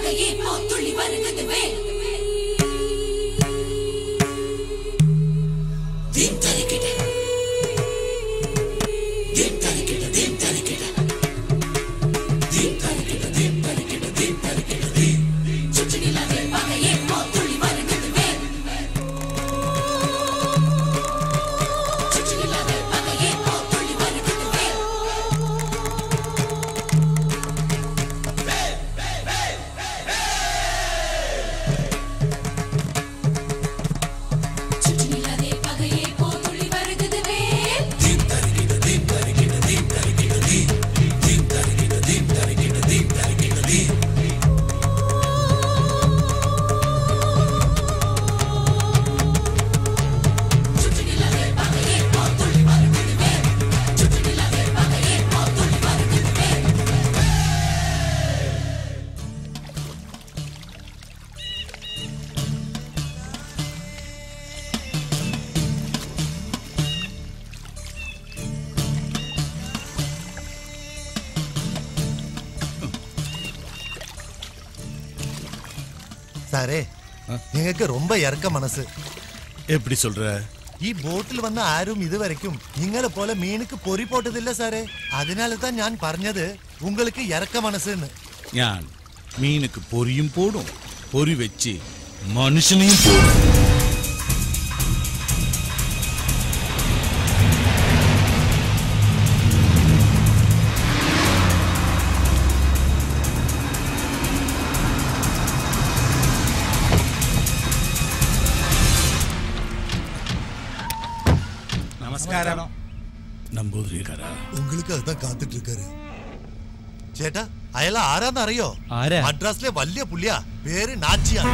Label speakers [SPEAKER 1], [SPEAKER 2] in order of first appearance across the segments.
[SPEAKER 1] சாரே எங்களுக்கு ரொம்ப இறக்க மனசு.
[SPEAKER 2] எப்படி சொல்ற?
[SPEAKER 1] ബോട്ടിൽ വന്ന ആരും ഇതുവരെക്കും നിങ്ങളെ പോലെ മീനുക്ക് പൊരി പോട്ടതില്ല സാറേ. അതിനാല தான் ഞാൻ പറഞ്ഞത് உங்களுக்கு ഇറക്ക മനസ്സെന്ന്.
[SPEAKER 2] ഞാൻ മീനുക്ക് പൊരിയും പോടും, പൊരി വെച്ച് മനുഷ്യനെയും പോടും. നമ്പൂതിരിക്കാരാ
[SPEAKER 1] உங்களுக்கு அதுதான் காத்துட்டு இருக்காரு. ചേട്ടാ അയാൾ ആരാന്ന് അറിയോ? മദ്രാസിലെ വലിയ പുള്ളിയാ, പേര് നാച്ചിയാ.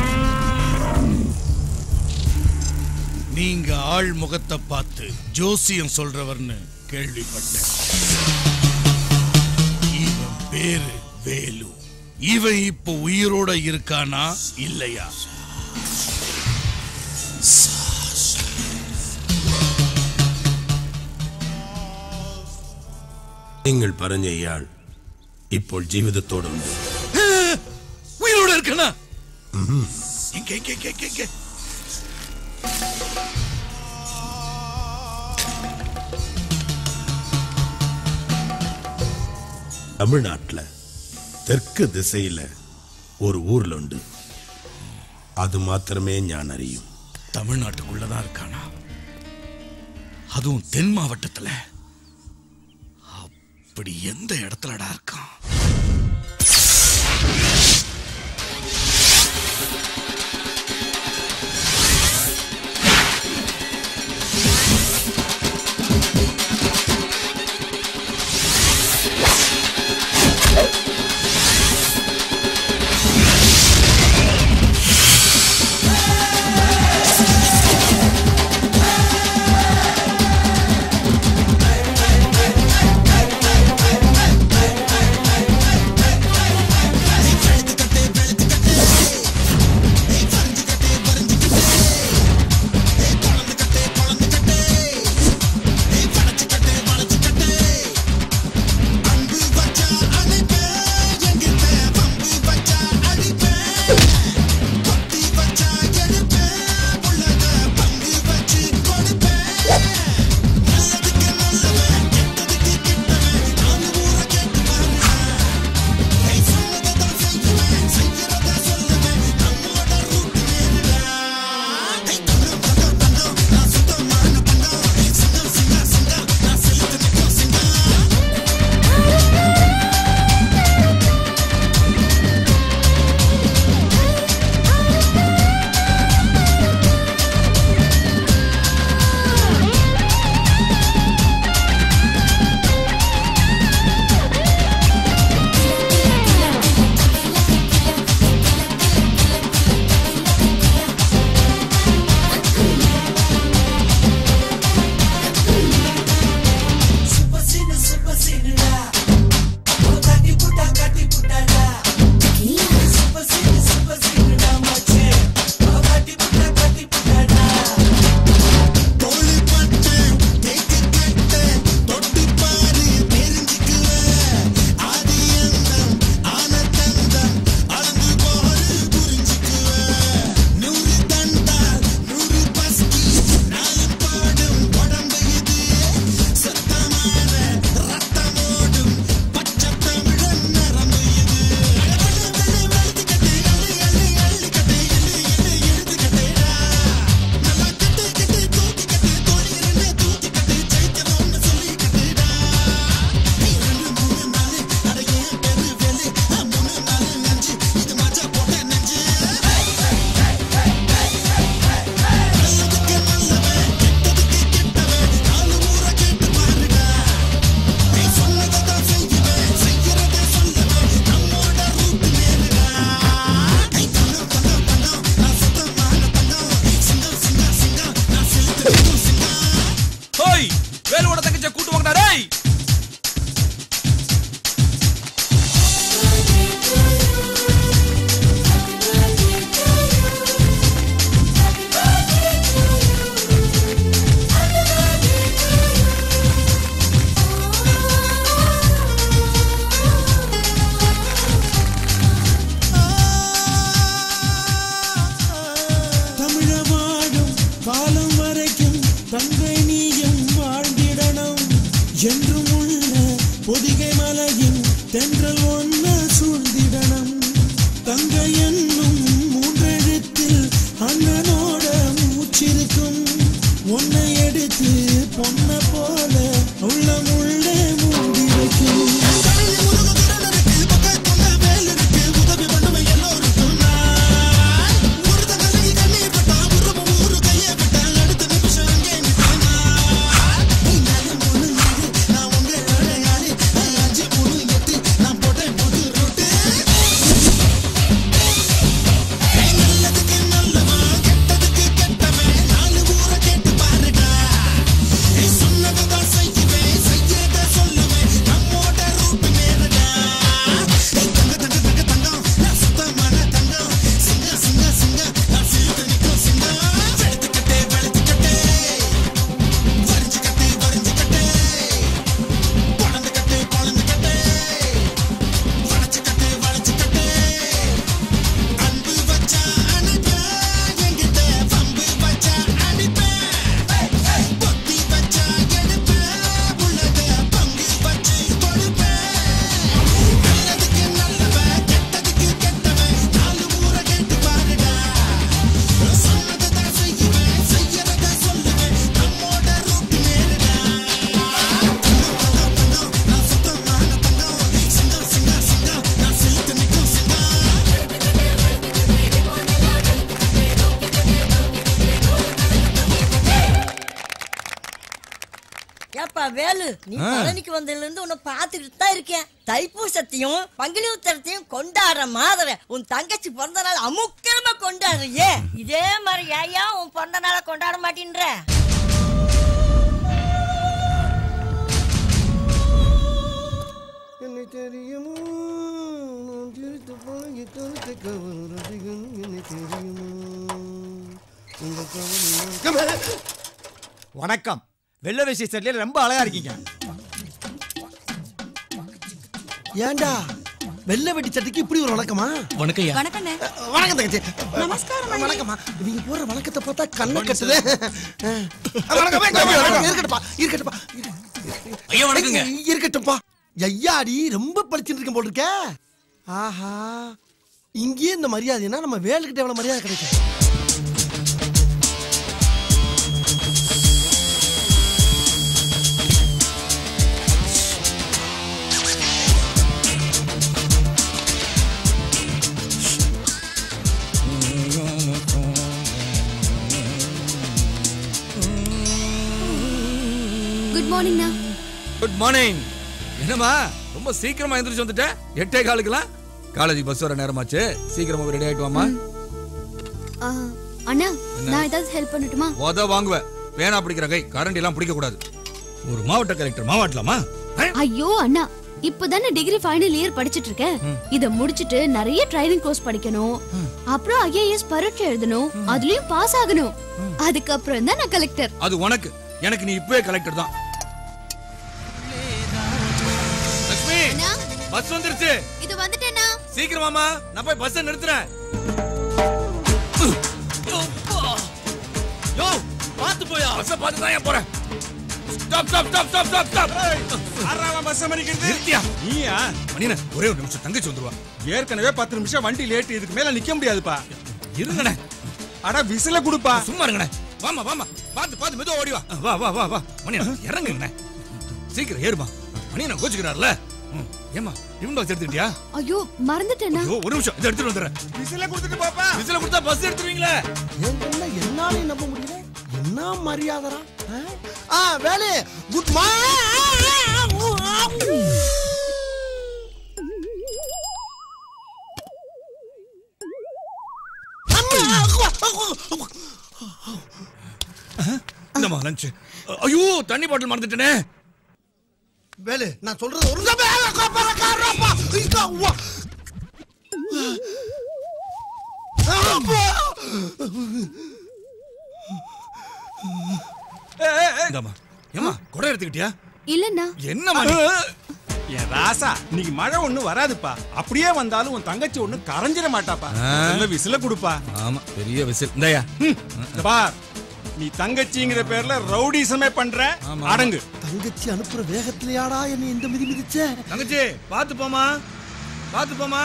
[SPEAKER 2] நீங்க ஆள் முகத்தை பார்த்து ஜோசியம் சொல்றவர்னு கேள்விப்பட்டேன். இவன் பேரு வேலு. இவன் இப்ப உயிரோட இருக்கானா இல்லையா?
[SPEAKER 3] നിങ്ങൾ പറഞ്ഞ ഇയാൾ ഇപ്പോൾ ജീവിതത്തോടുണ്ട്.
[SPEAKER 2] ഉയിരോടെ ഇരിക്കണ?
[SPEAKER 3] தமிழ்நாட்டுல தெற்கு திசையில ஒரு ஊர்ல உண்டு. அது மாத்திரமே ஞான் அறியும்.
[SPEAKER 2] தமிழ்நாட்டுக்குள்ளதான் இருக்கானா? அதுவும் தென் மாவட்டத்துல? அப்படி எந்த இடத்துலடா இருக்கான்?
[SPEAKER 4] உள்ள பொதிகை மலையின் தென்றல் ஒன்ன சூழ்ந்திடணும் தங்க என்னும் மூன்றெழுத்தில் அண்ணனோட மூச்சிருக்கும் ஒன்னை எடுத்து பொன்ன போல உள்ளம் உள்ளே மூடி வைக்கும்
[SPEAKER 5] வேலு நீ பழனிக்கு வந்ததுல இருந்து உன்னை பாத்துக்கிட்டு தான் இருக்கேன். தைப்பூசத்தையும் பங்குனி உத்திரத்தையும் கொண்டாடுற மாதிரி உன் தங்கச்சி பிறந்த நாள் அமுக்கிரமா கொண்டாடுறியே. இதே மாதிரி ஏயா உன் பிறந்த நாளை கொண்டாட மாட்டேன்ற?
[SPEAKER 4] என்ன தெரியுமோ
[SPEAKER 6] வணக்கம். வெள்ள வேஷ்டி சட்டையில ரொம்ப அழகா இருக்கீங்க.
[SPEAKER 4] ஏண்டா வெள்ள வெட்டி சட்டைக்கு இப்படி ஒரு வணக்கமா?
[SPEAKER 6] வணக்கம்.
[SPEAKER 4] வணக்கம் தங்கச்சி. நமஸ்காரம். வணக்கம்மா. நீங்க போற வணக்கத்தை பார்த்தா கண்ணை கட்டுது. இருக்கட்டுப்பா இருக்கட்டுப்பா.
[SPEAKER 6] ஐயா வணக்கங்க.
[SPEAKER 4] இருக்கட்டுப்பா. ஐயாடி ரொம்ப படிச்சுட்டு இருக்கேன் போல் இருக்க. ஆஹா, இங்கேயே இந்த மரியாதைனா நம்ம வேலுக்கிட்ட எவ்வளவு மரியாதை கிடைக்கும்.
[SPEAKER 7] Good morning. என்னம்மா ரொம்ப சீக்கிரமா எந்திரிச்சு வந்துட்ட? 8:15 காலேஜ் பஸ் வர நேரமாச்சு. சீக்கிரமா ரெடி ஆயிட்டு வாமா.
[SPEAKER 8] அண்ணா நான் ஏதாவது ஹெல்ப் பண்ணட்டுமா?
[SPEAKER 7] ஓத வாங்குவேன். பேனா பிடிக்கிற கை கரண்ட் எல்லாம் பிடிக்க கூடாது. ஒரு மாவட்ட கலெக்டர் மாவாட்டலாமா?
[SPEAKER 8] ஐயோ அண்ணா, இப்பதானே டிகிரி ஃபைனல் இயர் படிச்சிட்டு இருக்கேன். இத முடிச்சிட்டு நிறைய ட்ரைனிங் கோர்ஸ் படிக்கணும். அப்புறம் IAS பரீட்சை எழுதணும். அதுலயும் பாஸ் ஆகணும். அதுக்கு அப்புறம் தான் நான் கலெக்டர்.
[SPEAKER 7] அது உனக்கு. எனக்கு நீ இப்பவே கலெக்டர் தான். பஸ் வந்துருச்சு.
[SPEAKER 8] இது வந்துட்டேனா?
[SPEAKER 7] சீக்கிரமாமா, நான் போய் பஸ் நிறுத்துறேன். யோ பாத்து போயா. பஸ் பாத்து தான் போறேன். Stop stop stop stop stop stop.
[SPEAKER 6] ஆறாவ பஸ் மணிக்கிறது.
[SPEAKER 7] நிறுத்தியா?
[SPEAKER 6] நீயா?
[SPEAKER 7] மணினே ஒரே ஒரு நிமிஷம் தங்கச்சி வந்துருவா.
[SPEAKER 6] ஏற்கனவே 10 நிமிஷம் வண்டி லேட். இதுக்கு மேல நிக்க முடியாதுப்பா.
[SPEAKER 7] இருங்கண்ணே.
[SPEAKER 6] அட விசில குடுப்பா.
[SPEAKER 7] சும்மா இருங்கண்ணே. வாமா வாமா. பாத்து பாத்து மெதுவா ஓடி வா. வா வா வா வா. மணினே இறங்குங்கண்ணே. சீக்கிரம் ஏறுமா. மணினே கோச்சுக்கிறார்ல. ஏமா டிஃபன் பாக்ஸ் எடுத்துட்டியா?
[SPEAKER 8] ஐயோ மறந்துட்டேனா?
[SPEAKER 7] ஐயோ ஒரு நிமிஷம் இத எடுத்துட்டு வந்துறேன்.
[SPEAKER 6] விசில குடுத்துட்டு பாப்பா.
[SPEAKER 7] விசில கொடுத்தா பஸ் எடுத்துவீங்களே.
[SPEAKER 4] என்னாலே நம்ப முடியல. என்ன மரியாதைடா. Velu good morning.
[SPEAKER 7] இந்தமா லஞ்ச். ஐயோ தண்ணி பாட்டில் மறந்துட்டேனே.
[SPEAKER 4] வேலு நான் சொல்றது ஒரு
[SPEAKER 7] ஏமா கொடை எடுத்துக்கிட்டியா?
[SPEAKER 8] இல்லண்ணா.
[SPEAKER 7] என்னமா
[SPEAKER 6] என் ராசா, இன்னைக்கு மழை ஒண்ணு வராதுப்பா. அப்படியே வந்தாலும் உன் தங்கச்சி ஒண்ணு கரைஞ்சிட மாட்டாப்பா. விசில குடுப்பா.
[SPEAKER 7] ஆமா பெரிய விசில். இந்தயா
[SPEAKER 6] பார், நீ தங்கச்சிங்கிற பேர்ல ரவுடிசமே பண்ற. அடங்கு.
[SPEAKER 4] தங்கச்சி அனுப்புற வேகத்திலேயாடா என்ன இந்த மிதி மிதிச்ச?
[SPEAKER 7] தங்கச்சி பாத்து போமா, பாத்து போமா.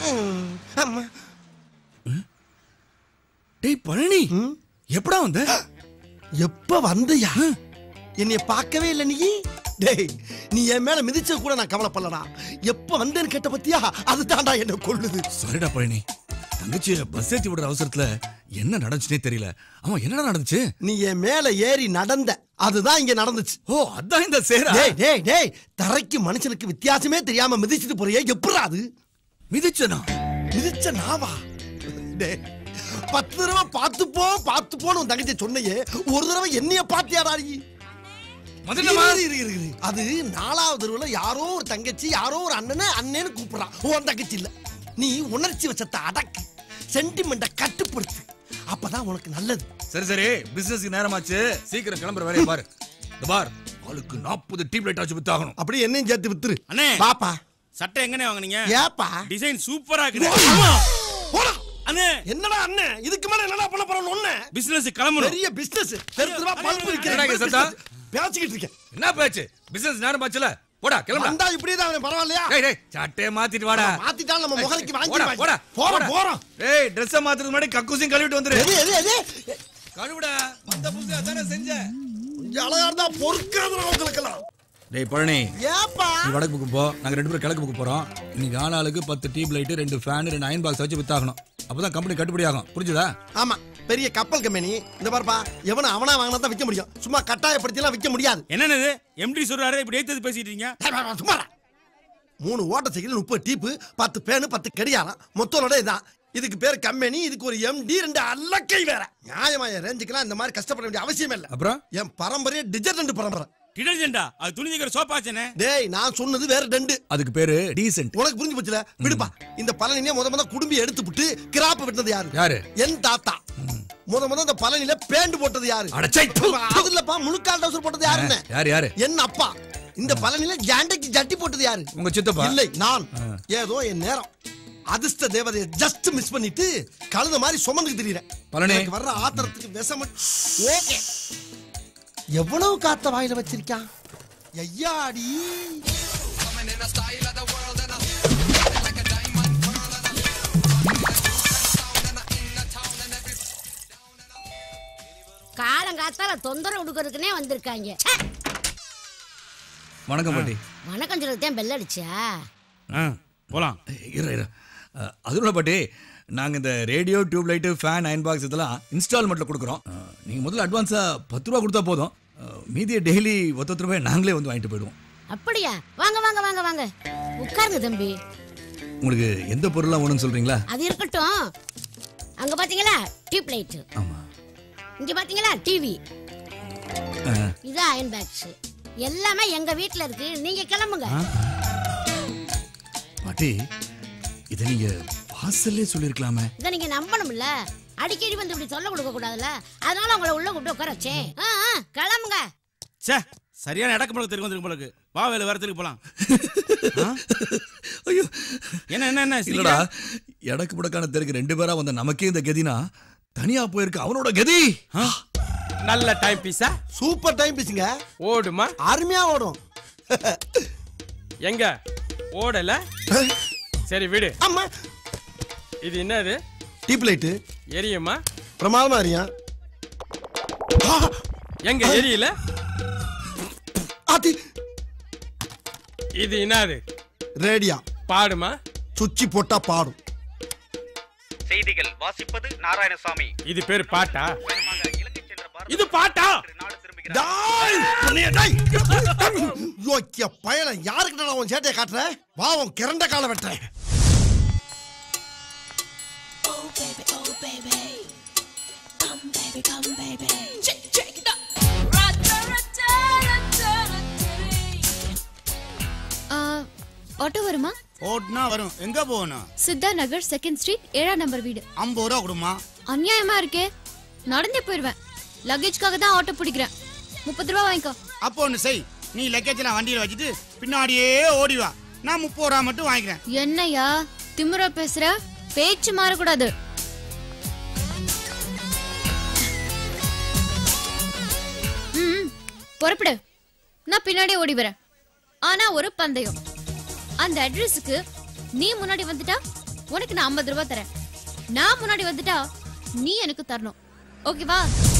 [SPEAKER 7] டேய் பழனி, எப்படா வந்த?
[SPEAKER 4] எப்ப வந்தயா? என்னைய பார்க்கவே இல்ல நீ? டேய், நீ என் மேல மிதிச்ச கூட நான் கவலைப்படலடா. எப்ப வந்தேன்னு கேட்ட பத்தியா? அது தாண்டா என்ன கொல்லுது.
[SPEAKER 7] சரிடா பழனி, தங்கச்சியை பஸ் ஏத்தி விடுற அவசரத்துல என்ன நடந்துச்சுனே தெரியல. ஆமா, என்னடா நடந்துச்சு?
[SPEAKER 4] நீ என் மேல ஏறி நடந்த, அதுதான் இங்க நடந்துச்சு.
[SPEAKER 7] ஓ, அதான் இந்த சேரா.
[SPEAKER 4] டேய் டேய் டேய், தரைக்கு மனுஷனுக்கு வித்தியாசமே தெரியாம மிதிச்சிட்டு போறியே, எப்படா அது?
[SPEAKER 7] மிதிச்சனா?
[SPEAKER 4] மிதிச்ச நாவா? டேய், 10 தடவை பாத்துப்போன்னு உன் தங்கச்சி சொன்னையே, ஒரு தடவை என்னைய பாத்தியாடா நீ? அது 4வது தடவை யாரோ ஒரு தங்கச்சி யாரோ ஒரு அண்ணன்னு கூப்பிடுறான். உன் தங்கச்சி இல்ல. நீ உணர்ச்சி வச்சத்தை அடக்கு, சென்டிமெண்ட கட்டுப்படுத்து, அப்பதான் உனக்கு நல்லது.
[SPEAKER 7] சரி சரி, பிசினஸ்க்கு நேரமாச்சு, சீக்கிரம் கிளம்புற வேலையை பாரு. இந்த பார், ஆளுக்கு 40 டியூப் லைட் ஆச்சு வித்தாகணும்.
[SPEAKER 4] அப்படி என்னையும் சேர்த்து வித்துரு.
[SPEAKER 9] அண்ணே,
[SPEAKER 4] பாப்பா
[SPEAKER 9] சட்டை எங்கனே வாங்குனீங்க?
[SPEAKER 4] ஏப்பா
[SPEAKER 9] டிசைன் சூப்பரா இருக்கு. அண்ணே,
[SPEAKER 4] என்னடா அண்ணே, இதுக்கு மேல என்னடா பண்ண போறோம்? ஒண்ணே
[SPEAKER 9] பிசினஸ் கிளம்பணும்.
[SPEAKER 4] பெரிய பிசினஸ், தெருவா பல்பு விக்கிறேன். பேசிக்கிட்டு இருக்கேன்.
[SPEAKER 7] என்ன பேச்சு? பிசினஸ் நேரமாச்சுல, போடா கிளம்பு.
[SPEAKER 4] வந்தா இப்படியே தான் பரவாயில்லையா?
[SPEAKER 7] டேய் டேய், சட்டை மாத்திட்டு வாடா.
[SPEAKER 4] மாத்திட்டா நம்ம முகலைக்கு வாங்கி
[SPEAKER 7] போடா போடா
[SPEAKER 4] போறோம்.
[SPEAKER 7] டேய், Dress மாத்துறது முன்னாடி கக்கூசியும் கழுவிட்டு வந்துரு.
[SPEAKER 4] எது
[SPEAKER 7] கழுவுடா, அந்த புதுசா தான செஞ்ச.
[SPEAKER 4] அழகா இருந்தா பொறுக்காதடா உங்களுக்கெல்லாம்.
[SPEAKER 7] டேய் பழனி,
[SPEAKER 4] ஏப்பா
[SPEAKER 7] நீ வடக்கு பக்கம் போ, நாங்க 2 பேரும் கிழக்கு பக்கம் போறோம். இன்னைக்கு ஆளாளுக்கு 10 tube light, 2 fan, 2 iron box வச்சு வித்தாகணும். அப்பதான் கம்பெனி கட்டுப்படி ஆகும். புரிஞ்சுதா?
[SPEAKER 4] ஆமா, பெரிய கப்பல் கம்பெனி. இந்த பாருப்பா, எவன அவனா வாங்கினா தான் விற்க முடியும். சும்மா கட்டாயப்படுத்தி எல்லாம் விற்க முடியாது.
[SPEAKER 9] என்னது எம்டி சொல்றாரு, இப்படி ஏத்து பேசிட்டு இருக்கீங்க?
[SPEAKER 4] சும்மா 3 ஓட்ட சைக்கிள், 30 டீப்பு, 10 பேனு, 10 கடியாரம், மொத்தோட இதான். இதுக்கு பேர் கம்பெனி. இதுக்கு ஒரு எம்டி, 2 அல்லக்கை வேற. நியாயமாய ரேஞ்சுக்கெல்லாம் இந்த மாதிரி கஷ்டப்பட வேண்டிய அவசியமே இல்ல.
[SPEAKER 7] அப்புறம்
[SPEAKER 4] என் பரம்பரையே டிஜர்டன்ட் பரம்பரை.
[SPEAKER 9] டிடர்ஜென்டா? அது துணி தைக்கிற சோப்பாச்சனே.
[SPEAKER 4] டேய், நான் சொன்னது வேற 2.
[SPEAKER 7] அதுக்கு பேரு டீசன்ட்.
[SPEAKER 4] உனக்கு புரிஞ்சு போச்சுல? விடுப்பா. இந்த பழனியே முத குடும்பி எடுத்து விட்டு கிராப் விட்டது யாரு? என் தாத்தா. முத இந்த பழனில பேண்ட் போட்டது யாரு? அது இல்லப்பா, முழுக்கால் டவுசர் போட்டது யாருன்னு?
[SPEAKER 7] யாரு?
[SPEAKER 4] என் அப்பா. இந்த பழனில ஜாண்டைக்கு ஜட்டி போட்டது யாரு?
[SPEAKER 7] உங்க சித்தப்பா.
[SPEAKER 4] இல்லை, நான். ஏதோ என் நேரம். அதிர்ஷ்ட தேவதையை ஜஸ்ட் மிஸ் பண்ணிட்டு கழுத மாதிரி சுமந்துக்கு திரியறேன்.
[SPEAKER 7] பழனி
[SPEAKER 4] வர்ற ஆத்திரத்துக்கு விஷம். ஓகே, எவ்வளவு காத்த வாயில வச்சிருக்கான் ஐயாடி.
[SPEAKER 10] காலங்காத்தால தொந்தரவு கொடுக்கறதுக்குனே வந்திருக்காங்க.
[SPEAKER 7] வணக்கம் பாட்டி.
[SPEAKER 10] வணக்கம் சொல்றதுதான் பெல் அடிச்சா?
[SPEAKER 9] போலாம்.
[SPEAKER 7] இரு. அதுல பாட்டி, நாங்க இந்த radio, tube light, fan, iron box இதெல்லாம் இன்ஸ்டால்மெண்ட்ல கொடுக்குறோம். நீங்க முதல்ல அட்வான்ஸா 10 ரூபா கொடுத்தா போதும். மீதியை டெய்லி 10 ரூபாய் நாங்களே வந்து வாங்கிட்டு போயிடுவோம்.
[SPEAKER 10] அப்படியா? வாங்க வாங்க வாங்க வாங்க, உட்காருங்க தம்பி.
[SPEAKER 7] உங்களுக்கு எந்த பொருள்லாம் வேணும்னு சொல்றீங்களா?
[SPEAKER 10] அது இருக்கட்டும். அங்க பாத்தீங்களா டியூப் லைட்?
[SPEAKER 7] ஆமா.
[SPEAKER 10] இங்க பாத்தீங்களா டிவி? இது அயன் பாக்ஸ். எல்லாமே எங்க வீட்ல இருக்கு. நீங்க கிளம்புங்க.
[SPEAKER 7] பாட்டி, இத நீங்க வாசல்லே சொல்லிருக்கலாமே.
[SPEAKER 10] இத நீங்க நம்பணும்ல. அடிக்கடி வந்து இப்படி சொல்ல கொடுக்க கூடாதுல்ல. அதனால உங்களை உள்ள கூப்பிட்டு உட்கார வச்சேன். கிளம்புங்க.
[SPEAKER 9] சே, சரியான இடக்கு முடக்கு தெரியும் வந்துருக்கு போலக்கு. வா, வேலை வேற தெருக்கு போலாம்.
[SPEAKER 7] ஐயோ,
[SPEAKER 9] என்ன
[SPEAKER 7] இல்லடா, இடக்கு முடக்கான தெருக்கு 2 பேரா வந்த நமக்கே இந்த கதினா, தனியா போயிருக்கு அவனோட கதி.
[SPEAKER 6] நல்ல டைம் பீஸா?
[SPEAKER 4] சூப்பர் டைம் பீஸுங்க.
[SPEAKER 6] ஓடுமா?
[SPEAKER 4] அருமையா ஓடும்.
[SPEAKER 6] எங்க ஓடல? சரி விடு.
[SPEAKER 4] அம்மா,
[SPEAKER 6] இது என்னது?
[SPEAKER 4] Tube light.
[SPEAKER 6] எரியுமா?
[SPEAKER 4] பிரமாதமா எரியும்.
[SPEAKER 6] எங்க எரியல? இது என்னது?
[SPEAKER 4] ரேடியா.
[SPEAKER 6] பாடுமா?
[SPEAKER 4] சுச்சி போட்டா பாடும்.
[SPEAKER 11] செய்திகள் வாசிப்பது நாராயணசாமி.
[SPEAKER 6] இது பேர் பாட்டா? இது பாட்டா?
[SPEAKER 4] பயணம் யாருக்கிட்ட உன் சேட்டையை காட்டுற? வா, உன் கிறண்ட கால வெட்டுறேன்.
[SPEAKER 8] ஆட்டோ வருமா?
[SPEAKER 9] ஓட்னா வரும். எங்க போகணும்?
[SPEAKER 8] சித்தா நகர் 2nd ஸ்ட்ரீட் 7ஆம் நம்பர் வீடு.
[SPEAKER 9] 50 ரூபா கொடுமா?
[SPEAKER 8] அநியாயமா இருக்கே. நடந்தே போயிருவேன். லக்கேஜ்க்காக தான் ஆட்டோ பிடிக்கிறேன். 30 ரூபா வாங்கிக்கோ.
[SPEAKER 9] அப்போ ஒண்ணு செய், நீ லக்கேஜ் நான் வண்டியில வச்சுட்டு பின்னாடியே ஓடி வா. நான் 30 ரூபா மட்டும் வாங்கிக்கிறேன்.
[SPEAKER 8] என்னையா திமிரா பேசுற? பேச்சு மாறக்கூடாது. புறப்படு. நான் பின்னாடி ஓடி வரேன். ஆனா ஒரு பந்தயம். அந்த அட்ரஸுக்கு நீ முன்னாடி வந்துட்டா உனக்கு நான் 50 ரூபாய் தரேன். நான் முன்னாடி வந்துட்டா நீ எனக்கு தரணும். ஓகேவா?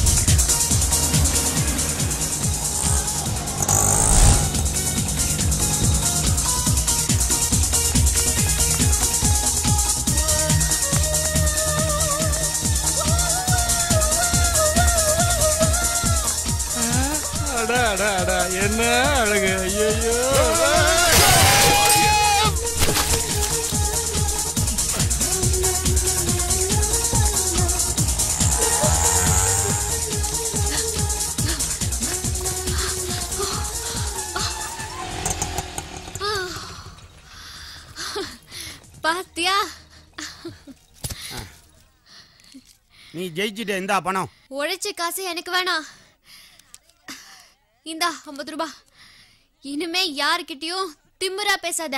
[SPEAKER 6] என்ன அழகு! ஐயோ!
[SPEAKER 8] பாத்தியா?
[SPEAKER 9] நீ ஜெயிச்சிட்ட. இந்தா பணம்.
[SPEAKER 8] உழைச்ச காசு எனக்கு வேணாம். இந்தா 50 ரூபாய். இனிமே யாருக்கிட்டயும் திமிரா பேசாத.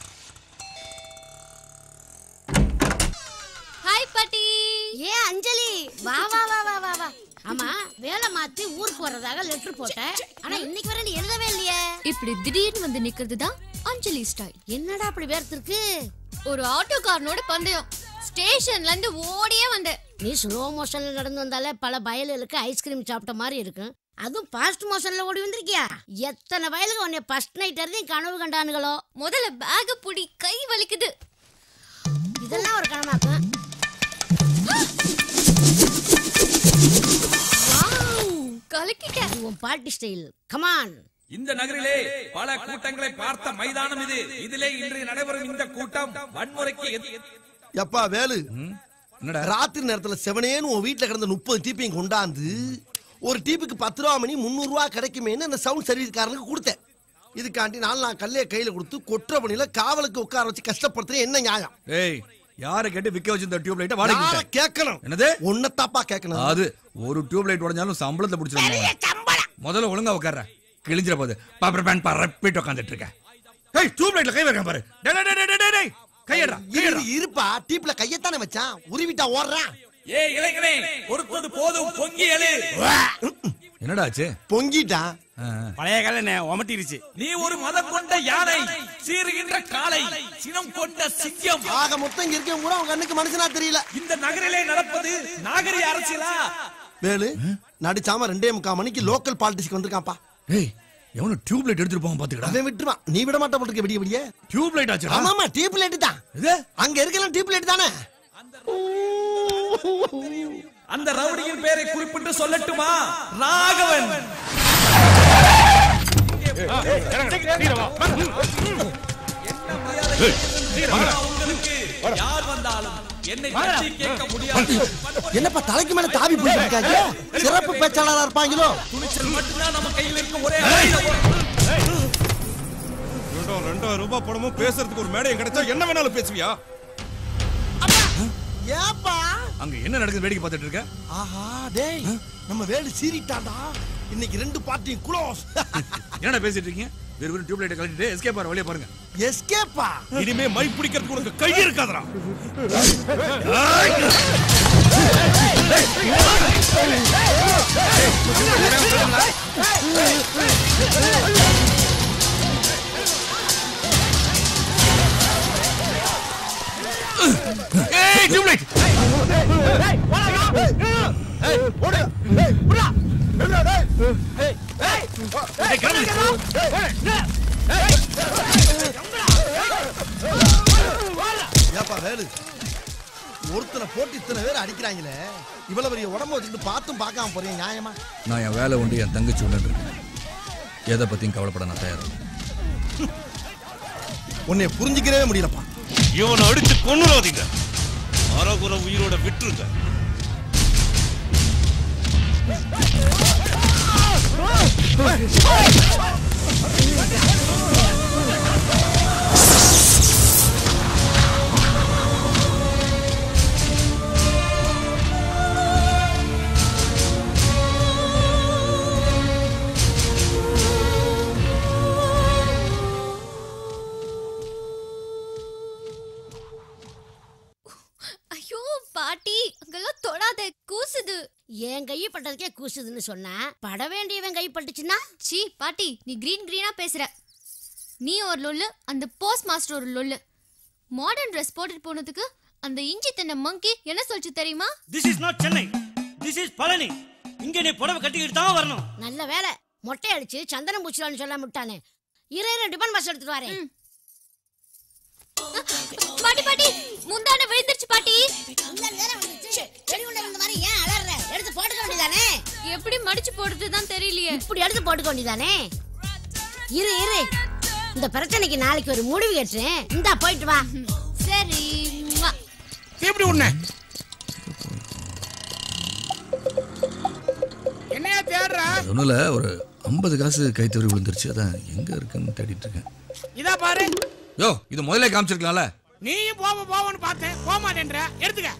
[SPEAKER 8] ஹாய் பாட்டி.
[SPEAKER 10] ஏ அஞ்சலி, வா வா வா வா வா வா. ஆமா, வேலை மாத்தி ஊருக்கு வர்றதாக லெட்டர் போட்டேன். ஆனா இன்னைக்கு வர நீ எழுதவே இல்லையே.
[SPEAKER 8] இப்படி திடீர்னு வந்து நிக்கிறது தான் அஞ்சலி ஸ்டைல்.
[SPEAKER 10] என்னடா அப்படி வேர்த்திருக்கு?
[SPEAKER 8] ஒரு ஆட்டோக்காரனோட பந்தயம். ஸ்டேஷன்ல இருந்து ஓடியே வந்த.
[SPEAKER 10] நீ ஸ்லோ மோஷன்ல நடந்து வந்தாலே பல பயலுக்கு ஐஸ்கிரீம் சாப்பிட்ட மாதிரி இருக்கும். அதுவும் ஃபாஸ்ட் மோஷன்ல ஓடி வந்திருக்கியா? எத்தனை வயலுக்கு உன்னை ஃபர்ஸ்ட் நைட் இருந்து கனவு கண்டானுங்களோ.
[SPEAKER 8] முதல்ல பேக் புடி, கை வலிக்குது.
[SPEAKER 10] இதெல்லாம் ஒரு கனவாக்கும்.
[SPEAKER 8] கலக்கிட்ட.
[SPEAKER 10] உன் பார்ட்டி ஸ்டைல். கமான்.
[SPEAKER 12] இந்த நகரிலே பல கூட்டங்களை பார்த்த மைதானம் இது. இதிலே இன்று நடைபெறும் இந்த கூட்டம் வன்முறைக்கு
[SPEAKER 4] எப்பா வேலு, ராத்திரி நேரத்துல செவனேன்னு உன் வீட்டுல கிடந்த 30 டீப்பையும் கொண்டாந்து ஒரு டீப்புக்கு 10 ரூபா மணி 300 ரூபா கிடைக்குமேன்னு அந்த சவுண்ட் சர்வீஸ்காரனுக்கு கொடுத்தேன். இதுக்காண்டி நான் கல்லைய கையில கொடுத்து கொற்ற பணியில காவலுக்கு உட்கார வச்சு கஷ்டப்படுத்துறேன். என்ன நியாயம்?
[SPEAKER 7] ஏய், யாரை கேட்டு விக்க வச்சிருந்த டியூப் லைட்ட வாடகை
[SPEAKER 4] கேட்கணும்.
[SPEAKER 7] என்னது?
[SPEAKER 4] ஒன்னத்தாப்பா கேட்கணும்.
[SPEAKER 7] அது ஒரு டியூப் லைட் உடைஞ்சாலும் சம்பளத்தை பிடிச்சிருக்காங்க. முதல்ல ஒழுங்கா உட்கார்ற. கிழிஞ்சிர போது பாப்பர் பேன் பரப்பிட்டு உட்கார்ந்துட்டு இருக்க. ஏய், டியூப் லைட்ல கை வைக்க பாரு. டேய் டேய் டேய் டேய் கையடா.
[SPEAKER 4] இருப்பா, டீப்ல கையத்தானே வச்சான். உருவிட்டா ஓடுறான்.
[SPEAKER 12] ஏய் இளைஞனே, பொறுத்தது போதும், பொங்கி எழு.
[SPEAKER 7] என்னடா ஆச்சு?
[SPEAKER 4] பொங்கிட்டான்.
[SPEAKER 9] பழைய கால ஒமட்டிருச்சு.
[SPEAKER 12] நீ ஒரு மதம் கொண்ட யானை, சீறுகின்ற காளை, சினம் கொண்ட சிங்கம்.
[SPEAKER 4] ஆக மொத்தம் இங்க இருக்க கூட உங்க கண்ணுக்கு மனுஷனா தெரியல.
[SPEAKER 12] இந்த நகரிலே நடப்பது நாகரிக அரசியலா?
[SPEAKER 4] வேலு, நடிச்சாம 2:45 மணிக்கு லோக்கல் பாலிடிக்ஸ்க்கு வந்திருக்கான்ப்பா.
[SPEAKER 7] ஏய், எவனோ டியூப் லைட் எடுத்துட்டு போவான் பாத்துக்கடா.
[SPEAKER 4] அவன் விட்டுருவான். நீ விட மாட்ட போட்டுக்க. விடிய விடிய
[SPEAKER 7] டியூப் லைட் ஆச்சு.
[SPEAKER 4] ஆமாமா, டியூப் லைட் தான்.
[SPEAKER 7] இது
[SPEAKER 4] அங்க இருக்கலாம் டியூப் லைட் தானே.
[SPEAKER 12] அந்த ரவுடியின் பேரை குறிப்பிட்டு சொல்லட்டுமா? ராகவன். யார் வந்தாலும் என்னை பற்றி கேட்க முடியாது.
[SPEAKER 4] என்னப்பா தலைக்கு மேல தாவி போயிருக்காங்க? சிறப்பு பேச்சாளரா இருப்பாங்களோ?
[SPEAKER 12] துணிச்சல் மட்டும்தான் நம்ம கையில் இருக்க ஒரே.
[SPEAKER 6] 2000 ரூபாய் பணமும் பேசுறதுக்கு ஒரு மேடை கிடைச்சா என்ன வேணாலும் பேசுவியா?
[SPEAKER 4] ஏப்பா
[SPEAKER 7] அங்க என்ன நடக்குது வேடிக்கை பார்த்துட்டு இருக்க?
[SPEAKER 4] ஆஹா, டேய் நம்ம வேலு சீரிட்டாடா. இன்னைக்கு 2 பார்ட்டியும் க்ளோஸ்.
[SPEAKER 7] என்னடா பேசிட்டு இருக்கீங்க? வெறும் டியூப் லைட் கழட்டிட்டு எஸ்கேப் ஆற வழியா பாருங்க.
[SPEAKER 4] எஸ்கேப்பா?
[SPEAKER 6] இனிமே மை பிடிக்கிறதுக்கு உனக்கு கை இருக்காதடா.
[SPEAKER 7] ஏய், டியூப் லைட்.
[SPEAKER 4] ஏய், ஓடு. ஏய், புடா. ஏய், ஏய், ஏய். ஏப்பா வேலு, ஒருத்தனை போட்டு இத்தனை பேர் அடிக்கிறாங்களே, இவ்வளவு பெரிய உடம்பு வச்சுட்டு பார்த்தும் பார்க்காம போறீங்க, நியாயமா?
[SPEAKER 7] நான் என் வேலை உண்டு, என் தங்கச்சி உண்டு இருக்கேன். எதை பத்தியும் கவலைப்பட நான் தயாரா.
[SPEAKER 4] உன்னை புரிஞ்சுக்கவே முடியலப்பா.
[SPEAKER 6] இவனை அடிச்சு கொன்னுறாதீங்க. அரகுர உயிரோட விட்டுருங்க.
[SPEAKER 8] ஐயோ பாட்டி, அங்கெல்லாம் தொடாத, கூசுது.
[SPEAKER 10] என் கை பட்டதுக்கே கூசுதுன்னு சொன்னா பட வேண்டியவன் கை பட்டுச்சுன்னா
[SPEAKER 8] சீ பாட்டி நீ கிரீனா பேசுற. நீ ஒரு லொல்லு, அந்த போஸ்ட் மாஸ்டர் ஒரு லொல்லு. மாடர்ன் ட்ரெஸ் போட்டுட்டு போனதுக்கு அந்த இஞ்சி தன்ன மங்கி என்ன சொல்லிச்சு தெரியுமா?
[SPEAKER 13] This is not Chennai. This is Palani. இங்க நீ புடவை கட்டிக்கிட்டு தான் வரணும்.
[SPEAKER 10] நல்ல வேலை மொட்டை அடிச்சு சந்தனம் பூச்சலான்னு சொல்ல முட்டானே. இரு டிபன் பாஸ் எடுத்துட்டு வரேன்.
[SPEAKER 8] பாட்டி பாட்டி முந்தான விழுந்துருச்சு பாட்டி.
[SPEAKER 10] செடி உள்ள இந்த மாதிரி ஏன் அலறற? எடுத்து போட்டுக்க வேண்டியதானே.
[SPEAKER 8] எப்படி மடிச்சு போடுறது தான் தெரியலையே.
[SPEAKER 10] இப்படி எடுத்து போட்டுக்க வேண்டியதானே. இரு இந்த பிரச்சனைக்கு நாளைக்கு ஒரு முடிவு கட்டுறேன். இந்தா போயிட்டு வா.
[SPEAKER 8] சரி.
[SPEAKER 9] எப்படி உன்ன என்னையா தேடுற?
[SPEAKER 7] ஒண்ணுல ஒரு 50 காசு கை தவறி விழுந்துருச்சு. அதான் எங்க இருக்குன்னு தேடிட்டு இருக்கேன்.
[SPEAKER 9] இதா பாரு.
[SPEAKER 7] யோ இது முதல்ல காமிச்சிருக்கலாம்ல.
[SPEAKER 9] நீயும் போவன்னு பார்த்தேன், போக மாட்டேன்ற. எடுத்துக்க.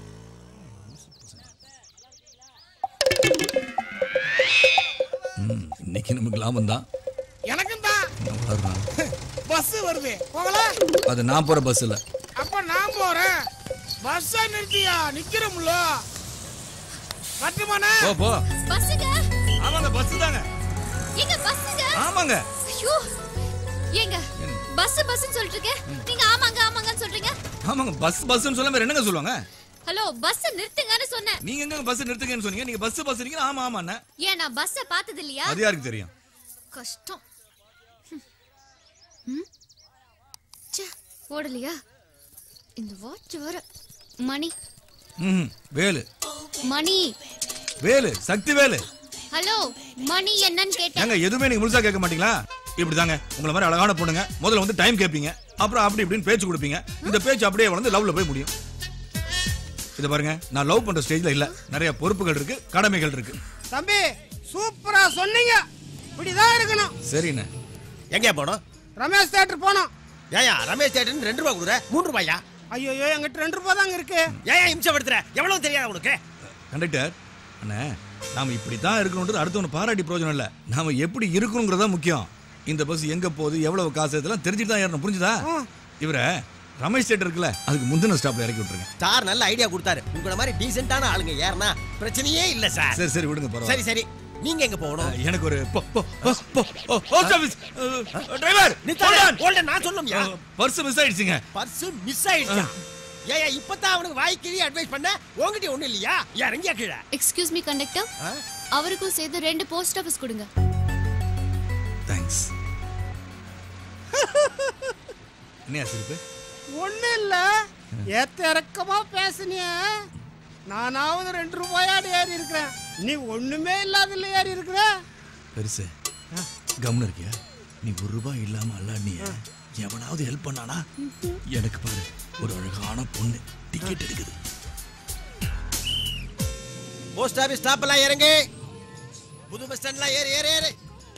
[SPEAKER 7] இன்னைக்கு நமக்கு லாபம் தான்.
[SPEAKER 9] எனக்கும் தான். பஸ் வருது, போகலாம்.
[SPEAKER 7] அது நான் போற பஸ் இல்ல.
[SPEAKER 9] அப்ப நான் போறேன். பஸ் நிறுத்தியா? நிக்கிறோம்ல. கட்டுமானே.
[SPEAKER 7] போ.
[SPEAKER 8] பஸ்ஸுங்க.
[SPEAKER 7] ஆமாங்க பஸ் தாங்க.
[SPEAKER 8] எங்க பஸ்ஸுங்க?
[SPEAKER 7] ஆமாங்க.
[SPEAKER 8] ஐயோ. ஏங்க பஸ்ன்னு சொல்லிட்டு இருக்கேன். நீங்க ஆமாங்கன்னு சொல்றீங்க.
[SPEAKER 7] ஆமாங்க பஸ்ன்னு சொல்லாம வேற என்னங்க சொல்லுவாங்க?
[SPEAKER 8] ஹலோ பஸ் நிறுத்துங்கன்னு சொன்னேன்.
[SPEAKER 7] நீங்க எங்க பஸ் நிறுத்துங்கன்னு சொன்னீங்க? நீங்க பஸ் நீங்க ஆமாண்ணா.
[SPEAKER 8] ஏன் நான் பஸ்ஸ பார்த்தது இல்லையா?
[SPEAKER 7] அது யாருக்கு தெரியும்?
[SPEAKER 8] கஷ்டம். ஓடலையா? இந்த வாட்ச் வர மணி.
[SPEAKER 7] வேலு.
[SPEAKER 8] மணி.
[SPEAKER 7] வேலு சக்தி வேலு.
[SPEAKER 8] ஹலோ மணி என்னன்னு கேட்டேன்.
[SPEAKER 7] ஏங்க எதுவுமே நீங்க முழுசா கேட்க மாட்டீங்களா? இப்படிதாங்க உங்களை மாதிரி அழகான பொண்ணுங்க முதல்ல வந்து டைம் கேட்பீங்க, அப்புறம் அப்படி இப்படின்னு பேச்சு கொடுப்பீங்க. இந்த பேச்சு அப்படியே வளர்ந்து லவ்ல போய் முடியும். இத பாருங்க, நான் லவ் பண்ற ஸ்டேஜ்ல இல்ல. நிறைய பொறுப்புகள் இருக்கு, கடமைகள் இருக்கு.
[SPEAKER 9] தம்பி சூப்பரா சொன்னீங்க. இப்படிதான் இருக்கணும்.
[SPEAKER 7] சரிண்ணே.
[SPEAKER 4] எங்க போனோம்?
[SPEAKER 9] ரமேஷ் தியேட்டர் போனோம்.
[SPEAKER 4] ஏயா ரமேஷ் தியேட்டர் 2 ரூபாய் கொடுற, 3 ரூபாயா?
[SPEAKER 9] ஐயோ எங்கிட்ட 2 ரூபாய் தாங்க இருக்கு.
[SPEAKER 4] ஏயா இம்சப்படுத்துற? எவ்வளவு தெரியாது உனக்கு?
[SPEAKER 7] கண்டக்டர் அண்ணே, நாம இப்படித்தான் இருக்கணும்ன்றது அடுத்தவனை பாராட்டி பிரயோஜனம் இல்ல. நாம எப்படி இருக்கணுங்கிறதா முக்கியம். இந்த பஸ் எங்க போகுது, எவ்வளவு காசு, இதெல்லாம் தெரிஞ்சுட்டு தான் ஏறணும். புரிஞ்சுதா? இவரை ரமேஷ் தியேட்டர் இருக்குல்ல, அதுக்கு முந்தின ஸ்டாப்ல இறக்கி விட்டுருங்க.
[SPEAKER 4] சார் நல்ல ஐடியா கொடுத்தாரு. உங்கள மாதிரி டீசென்ட்டான ஆளுங்க ஏறனா பிரச்சனையே இல்ல சார்.
[SPEAKER 7] சரி விடுங்க பரவாயில்லை.
[SPEAKER 4] சரி நீங்க எங்க போகணும்?
[SPEAKER 7] எனக்கு ஒரு போஸ்ட் ஆபீஸ் டிரைவர்
[SPEAKER 4] ஹோல்ட். நான் சொல்லணும்யா.
[SPEAKER 7] பர்ஸ் மிஸ் ஆயிடுச்சுங்க.
[SPEAKER 4] பர்ஸ் மிஸ் ஆயிடுச்சா? ஏயா இப்பதான் அவனுக்கு வாய்க்கிழி அட்வைஸ் பண்ண, உங்ககிட்ட ஒண்ணு இல்லையா? இறங்கியா கீழே.
[SPEAKER 8] எக்ஸ்கியூஸ் மீ கண்டக்டர், அவருக்கும் சேர்த்து 2 போஸ்ட் ஆபீஸ் கொடுங்க.
[SPEAKER 7] தேங்க்ஸ். என்ன சிரிப்பு?
[SPEAKER 9] ஒண்ணு இல்ல, ஏத்த இறக்கமா பேசுனிய. நானாவது 2 ரூபாயாடு ஏறி இருக்கிறேன். நீ ஒண்ணுமே இல்லாதல ஏறி இருக்கிற.
[SPEAKER 7] பெருசு கம்னு இருக்கியா? நீ 1 ரூபாய் இல்லாம அல்லாடிய எவனாவது ஹெல்ப் பண்ணானா? எனக்கு பாரு, ஒரு அழகான பொண்ணு டிக்கெட் எடுக்குது.
[SPEAKER 4] போஸ்ட் ஆபீஸ் ஸ்டாப்லாம் இறங்கு. புது பஸ் ஸ்டாண்ட்லாம் ஏறு.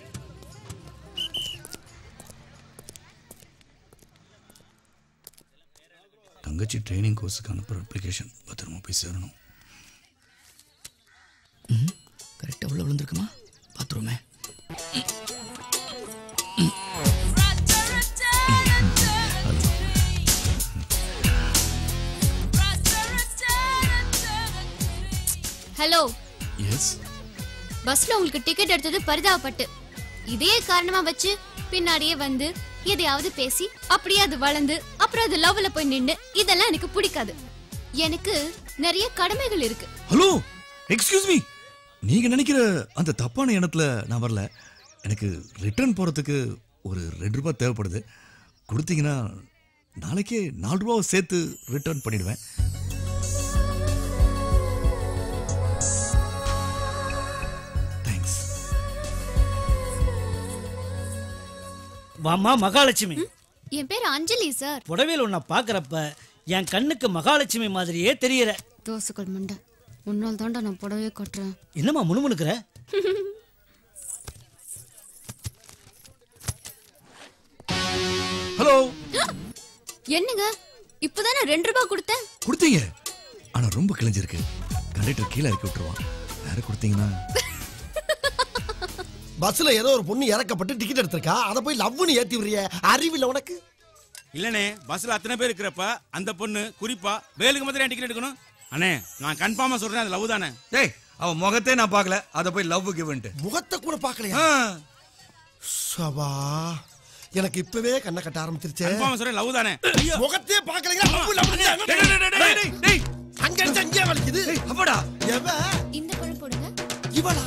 [SPEAKER 7] தங்கச்சி ட்ரைனிங் கோர்ஸுக்கு அனுப்புற அப்ளிகேஷன் பத்திரமா போய் சேரணும். கரெக்டாக உள்ள விழுந்திருக்குமா? பாத்ரூமே.
[SPEAKER 8] ஹலோ.
[SPEAKER 7] எஸ்.
[SPEAKER 8] பஸ்ல உங்களுக்கு டிக்கெட் எடுத்தது பரிதாபப்பட்டு, இதே காரணமா வச்சு பின்னாடியே வந்து எதையாவது பேசி அப்படியே அது வளர்ந்து அப்புறம் அது லவ்ல போய் நின்னு, இதெல்லாம் எனக்கு பிடிக்காது. எனக்கு நிறைய கடமைகள் இருக்கு.
[SPEAKER 7] ஹலோ எக்ஸ்கியூஸ் மீ, நீங்க நினைக்கிற அந்த தப்பான எண்ணத்துல நான் வரல. எனக்கு ரிட்டர்ன் போறதுக்கு ஒரு 2 ரூபாய் தேவைப்படுது. கொடுத்தீங்கன்னா நாளைக்கே 4 ரூபாய் சேர்த்து ரிட்டர்ன் பண்ணிடுவேன். தேங்க்ஸ்.
[SPEAKER 13] வாமா மகாலட்சுமி.
[SPEAKER 8] என் பேர் அஞ்சலி சார்.
[SPEAKER 13] புடவையில் உன்னை பாக்குறப்ப என் கண்ணுக்கு மகாலட்சுமி மாதிரியே தெரியற.
[SPEAKER 8] தோசைகள் மண்டை, உன்னால் தாண்டா நான் புடவையே கட்டுறேன்.
[SPEAKER 13] என்னம்மா முணுமுணுக்கிற?
[SPEAKER 7] ஹலோ.
[SPEAKER 8] என்னங்க இப்பதானே 2 ரூபாய் கொடுத்தேன்.
[SPEAKER 7] கொடுத்தீங்க, ஆனா ரொம்ப கிழிஞ்சிருக்கு. கண்டக்டர் கீழே இறக்கி விட்டுருவான். வேற கொடுத்தீங்கன்னா.
[SPEAKER 4] பஸ்ல ஏதோ ஒரு பொண்ணு இறக்கப்பட்டு டிக்கெட் எடுத்திருக்கா, அதை போய் லவ்னு ஏத்தி விடுறிய. அறிவில்லை உனக்கு?
[SPEAKER 6] இல்லனே, பஸ்ல அத்தனை பேர் இருக்கிறப்ப அந்த பொண்ணு குறிப்பா வேலுக்கு மட்டும் டிக்கெட் எடுக்கணும். அண்ணே நான் கன்ஃபார்மா சொல்றேன், அது லவ் தானே.
[SPEAKER 7] டேய் அவன் முகத்தே நான் பார்க்கல, அத போய் லவ் கிவ்ன்ட்டு.
[SPEAKER 4] முகத்தை கூட பார்க்கலையா? சபா, எனக்கு இப்பவே கண்ணை கட்ட ஆரம்பிச்சிருச்சே.
[SPEAKER 6] கன்ஃபார்ம் சொல்றேன், லவ் தானே.
[SPEAKER 4] முகத்தையே பார்க்கலையா? அங்க அங்கே வலிக்குது.
[SPEAKER 7] அப்படா
[SPEAKER 8] இந்த பழம் போடுங்க.
[SPEAKER 4] இவளா?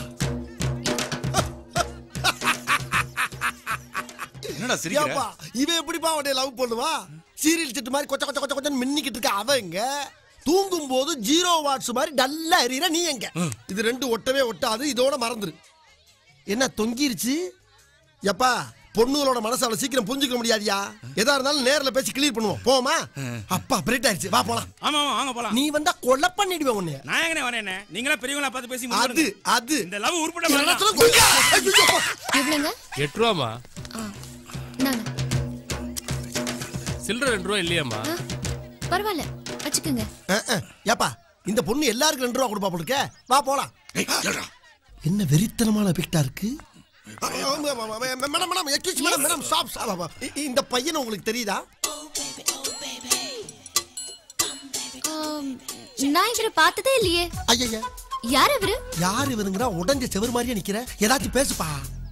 [SPEAKER 7] என்னடா சிரிக்கிற?
[SPEAKER 4] இவன் எப்படிப்பா அவனை லவ் பண்ணுவா? சீரியல் செட்டு மாதிரி கொச்ச கொச்ச கொச்ச கொச்சன்னு மின்னிக்கிட்டு இருக்க அவ எங்க? தூங்கும் போது 0 வாட்ஸ் மாதிரி டல்லா எரியற நீ எங்க? இது ரெண்டு ஒட்டவே ஒட்டாது, இதோட மறந்துரு. என்ன தொங்கிருச்சு? எப்பா பொண்ணுகளோட மனசு அவ்வளவு சீக்கிரம் புரிஞ்சுக்க முடியாதியா? எதா இருந்தாலும் நேர்ல பேசி கிளியர் பண்ணுவோம். போமா? அப்பா பிரேட் ஆயிடுச்சு, வா போலாம்.
[SPEAKER 6] ஆமா ஆமா வாங்க போலாம்.
[SPEAKER 4] நீ வந்தா கொலை பண்ணிடுவேன் உன்னை.
[SPEAKER 6] நான் எங்கனே வரேனே? நீங்களே பெரியவங்களா பார்த்து பேசி
[SPEAKER 4] அது அது
[SPEAKER 6] இந்த லவ் உருப்பட
[SPEAKER 8] எவ்வளவுங்க?
[SPEAKER 14] 8 ரூபாமா?
[SPEAKER 8] நாங்க
[SPEAKER 14] சில்லற 2 ரூபா இல்லையாமா?
[SPEAKER 8] பரவாயில்ல வச்சுக்கோங்க.
[SPEAKER 4] ஏப்பா இந்த பொண்ணு எல்லாருக்கும் 2 ரூபா கொடுப்பா போடுக்க. வா போலாம். என்ன வெறித்தனமான எஃபெக்டா இருக்கு. Madam madam excuse madam madam stop stop. இந்த பையன் உங்களுக்கு தெரியுதா?
[SPEAKER 8] நான் இவரை பார்த்ததே இல்லையே.
[SPEAKER 4] ஐயா
[SPEAKER 8] யார் இவரு?
[SPEAKER 4] யார் இவருங்கறா? உடைஞ்ச செவர் மாதிரியே நிக்கிற. ஏதாச்சும் பேசுப்பா.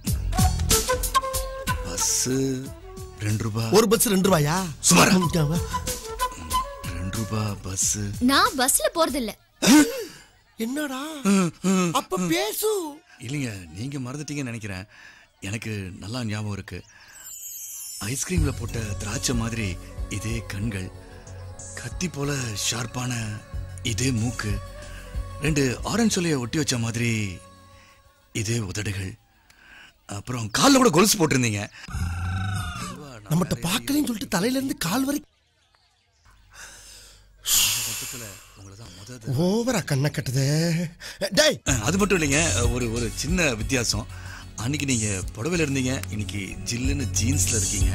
[SPEAKER 7] பஸ் 2 ரூபாய்.
[SPEAKER 4] ஒரு பஸ் 2 ரூபாயா?
[SPEAKER 7] சுமார்
[SPEAKER 4] 2
[SPEAKER 7] ரூபாய் பஸ்.
[SPEAKER 8] நான் பஸ்ல போறது இல்ல.
[SPEAKER 4] என்னடா அப்ப பேசு.
[SPEAKER 7] இல்லைங்க, நீங்க மறந்துட்டீங்கன்னு நினைக்கிறேன். எனக்கு நல்லா ஞாபகம் இருக்கு. ஐஸ்கிரீம்ல போட்ட திராட்சை மாதிரி இதே கண்கள், கத்தி போல ஷார்ப்பான இதே மூக்கு, 2 ஆரஞ்சு சொல்லைய ஒட்டி வச்ச மாதிரி இதே உதடுகள், அப்புறம் கால்ல கூட கொலுசு போட்டிருந்தீங்க.
[SPEAKER 4] நம்மகிட்ட பார்க்கலன்னு சொல்லிட்டு தலையில இருந்து கால் வரை ஓவரா கண்ணை கட்டுதே. டேய்
[SPEAKER 7] அது மட்டும் இல்லைங்க, ஒரு சின்ன வித்தியாசம். அன்னைக்கு நீங்க புடவையில இருந்தீங்க, இன்னைக்கு ஜில்லுன்னு ஜீன்ஸ்ல இருக்கீங்க.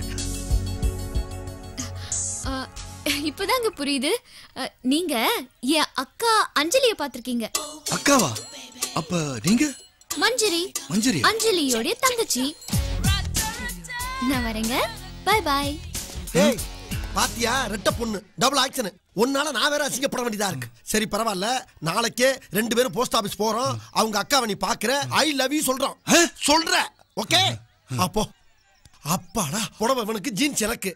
[SPEAKER 8] இப்பதாங்க புரியுது. நீங்க என் அக்கா அஞ்சலிய பாத்திருக்கீங்க.
[SPEAKER 7] அக்காவா? அப்ப நீங்க?
[SPEAKER 8] மஞ்சரி.
[SPEAKER 7] மஞ்சரி
[SPEAKER 8] அஞ்சலியோட தங்கச்சி. நான் வரேங்க. Bye bye.
[SPEAKER 4] ஏய் பாத்தியா, ரெட்ட பொண்ணு டபுள் ஆக்ஷன். ஒன்னால நான் வேற அசிங்கப்பட வேண்டியதா இருக்கு. சரி பரவாயில்ல, நாளைக்கே 2 பேரும் போஸ்ட் ஆபீஸ் போறோம். அவங்க அக்காவை நீ பாக்குற, ஐ லவ் யூ சொல்றோம். சொல்ற ஓகே? அப்போ அப்பாடா புடவை இவனுக்கு, ஜீன்ஸ் எனக்கு.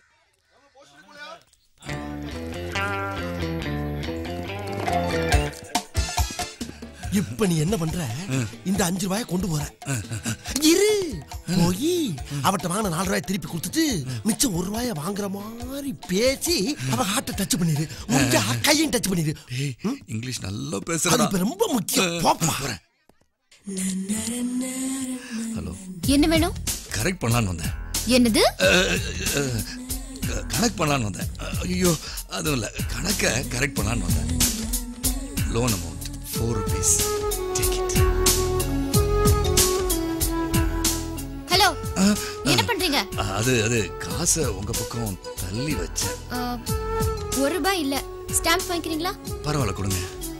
[SPEAKER 4] இப்ப நீ என்ன பண்ற? இந்த 5 ரூபாயை கொண்டு போற. இரு போய் அவட்ட வாங்கின 4 ரூபாயை திருப்பி கொடுத்துட்டு மிச்சம் 1 ரூபாயை வாங்குற மாதிரி பேசி அவ ஹார்ட்டை டச் பண்ணிரு. முடிஞ்சா கையும் டச் பண்ணிரு.
[SPEAKER 7] இங்கிலீஷ் நல்லா பேசுறடா.
[SPEAKER 4] அது ரொம்ப முக்கியம். போப்பா.
[SPEAKER 7] ஹலோ,
[SPEAKER 8] என்ன வேணும்?
[SPEAKER 7] கரெக்ட் பண்ணலான்னு வந்தேன்.
[SPEAKER 8] என்னது?
[SPEAKER 7] கனெக்ட் பண்ணலான்னு வந்தேன். ஐயோ அதுவும் இல்ல, கணக்கை கரெக்ட் பண்ணலான்னு வந்தேன். Loan amount 4 rupees. Take it.
[SPEAKER 8] ஹலோ, என்ன பண்றீங்க?
[SPEAKER 7] அது காசை உங்க பக்கம் தள்ளி வச்சேன்.
[SPEAKER 8] 1 ரூபாய் இல்ல. ஸ்டாம்ப் வாங்கிக்கிறீங்களா?
[SPEAKER 7] பரவாயில்ல கொடுங்க.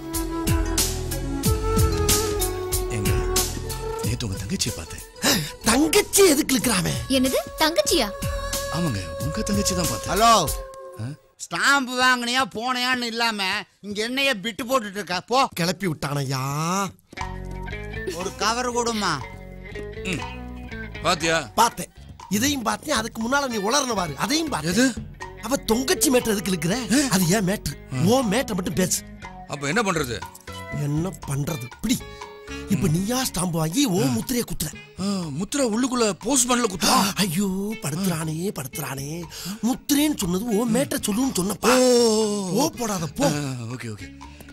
[SPEAKER 7] எங்க நேத்து உங்க தங்கச்சியை பார்த்தேன்.
[SPEAKER 4] தங்கச்சி எதுக்கு இருக்கிறாமே?
[SPEAKER 8] என்னது தங்கச்சியா?
[SPEAKER 7] ஆமாங்க, உங்க தங்கச்சி தான் பார்த்தேன்.
[SPEAKER 9] ஹலோ, ஸ்டாம்ப் வாங்கினியா போனையான்னு இல்லாம இங்க என்னைய பிட்டு போட்டுட்டு இருக்கா? போ.
[SPEAKER 4] கிளப்பி விட்டானையா.
[SPEAKER 9] ஒரு கவர் கொடுமா.
[SPEAKER 7] பாத்தியா?
[SPEAKER 4] பார்த்தேன். இதையும் பார்த்தேன். அதுக்கு முன்னால நீ உளறன பாரு, அதையும் பாரு. அவ தொங்கச்சி மேட்டர் எதுக்கு இருக்கிற? அது ஏன் மேட்டர்? ஓ மேட்டர் மட்டும் பேசு.
[SPEAKER 7] அப்ப என்ன பண்றது?
[SPEAKER 4] என்ன பண்றது? பிடி. இப்ப நீயா ஸ்டாம்ப் வாங்கி ஓ முத்திரைய குத்துற.
[SPEAKER 7] முத்திரை உள்ளுக்குள்ள போஸ்ட் பண்ணல குத்துறா.
[SPEAKER 4] ஐயோ படுத்துறானே. முத்திரேன்னு சொன்னது ஓ மேட்டர் சொல்லுன்னு சொன்னப்பா. ஓ போடாத போ.
[SPEAKER 7] Okay okay.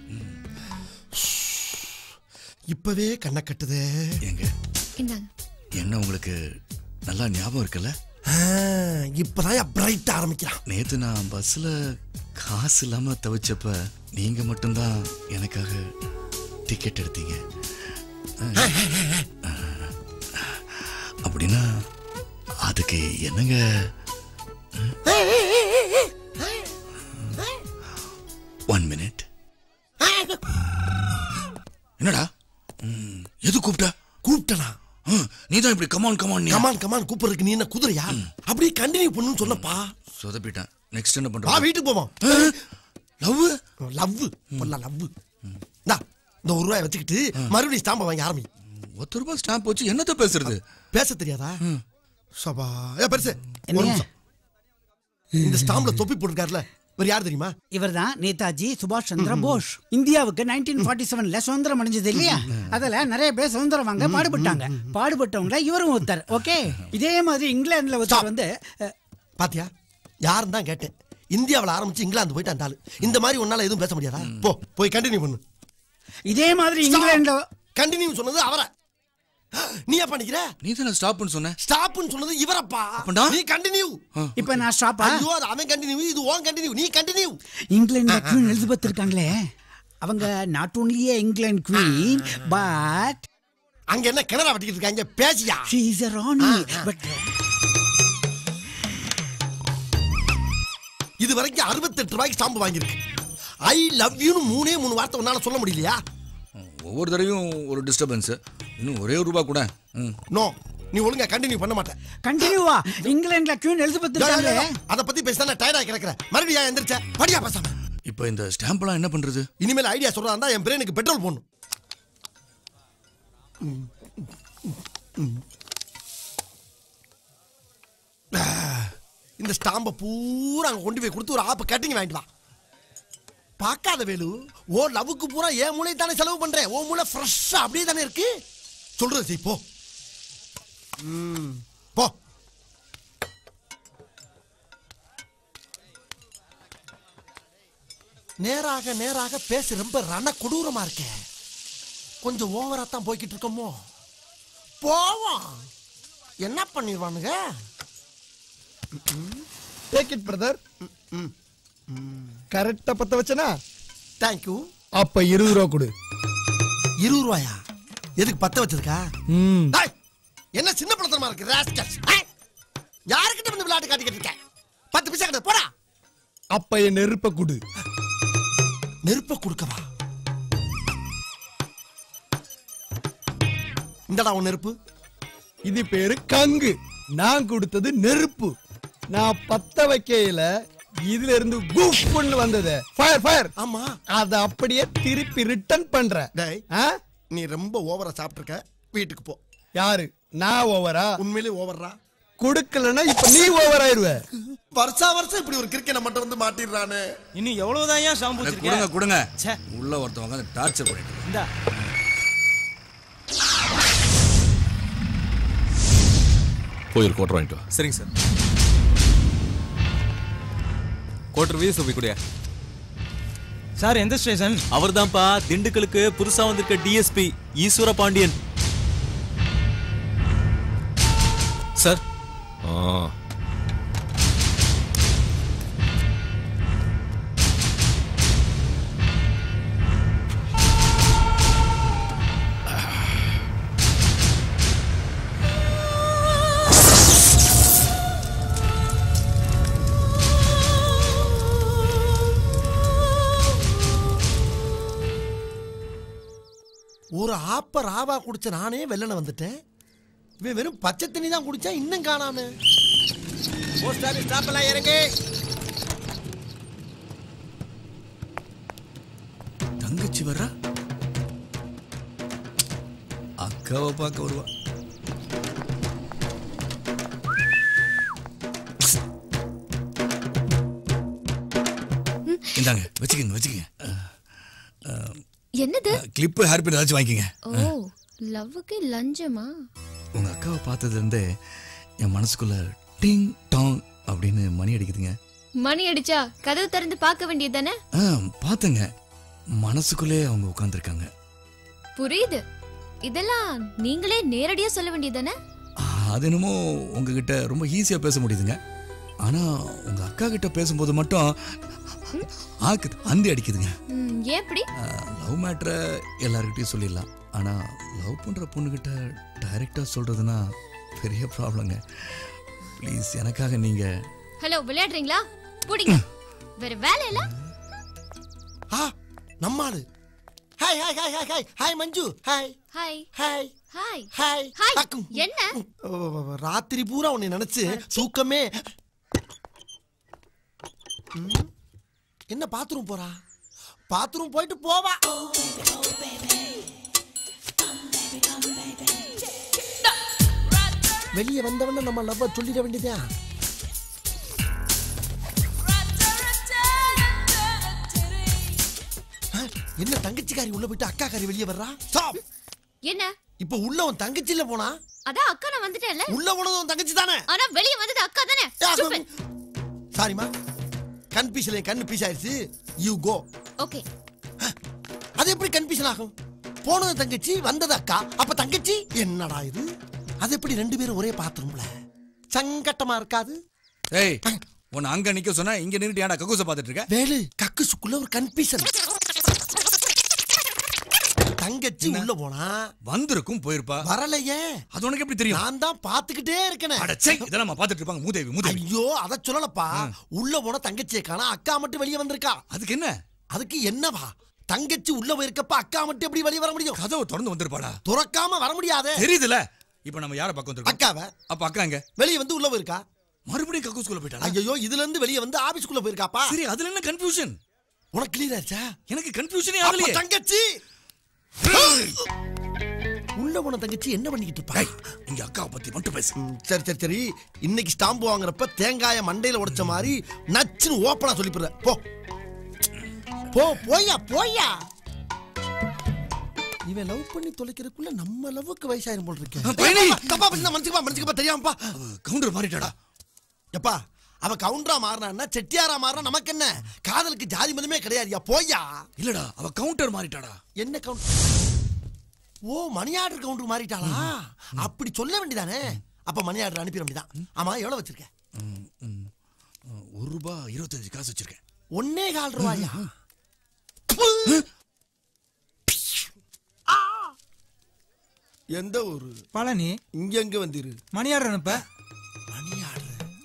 [SPEAKER 4] இப்பவே கண்ணை கட்டுதே.
[SPEAKER 7] எங்க
[SPEAKER 8] இந்தாங்க.
[SPEAKER 7] என்ன உங்களுக்கு நல்லா ஞாபகம் இருக்குல்ல?
[SPEAKER 4] இப்பதான் பிரைட் ஆரம்பிக்கிறான்.
[SPEAKER 7] நேத்து நான் பஸ்ல காசு இல்லாம தவிச்சப்ப நீங்க மட்டும்தான் எனக்காக டிக்கெட் எடுத்தீங்க. அப்படின்னா அதுக்கு என்னங்க? One minute. என்னடா எது கூப்பிட்டனா? நீதான் இப்படி கமான்
[SPEAKER 4] கூப்பிடுறதுக்கு நீ என்ன குதிரையா? அப்படியே கண்டினியூ பண்ணுன்னு சொன்னப்பா.
[SPEAKER 7] சொதப்பிட்டேன். நெக்ஸ்ட் என்ன பண்றோம்?
[SPEAKER 4] வீட்டுக்கு போவோம். லவ் இந்த ₹1 வச்சுக்கிட்டு மறுபடியும் ஸ்டாம்பை வாங்கி ஆரம்பி.
[SPEAKER 7] ₹1 ஸ்டாம்ப் வச்சு என்னத்த பேசுறது?
[SPEAKER 4] பேச தெரியாதா? சபா பெருசு. இந்த ஸ்டாம்ப்ல தொப்பி போட்டிருக்காருல, இவர் யார் தெரியுமா?
[SPEAKER 9] இவர்தான் நேதாஜி சுபாஷ் சந்திர போஸ். இந்தியாவுக்கு 1947ல சுதந்திரம் அடைஞ்சது இல்லையா? அதுல நிறைய பேர் சுதந்திரம் வாங்க பாடுபட்டாங்க. பாடுபட்டவங்க இவரும் ஒருத்தர். ஓகே, இதே மாதிரி இங்கிலாந்துல ஒருத்தர் வந்து
[SPEAKER 4] பாத்தியா, யாருன்னு தான் கேட்டேன். இந்தியாவில் ஆரம்பிச்சு இங்கிலாந்து போயிட்டு அந்த ஆளு. இந்த மாதிரி உன்னால எதுவும் பேச முடியாதா? போய் கண்டினியூ பண்ணு.
[SPEAKER 9] இதே மாதிரி இங்கிலாந்துல
[SPEAKER 4] கண்டினியூ சொன்னது அவரை. நீ என்ன பண்ணிக்கிற?
[SPEAKER 7] நீ தான ஸ்டாப்னு சொன்ன.
[SPEAKER 4] ஸ்டாப்னு சொன்னது இவரப்பா. நீ கண்டினியூ.
[SPEAKER 9] இப்போ நான் ஸ்டாப்பா?
[SPEAKER 4] ஐயோ, அவன் கண்டினியூ, இது ஓன் கண்டினியூ. நீ கண்டினியூ.
[SPEAKER 9] இங்கிலாந்துல குவீன் எலிசபெத் இருக்காங்களே, அவங்க not only England queen but
[SPEAKER 4] அங்க என்ன கிணறா வெட்டிட்டு இருக்காங்க? பேசியா?
[SPEAKER 9] she is a ராணி. பட்
[SPEAKER 4] இது வரைக்கும் ₹68 ஸ்டாம்ப் வாங்கியிருக்கு. ஐ லவ் யூன்னு 3 வார்த்தை உன்னால சொல்ல முடியலையா?
[SPEAKER 7] ஒவ்வொரு தடவையும் ஒரு டிஸ்டர்பன்ஸ். இன்னும் ஒரே ₹1 கூட.
[SPEAKER 4] நோ, நீ ஒழுங்கா கண்டினியூ பண்ண மாட்டே.
[SPEAKER 9] கண்டினியூவா? இங்கிலாந்துல குவீன் எலிசபெத் இருக்காங்களே,
[SPEAKER 4] அத பத்தி பேசினா நான் டயர்டா கிடக்குறேன். மறுபடியும் எந்திரச்ச படியா பேசாம.
[SPEAKER 7] இப்போ இந்த ஸ்டாம்ப்லாம் என்ன பண்றது?
[SPEAKER 4] இனிமேல் ஐடியா சொல்றதா இருந்தா என் பிரெயினுக்கு பெட்ரோல் போடணும். இந்த ஸ்டாம்பை பூரா அங்க கொண்டு போய் கொடுத்து ஒரு ஆப்பு கட்டிங் வாங்கிட்டு வா. பார்க்காத வேலு, ஓ லவ்வுக்கு பூரா என் மூளை தானே செலவு பண்றேன். ஓ மூளை ஃப்ரெஷ்ஷா அப்படியே தானே இருக்கு. சொல்றது செய், போ போ. நேராக நேராக பேசி ரொம்ப ரண கொடூரமா இருக்க. கொஞ்சம் ஓவரா தான் போய்கிட்டு இருக்கோமோ? போவோம். என்ன பண்ணிடுவானுங்க?
[SPEAKER 14] Take it brother. கரெக்டா பத்த வச்சனா?
[SPEAKER 4] தேங்க்யூ.
[SPEAKER 14] அப்ப ₹20 கொடு.
[SPEAKER 4] ₹20? எதுக்கு பத்த வச்சிருக்கா? என்ன சின்ன பழத்தனமா இருக்கு ராஸ்கல்ஸ். யாருக்கிட்ட வந்து விளையாட்டு காட்டிக்கிட்டு இருக்க? 10 பைசா கிட்ட போடா.
[SPEAKER 14] அப்ப என் நெருப்ப கொடு.
[SPEAKER 4] நெருப்ப கொடுக்கவா? இந்தடா உன் நெருப்பு.
[SPEAKER 14] இது பேரு கங்கு. நான் கொடுத்தது நெருப்பு. நான் பத்த வைக்கையில இதுல இருந்து குஃப்னு வந்தது. Fire fire.
[SPEAKER 4] ஆமா,
[SPEAKER 14] அத அப்படியே திருப்பி ரிட்டர்ன் பண்ற.
[SPEAKER 4] நீ ரொம்ப ஓவரா சாப்பிட்டுருக்க. வீட்டுக்கு போ.
[SPEAKER 14] யாரு? நான் ஓவரா?
[SPEAKER 4] உண்மையிலே ஓவரா?
[SPEAKER 14] கொடுக்கலன்னா இப்ப நீ ஓவர் ஆயிருவ.
[SPEAKER 4] வருஷம் இப்படி ஒரு கிரிக்கெட் மட்டும் வந்து மாட்டிடுறானே.
[SPEAKER 13] இன்னும் எவ்வளவுதான் ஏன் ஷாம்பு
[SPEAKER 7] கொடுங்க கொடுங்க. உள்ள ஒருத்தவங்க டார்ச்சர் பண்ணிட்டு.
[SPEAKER 13] இந்தா
[SPEAKER 15] போய் ஒரு கோட்டர் வாங்கிட்டு வா.
[SPEAKER 16] சரிங்க சார். கோட்டர் வீச குடியா
[SPEAKER 13] சார். எந்த ஸ்டேஷன்?
[SPEAKER 16] அவர் தான்ப்பா, திண்டுக்கலுக்கு புதுசா வந்திருக்க டிஎஸ்பி ஈஸ்வர பாண்டியன் சார்.
[SPEAKER 4] ஒரு ஆப்ப ராவா குடிச்ச நானே வெள்ளன வந்துட்டேன். இவன் வெறும் பச்சை தண்ணி தான் குடிச்சா இன்னும் காணானு. போஸ்ட் ஆபீஸ் ஸ்டாப்ல இறங்கு.
[SPEAKER 7] தங்கச்சி வர்றா. அக்காவை பார்க்க வருவா. இந்தாங்க வச்சுக்கங்க வச்சுக்கங்க.
[SPEAKER 8] என்னது?
[SPEAKER 7] கிளிப் ஹேர் பின் ஏதாச்சும் வாங்கிக்கங்க.
[SPEAKER 8] ஓ, லவ்வுக்கு லஞ்சமா?
[SPEAKER 7] உங்க அக்காவை பார்த்ததுல இருந்தே என் மனசுக்குள்ள டிங் டாங் அப்படின்னு மணி அடிக்குதுங்க.
[SPEAKER 8] மணி அடிச்சா கதவு திறந்து பார்க்க வேண்டியது தானே?
[SPEAKER 7] பாத்துங்க, மனசுக்குள்ளே அவங்க உட்கார்ந்துருக்காங்க.
[SPEAKER 8] புரியுது. இதெல்லாம் நீங்களே நேரடியா சொல்ல வேண்டியது தானே?
[SPEAKER 7] அது என்னமோ உங்ககிட்ட ரொம்ப ஈஸியா பேச முடியுதுங்க. ஆனா உங்க அக்கா கிட்ட பேசும்போது மட்டும் அந்தி அடிக்குதுங்க.
[SPEAKER 8] எப்படி?
[SPEAKER 7] லவ் மேட்டரை எல்லார்கிட்டயும் சொல்லிடலாம். ஆனா லவ் பண்ற பொண்ணுகிட்ட டைரக்டா சொல்றதுன்னா பெரிய ப்ராப்ளங்க. ப்ளீஸ் எனக்காக நீங்க.
[SPEAKER 8] ஹலோ, விளையாடுறீங்களா? புடிங்க. வேற வேலை இல்ல?
[SPEAKER 4] நம்மாளு. Hi hi hi hi hi hi Manju. Hi
[SPEAKER 8] hi
[SPEAKER 4] hi
[SPEAKER 8] hi
[SPEAKER 4] hi
[SPEAKER 8] hi. என்ன?
[SPEAKER 4] ராத்திரி பூரா உன்னை நினைச்சு தூக்கமே. என்ன பாத்ரூம் போறா? பாத்ரூம் போயிட்டு போவா. வெளியே வந்தவன நம்ம லவ்வ சொல்லிட வேண்டியதா. என்ன தங்கச்சிக்காரி உள்ள போயிட்டு அக்காக்காரி வெளியே வர்றா? ஸ்டாப்.
[SPEAKER 8] என்ன
[SPEAKER 4] இப்ப உள்ள உன் தங்கச்சில போனா?
[SPEAKER 8] அதான் அக்கா நான் வந்துட்டேன்ல.
[SPEAKER 4] உள்ள போனது உன் தங்கச்சி தானே?
[SPEAKER 8] ஆனா வெளிய வந்தது அக்கா தானே.
[SPEAKER 4] சாரிமா, கன்ஃபியூஷன் கண்ணு பீஸ் ஆயிருச்சு. You go.
[SPEAKER 8] ஓகே.
[SPEAKER 4] அது எப்படி கன்ஃபியூஷன் ஆகும்? போனது தங்கச்சி, வந்தது அக்கா. அப்ப தங்கச்சி என்னடா இது? அது எப்படி ரெண்டு பேரும் ஒரே பாத்ரூம்ல? சங்கட்டமா இருக்காது?
[SPEAKER 7] ஏய், உன்னை அங்க நிக்க சொன்னா இங்க நின்னுட்டு ஏன்டா கக்கூச பாத்துட்டு இருக்க?
[SPEAKER 4] வேலு, கக்குசுக்குள்ள ஒரு கன்ஃபியூஷன். தங்கச்சி உள்ள போனா
[SPEAKER 7] வந்திருக்கும், போயிருப்பா.
[SPEAKER 4] வரலையே.
[SPEAKER 7] அது உனக்கு எப்படி தெரியும்?
[SPEAKER 4] நான் தான் பாத்துக்கிட்டே இருக்கேன்.
[SPEAKER 7] அடச்சே, இதெல்லாம் நம்ம பாத்துட்டு இருப்பாங்க. மூதேவி.
[SPEAKER 4] ஐயோ, அத சொல்லலப்பா. உள்ள போன தங்கச்சியை காணா, அக்கா மட்டும் வெளியே வந்திருக்கா.
[SPEAKER 7] அதுக்கு என்ன?
[SPEAKER 4] அதுக்கு என்னவா? தங்கச்சி உள்ள போயிருக்கப்ப அக்கா மட்டும் எப்படி வெளியே வர முடியும்?
[SPEAKER 7] கதவு திறந்து வந்திருப்பாடா.
[SPEAKER 4] துறக்காம வர முடியாதே.
[SPEAKER 7] தெரியுதுல. இப்ப நம்ம யாரை பக்கம் வந்திருக்கோம்?
[SPEAKER 4] அக்காவை.
[SPEAKER 7] அப்ப அக்கா எங்க?
[SPEAKER 4] வெளியே வந்து உள்ள போயிருக்கா.
[SPEAKER 7] மறுபடியும் கக்கூஸ்குள்ள போயிட்டா.
[SPEAKER 4] ஐயோ, இதுல இருந்து வெளியே வந்து ஆபீஸ்க்குள்ள போயிருக்காப்பா.
[SPEAKER 7] சரி, அதுல என்ன கன்ஃபியூஷன்?
[SPEAKER 4] உனக்கு கிளியர் ஆச்சா?
[SPEAKER 7] எனக்கு கன்ஃபியூஷனே ஆகலையே.
[SPEAKER 4] தங்கச்சி உள்ள போன தங்கச்சி என்ன பண்ணிக்கிட்டு இருப்பா?
[SPEAKER 7] இங்க அக்காவை பத்தி மட்டும் பேசு.
[SPEAKER 4] சரி சரி சரி. இன்னைக்கு ஸ்டாம்பு வாங்குறப்ப தேங்காய மண்டையில உடைச்ச மாதிரி நச்சுன்னு ஓப்பனா சொல்லி போற. போ போ, போயா போயா. இவன் லவ் பண்ணி தொலைக்கிறதுக்குள்ள நம்ம லவ்வுக்கு வயசாயிரும் போல் இருக்கு. தப்பா பண்ணா மனுஷக்கப்பா தெரியாமப்பா.
[SPEAKER 7] கவுண்டர் மாறிட்டாடா.
[SPEAKER 4] எப்பா, அவ கவுண்டரா மாறினா செட்டியாரா மாறினா நமக்கு என்ன? காதலுக்கு ஜாதி மதமே கிடையாதுயா. போயா.
[SPEAKER 7] இல்லடா, அவ கவுண்டர் மாறிட்டாடா.
[SPEAKER 4] என்ன கவுண்டர்? ஓ, மணி ஆர்டர் கவுண்டர் மாறிட்டாளா? அப்படி சொல்ல வேண்டியதானே. அப்ப மணி ஆர்டர் அனுப்பிட வேண்டியதான். ஆமா, எவ்வளவு வச்சிருக்க?
[SPEAKER 7] ₹1.25 வச்சிருக்கேன்.
[SPEAKER 4] 1.25 ரூபாயா? எந்த ஊரு?
[SPEAKER 17] பழனி.
[SPEAKER 4] இங்க எங்க வந்திரு?
[SPEAKER 17] மணி ஆர்டர் அனுப்ப.
[SPEAKER 4] Money order.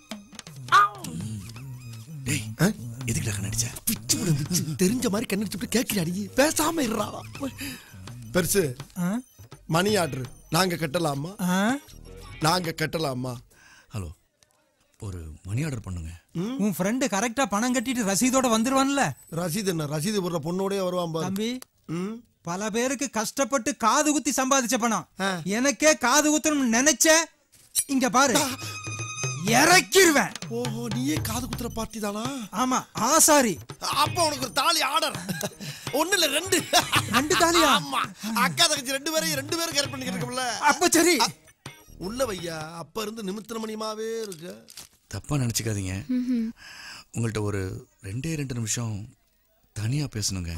[SPEAKER 7] டேய், எதுக்குடா கண்ணடிச்ச?
[SPEAKER 4] தெரிஞ்ச மாதிரி கண்ணடிச்சு கேட்கிறாடி. பேசாம இருறா. பெருசு, மணி ஆர்டர் நாங்க கட்டலாமா? நாங்க கட்டலாமா?
[SPEAKER 7] ஹலோ, ஒரு மணி ஆர்டர் பண்ணுங்க.
[SPEAKER 17] உன் ஃப்ரெண்ட் கரெக்டா பணம் கட்டிட்டு ரசீதோட வந்துருவான்ல.
[SPEAKER 4] ரசீது என்ன? ரசீது போடுற பொண்ணோடய வருவான் பாரு.
[SPEAKER 17] தம்பி, பல பேருக்கு கஷ்டப்பட்டு காது குத்தி சம்பாதிச்ச பணம். எனக்கே காது குத்தணும் நினைச்ச, இங்க பாரு, இறக்கிருவேன்.
[SPEAKER 4] ஓஹோ, நீயே காது குத்துற பார்ட்டி தானா?
[SPEAKER 17] ஆமா, ஆசாரி.
[SPEAKER 4] அப்ப உனக்கு ஒரு தாலி ஆர்டர். ஒண்ணு இல்ல, ரெண்டு
[SPEAKER 17] தாலியா?
[SPEAKER 4] ஆமா, அக்கா தங்கச்சி ரெண்டு பேரும் கேர் பண்ணிக்கிட்டு இருக்கோம்ல.
[SPEAKER 17] அப்ப சரி,
[SPEAKER 4] உள்ள வையா. அப்ப இருந்து நிமித்திர மணியமாவே இருக்கு.
[SPEAKER 7] தப்பா நினைச்சுக்காதீங்க. உங்கள்ட்ட ஒரு 2 நிமிஷம் தனியா பேசணுங்க.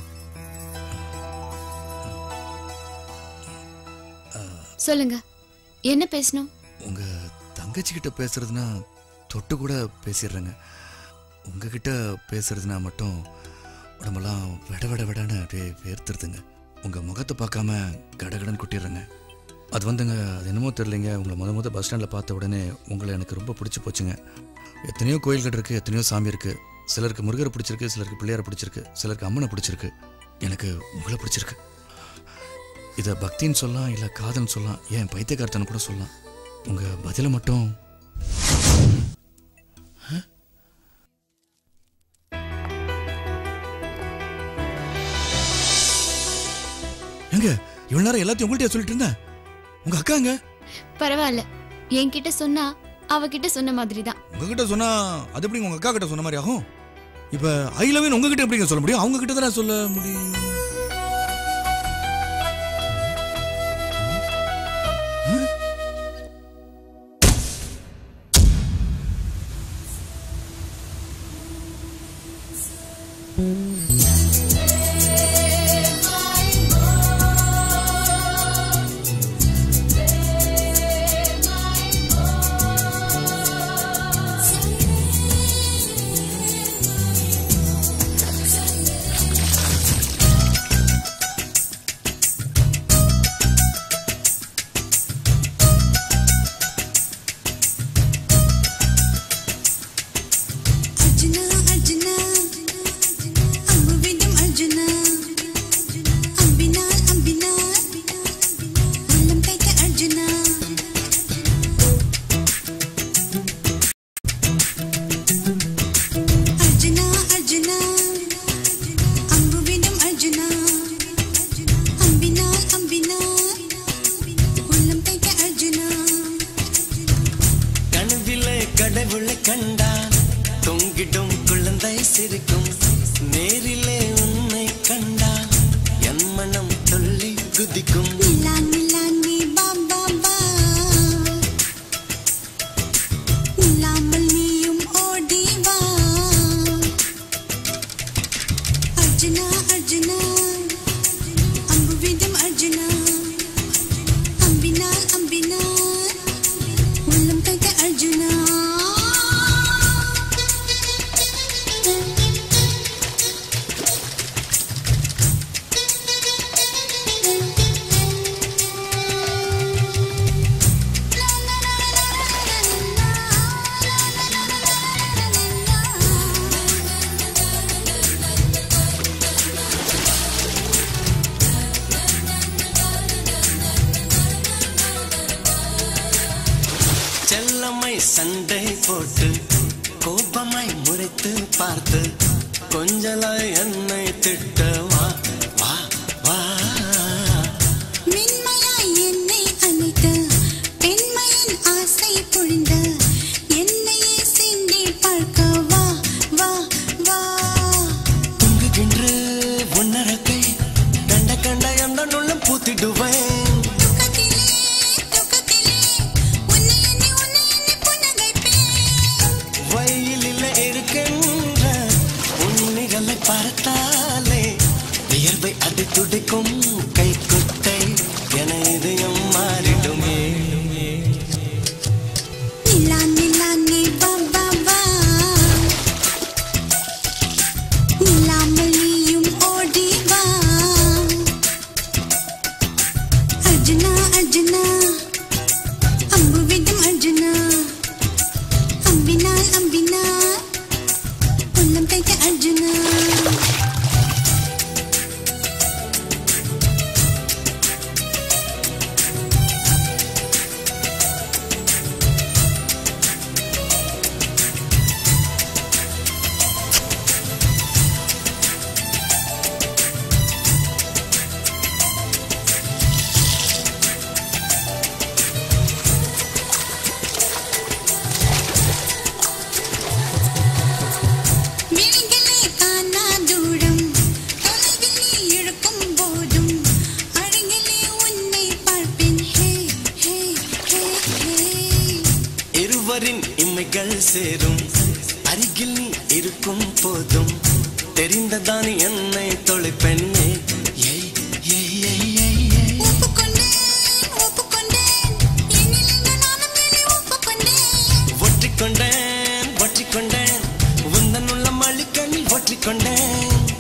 [SPEAKER 8] சொல்லுங்க, என்ன பேசணும்?
[SPEAKER 7] உங்க தங்கச்சி கிட்ட பேசுறதுனா தொட்டு கூட பேசிடுறேங்க. உங்ககிட்ட பேசுறதுனா மட்டும் உடம்பெல்லாம் விடன்னு அப்படியே வேர்த்துருதுங்க. உங்க முகத்தை பார்க்காம கடகடன்னு கொட்டிடுறேங்க. அது வந்துங்க, அது என்னமோ தெரியலைங்க. உங்களை முத பஸ் ஸ்டாண்டில் பார்த்த உடனே உங்களை எனக்கு ரொம்ப பிடிச்சி போச்சுங்க. எத்தனையோ கோயில்கள் இருக்குது, எத்தனையோ சாமி இருக்குது. சிலருக்கு முருகரை பிடிச்சிருக்கு, சிலருக்கு பிள்ளையாரை பிடிச்சிருக்கு, சிலருக்கு அம்மனை பிடிச்சிருக்கு. எனக்கு உங்களை பிடிச்சிருக்கு. இதை பக்தின்னு சொல்லலாம், இல்லை காதல்னு சொல்லலாம், ஏன் பைத்தியக்காரத்தன்னு கூட சொல்லலாம். உங்கள் பதிலை மட்டும் எங்க இவ்வளவு நேரம் எல்லாத்தையும் உங்கள்கிட்ட சொல்லிட்டு இருந்தேன். உங்க அக்காங்க
[SPEAKER 8] பரவாயில்ல, என்கிட்ட சொன்னா அவகிட்ட சொன்ன மாதிரி தான்.
[SPEAKER 7] உங்ககிட்ட சொன்னா அது எப்படி உங்க அக்கா கிட்ட சொன்ன மாதிரி ஆகும்? இப்ப ஐ லவ் யூ உங்ககிட்ட எப்படிங்க சொல்ல முடியும்? அவங்க கிட்ட தானே சொல்ல முடியும்.
[SPEAKER 18] I'm குழந்தை சிரிக்கும் நேரிலே உன்னை கண்டால் என் மனம் துள்ளி குதிக்கும் சண்டை போட்டு கோபமாய் முறைத்து பார்த்து கொஞ்சலாய் என்னை திட்ட வா வா வா
[SPEAKER 19] மென்மையாய் என்னை அணைத்து பெண்மையின் ஆசை பொழிந்த என்னையே சிந்தி பார்க்க வா வா வா
[SPEAKER 18] தூங்குகின்ற உன்னரக்கை கண்ட கண்ட எந்த நுள்ளம் பூத்திடுவேன் பார்த்தாலே வியர்வை அது துடிக்கும் கை குட்டை என இதயம் மாறிடுமே
[SPEAKER 19] நிலா நிலா நீ வா வா வா நிலாமல் நீயும் ஓடி வா அர்ஜுனா அர்ஜுனா அம்பு விடும் அர்ஜுனா அம்பினால் அம்பினால் உள்ளம் தைக்க அர்ஜுனா
[SPEAKER 18] சேரும் அருகில் நீ இருக்கும் போதும் தெரிந்ததான் என்னை தொலைப்பெண்ணே ஒற்றிக்கொண்டேன் ஒற்றிக்கொண்டேன் உந்தன் உள்ள மளிக்கண்ணில் ஒற்றிக்கொண்டேன்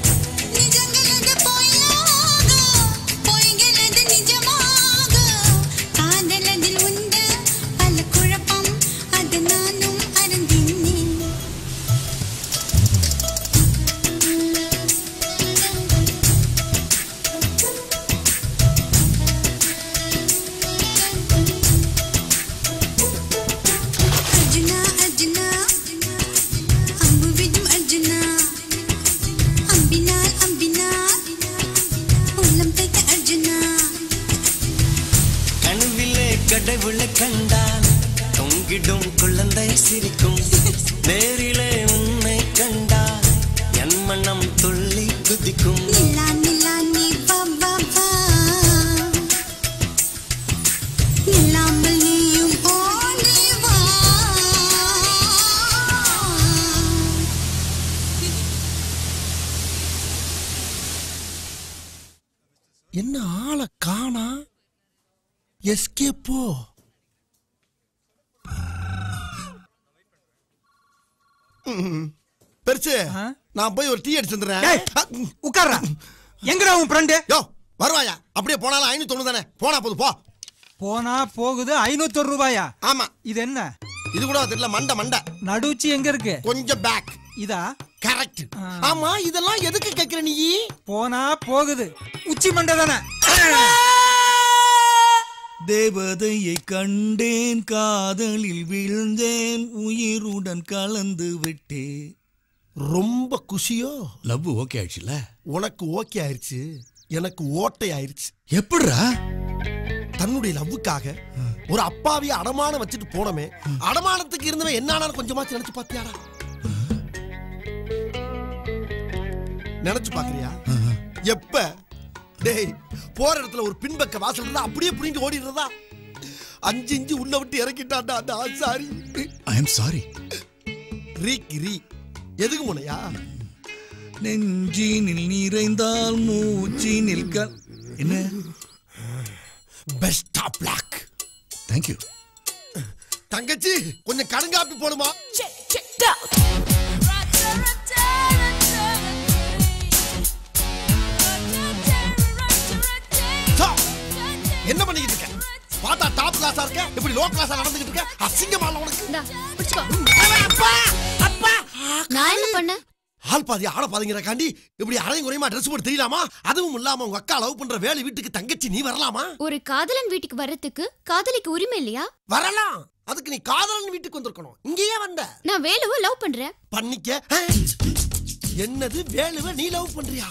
[SPEAKER 18] கடவுளை கண்டால் தொங்கிடும் குழந்தை சிரிக்கும் நேரிலே உன்னை கண்டால் என் மனம் துள்ளி குதிக்கும்
[SPEAKER 19] நிலா நிலா நீ வா வா வா நிலாமல் நீயும் ஓடி வா
[SPEAKER 4] என்ன ஆளை காணா எஸ்கேப்போ பெருசு நான் போய் ஒரு டீ அடிச்சு வந்துடுறேன்
[SPEAKER 17] உட்கார்றா எங்கடா உன் ஃப்ரெண்டு
[SPEAKER 4] யோ வருவாயா அப்படியே போனாலும் 590 தானே போனா போது போ
[SPEAKER 17] போனா போகுது 501 ரூபாயா
[SPEAKER 4] ஆமா
[SPEAKER 17] இது என்ன
[SPEAKER 4] இது கூட தெரியல மண்டை மண்டை
[SPEAKER 17] நடுச்சி எங்க இருக்கு
[SPEAKER 4] கொஞ்சம் பேக்
[SPEAKER 17] இதா
[SPEAKER 4] கரெக்ட் ஆமா இதெல்லாம் எதுக்கு கேக்குற நீ
[SPEAKER 17] போனா போகுது உச்சி மண்டை தானே
[SPEAKER 7] தேவதையை கண்டேன் காதலில் விழுந்தேன் உயிருடன் கலந்து விட்டேன்
[SPEAKER 4] ரொம்ப குஷியோ
[SPEAKER 7] லவ் ஓகே ஆயிடுச்சுல
[SPEAKER 4] உனக்கு ஓகே ஆயிடுச்சு எனக்கு ஓட்டை ஆயிடுச்சு
[SPEAKER 7] எப்படிடா
[SPEAKER 4] தன்னுடைய லவ்வுக்காக ஒரு அப்பாவிய அடமானம் வச்சுட்டு போனமே அடமானத்துக்கு இருந்தவன் என்ன கொஞ்சமாச்சு நினைச்சு பாத்தியாடா நினைச்சு பாக்குறியா? எப்ப டேய் போற இடத்துல ஒரு பின்பக்க வாசல் இருந்தா அப்படியே புடிங்கிட்டு ஓடிடுறதா? 5 இன்ச்சு உள்ள விட்டு இறக்கிட்டான்டா அந்த ஆசாரி.
[SPEAKER 7] ஐ அம் சாரி.
[SPEAKER 4] ரீ எதுக்கு முனையா?
[SPEAKER 7] நெஞ்சினில் நிறைந்தால் மூச்சி நிற்க. என்ன?
[SPEAKER 4] Best of luck.
[SPEAKER 7] Thank you.
[SPEAKER 4] தங்கச்சி கொஞ்சம் கடுங்காப்பி போடுமா? என்ன பண்ணிக்கிட்டு இருக்க? பாத்தா டாப் கிளாஸா இருக்க, இப்படி லோ கிளாஸா நடந்துகிட்டு இருக்க. அசிங்கமா இல்ல உனக்கு? அப்பா அப்பா
[SPEAKER 8] நான் என்ன பண்ணேன்?
[SPEAKER 4] ஆள் பாதி ஆள பாதிங்கிற காண்டி இப்படி அரையும் குறையுமா ட்ரெஸ் போட்டு தெரியலாமா? அதுவும் இல்லாம உங்க அக்கா லவ் பண்ற வேலை வீட்டுக்கு தங்கச்சி நீ வரலாமா?
[SPEAKER 8] ஒரு காதலன் வீட்டுக்கு வர்றதுக்கு காதலிக்கு உரிமை இல்லையா?
[SPEAKER 4] வரலாம். அதுக்கு நீ காதலன் வீட்டுக்கு வந்திருக்கணும். இங்கேயே வந்த.
[SPEAKER 8] நான் வேலுவை லவ் பண்றேன்.
[SPEAKER 4] பண்ணிக்க. என்னது வேலுவை நீ லவ் பண்றியா?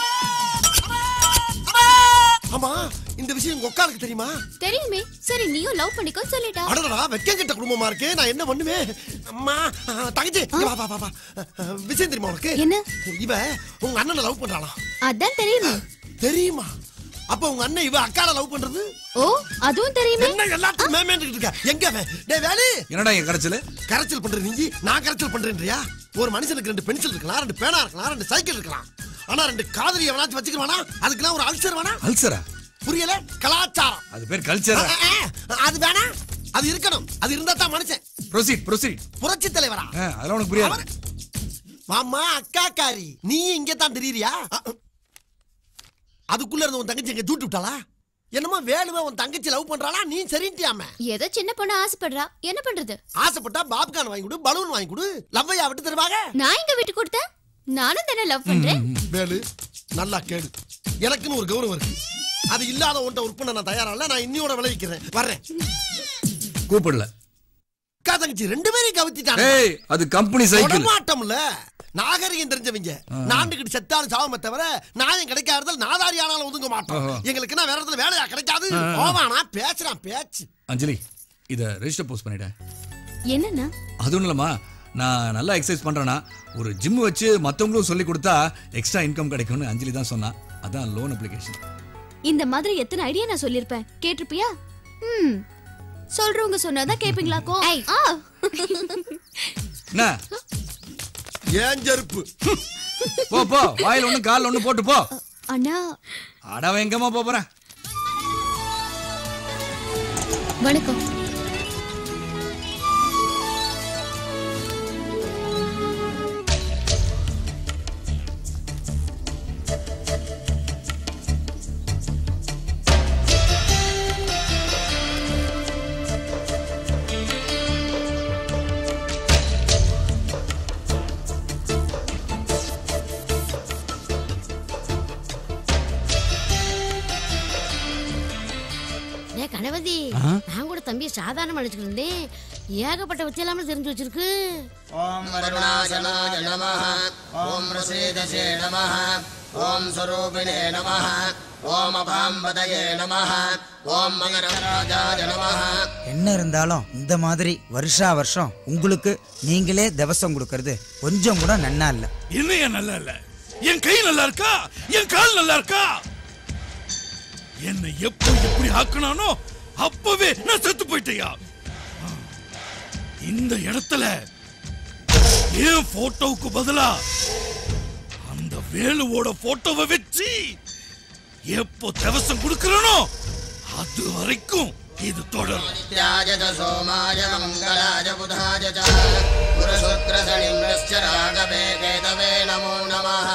[SPEAKER 4] ஆமா இந்த விஷயம் உங்க அக்காளுக்கு தெரியுமா?
[SPEAKER 8] தெரியுமே. சரி நீயும் லவ் பண்ணிக்கோ சொல்லிட்டா.
[SPEAKER 4] அடடா வெக்கம் கெட்ட குடும்பமா இருக்கே. நான் என்ன பண்ணுவேன்? அம்மா தங்கச்சி வா வா வா. விஷயம் தெரியுமா உனக்கு?
[SPEAKER 8] என்ன?
[SPEAKER 4] இவ உங்க அண்ணனை லவ் பண்றாளா?
[SPEAKER 8] அதான் தெரியுமா?
[SPEAKER 4] தெரியுமா? அப்ப உங்க அண்ணன் இவ அக்கால லவ் பண்றது?
[SPEAKER 8] ஓ அதுவும் தெரியுமே.
[SPEAKER 4] என்ன எல்லாத்தையும் மேமேன்ட்டு இருக்க? எங்க அவன்? டேய் வேலி
[SPEAKER 7] என்னடா இங்க கரைச்சல்?
[SPEAKER 4] கரைச்சல் பண்ற நீ நான் கரைச்சல் பண்றேன்றியா? ஒரு மனுஷனுக்கு 2 பென்சில் இருக்கலாம், 2 பேனா இருக்கலாம், 2 சைக்கிள் இருக்கலாம். ஆனா 2 காதலியை எவனாச்சும் வச்சுக்கவானா? அதுக்குலாம் ஒரு அல்சர் வேணா?
[SPEAKER 7] அல்சரா?
[SPEAKER 4] புரியல? கலாச்சாரம்.
[SPEAKER 7] அது பேர் கல்ச்சரா?
[SPEAKER 4] அது வேணா? அது இருக்கணும். அது இருந்தா தான் மனுஷன்.
[SPEAKER 7] ப்ரோசீட்.
[SPEAKER 4] புரட்சி தலைவரா?
[SPEAKER 7] அதெல்லாம் உனக்கு புரியாது.
[SPEAKER 4] மாமா அக்காக்காரி நீ இங்க தான் தெரியறியா? அதுக்குள்ள இருந்த உன் தங்கச்சி எங்க ஜூட்டு விட்டாளா? என்னமா வேலுவ உன் தங்கச்சி லவ் பண்றாளா? நீ சரின்ட்டியாம?
[SPEAKER 8] ஏதோ சின்ன பொண்ணு ஆசைப்படுறா. என்ன பண்றது?
[SPEAKER 4] ஆசைப்பட்டா பாப்கார்ன் வாங்கி கொடு, பலூன் வாங்கி கொடு. லவ்வையா விட்டு தருவாங்க?
[SPEAKER 8] நான் இங்க விட்டு கொடுத்தேன். நானும் தானே லவ் பண்றேன்.
[SPEAKER 4] வேலு நல்லா கேளு. எனக்குன்னு ஒரு கௌரவம் இருக்கு. அது இல்லாத ஒன்றை ஒர்க் பண்ண நான் தயாரா இல்ல. நான் இன்னியோட விளைவிக்கிறேன். வர்றேன்.
[SPEAKER 7] கூப்பிடல.
[SPEAKER 4] அக்கா தங்கச்சி 2 பேரையும் கவுத்திட்டாங்க.
[SPEAKER 7] ஏய் அது கம்பெனி சைக்கிள்.
[SPEAKER 4] மாட்டம்ல. நாகரிகம் தெரிஞ்சவங்க. நாண்டுகிட்டு செத்தாலும் சாவமே தவிர நாயம் கிடைக்காததால் நாதாரி ஆனாலும் ஒதுங்க மாட்டோம். எங்களுக்கு என்ன வேற இடத்துல வேலையா கிடைக்காது. ஓவானா பேசுறான் பேச்சு.
[SPEAKER 7] அஞ்சலி இத ரெஜிஸ்டர் போஸ்ட் பண்ணிட்ட.
[SPEAKER 8] என்னன்னா?
[SPEAKER 7] அது ஒண்ணும் இல்லம்மா. நான் நல்லா எக்ஸசைஸ் பண்றேனா ஒரு ஜிம் வச்சு மத்தவங்களும் சொல்லி கொடுத்தா எக்ஸ்ட்ரா இன்கம் கிடைக்கும்னு அஞ்சலி தான் சொன்னா. அதான் லோன் அப்ளிகேஷன்.
[SPEAKER 8] இந்த மாதிரி எத்தனை ஐடியா நான் சொல்லிருப்பேன். கேட்டிருப்பியா? சொல்றவங்க சொன்னாதான் கேப்பீங்களாக்கோ?
[SPEAKER 7] என்ன
[SPEAKER 4] ஏன் செருப்பு?
[SPEAKER 7] போ போ வாயில ஒண்ணு கால்ல ஒண்ணு போட்டு போ.
[SPEAKER 8] அண்ணா
[SPEAKER 7] அடவ எங்கம்மா போறேன்.
[SPEAKER 8] வணக்கம்.
[SPEAKER 10] கணபதி நான் கூட தம்பி சாதாரண நினைச்சுக்கிட்டு இருந்தேன். ஏகப்பட்ட வித்தியெல்லாம் தெரிஞ்சு வச்சிருக்கு.
[SPEAKER 20] ஓம் வருணாசனாய நமஹ, ஓம் ரசேதசே நமஹ, ஓம் ஸ்வரூபிணே நமஹ, ஓம் அபாம்பதயே நமஹ, ஓம் மகரராஜாய நமஹ.
[SPEAKER 21] என்ன இருந்தாலும் இந்த மாதிரி வருஷா வருஷம் உங்களுக்கு நீங்களே தவசம் கொடுக்கறது கொஞ்சம் கூட நன்னா இல்ல.
[SPEAKER 2] என்னையா நல்லா இல்ல? என் கை நல்லா இருக்கா? என் கால் நல்லா இருக்கா? என்னை எப்போ எப்படி ஆக்கணானோ அப்பவே நான் செத்து போயிட்டேயா. இந்த இடத்துல என் போட்டோவுக்கு பதிலா அந்த வேலுவோட போட்டோவை வச்சு எப்போ தவசம் கொடுக்கறனோ அது வரைக்கும் இது தொடரும்.
[SPEAKER 20] நித்யாய சோமாய மங்களாய புதாய ச குருசுக்ர சனிம்ரஸ்ய ராகவே கேதவே நமோ நமஹ.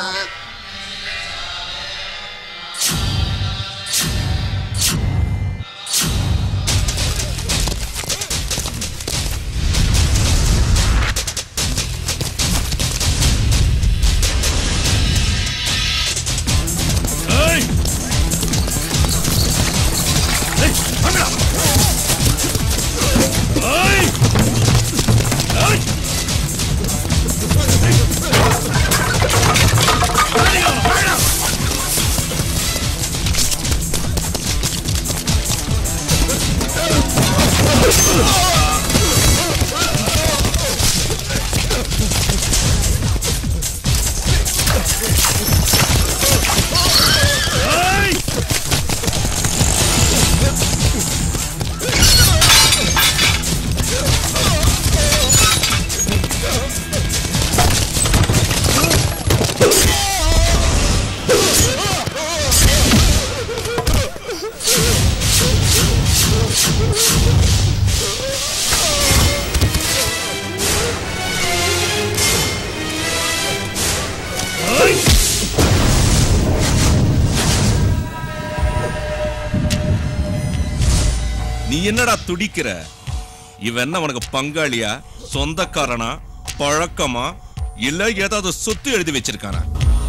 [SPEAKER 1] என்னடா துடிக்கிற? இவன் என்ன உனக்கு பங்காளியா, சொந்தக்காரனா, பழக்கமா, இல்ல ஏதாவது சொத்து எழுதி வச்சிருக்கானா?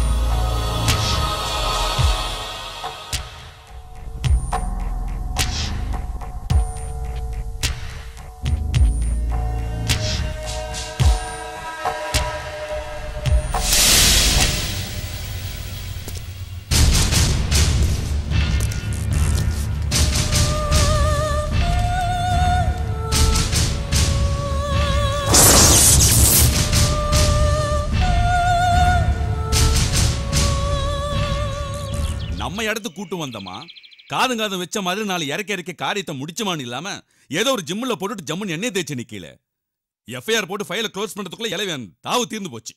[SPEAKER 22] நம்ம இடத்து கூட்டு வந்தோமா, காதும் வச்ச மாதிரி நாலு இறக்க காரியத்தை முடிச்சமான்னு இல்லாம ஏதோ ஒரு ஜிம்மில் போட்டுட்டு ஜம்முன்னு எண்ணெய் தேய்ச்சி நிக்கல. எஃப்ஐஆர் போட்டு ஃபைலை க்ளோஸ் பண்றதுக்குள்ள இலவன் தாவு தீர்ந்து போச்சு.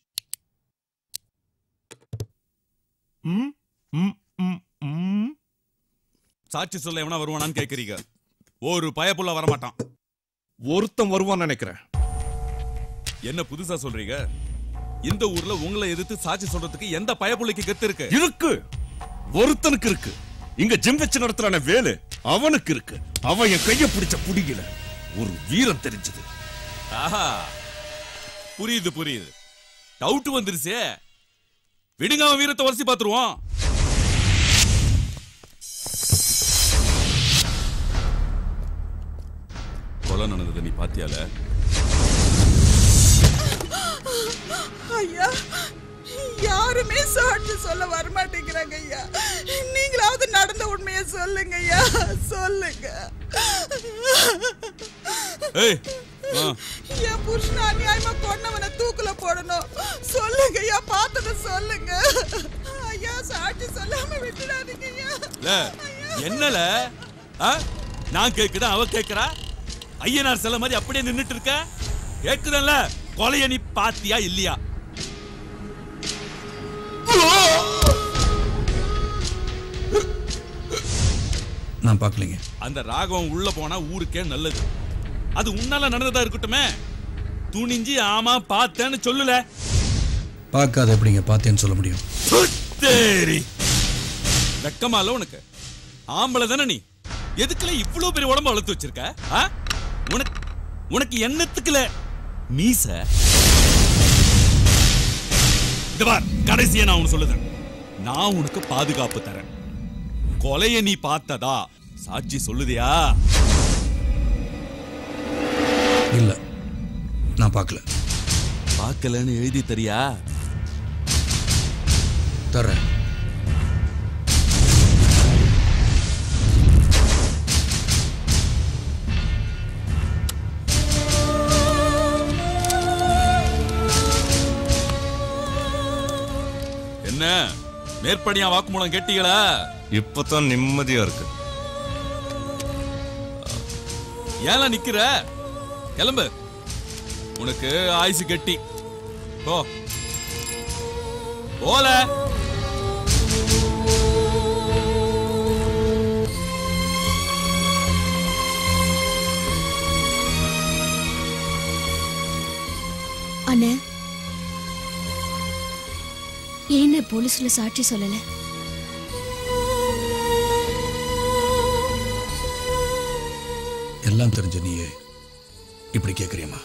[SPEAKER 22] சாட்சி சொல்ல எவனா வருவானான்னு கேக்குறீங்க. ஒரு பயப்புள்ள வரமாட்டான்.
[SPEAKER 1] ஒருத்தன் வருவான்னு நினைக்கிறேன்.
[SPEAKER 22] என்ன புதுசா சொல்றீங்க? இந்த ஊர்ல உங்களை எதிர்த்து சாட்சி சொல்றதுக்கு எந்த பயப்புள்ளைக்கு கெத்து இருக்கு?
[SPEAKER 1] இருக்கு, ஒருத்தனுக்கு இருக்கு. இங்க ஜிம் வச்சு நடத்துறான வேலு, அவனுக்கு இருக்கு. அவன் என் கைய பிடிச்ச புடியில ஒரு வீரம் தெரிஞ்சது.
[SPEAKER 22] ஆஹா, புரியுது புரியுது. டவுட் வந்துருச்சே, விடுங்க, அவன் வீரத்தை வரிசை பார்த்துருவோம். கொலை நடந்தது நீ பாத்தியால?
[SPEAKER 23] ஐயா, யாருமே சாட்சி சொல்ல வரமாட்டேங்கிறாங்க ஐயா. நீங்களாவது நடந்த உண்மையை சொல்லுங்க ஐயா, சொல்லுங்க. என் புருஷன் அநியாயமா கொன்னவனை தூக்குல போடணும். சொல்லுங்க ஐயா, பார்த்தத சொல்லுங்க ஐயா. சாட்சி சொல்லாம விட்டுடாதீங்க ஐயா.
[SPEAKER 22] என்னல நான் கேக்குறேன், அவ கேக்குறா. ஐயனார் சில மாதிரி அப்படியே நின்னுட்டு இருக்க. கேக்குறல, கொலைய நீ பாத்தியா இல்லையா?
[SPEAKER 7] நான் பார்க்கலங்க.
[SPEAKER 22] அந்த ராகவன் உள்ள போனா ஊருக்கே நல்லது. அது உன்னால நடந்ததா இருக்கட்டுமே. துணிஞ்சி ஆமா பார்த்தேன்னு சொல்லல.
[SPEAKER 7] பார்க்காத எப்படிங்க பார்த்தேன்னு சொல்ல முடியும்?
[SPEAKER 22] சரி, வெக்கமால உனக்கு? ஆம்பளை தானே நீ, எதுக்குல இவ்வளவு பெரிய உடம்பு வளர்த்து வச்சிருக்க? உனக்கு என்னத்துக்குல மீச? இந்த பார், கடைசியா நான் உனக்கு சொல்லுதேன், நான் உனக்கு பாதுகாப்பு தரேன். கொலைய நீ பார்த்ததா சாட்சி சொல்லுதியா?
[SPEAKER 7] இல்ல, நான் பார்க்கல.
[SPEAKER 22] பார்க்கலன்னு எழுதி தரியா?
[SPEAKER 7] தர்றேன்.
[SPEAKER 22] என்ன மேற்படியா வாக்குமூலம் கேட்டீங்களா?
[SPEAKER 1] இப்பதான் நிம்மதியா இருக்கு.
[SPEAKER 22] ஏன் நிக்கிற? கிளம்பு, உனக்கு ஆயுசு கட்டி. போ போல.
[SPEAKER 8] அண்ணே, ஏன் போலீஸ்ல சாட்சி சொல்லல?
[SPEAKER 7] எல்லாம் தெரிஞ்ச நீயே இப்படி கேக்குறியம்மா?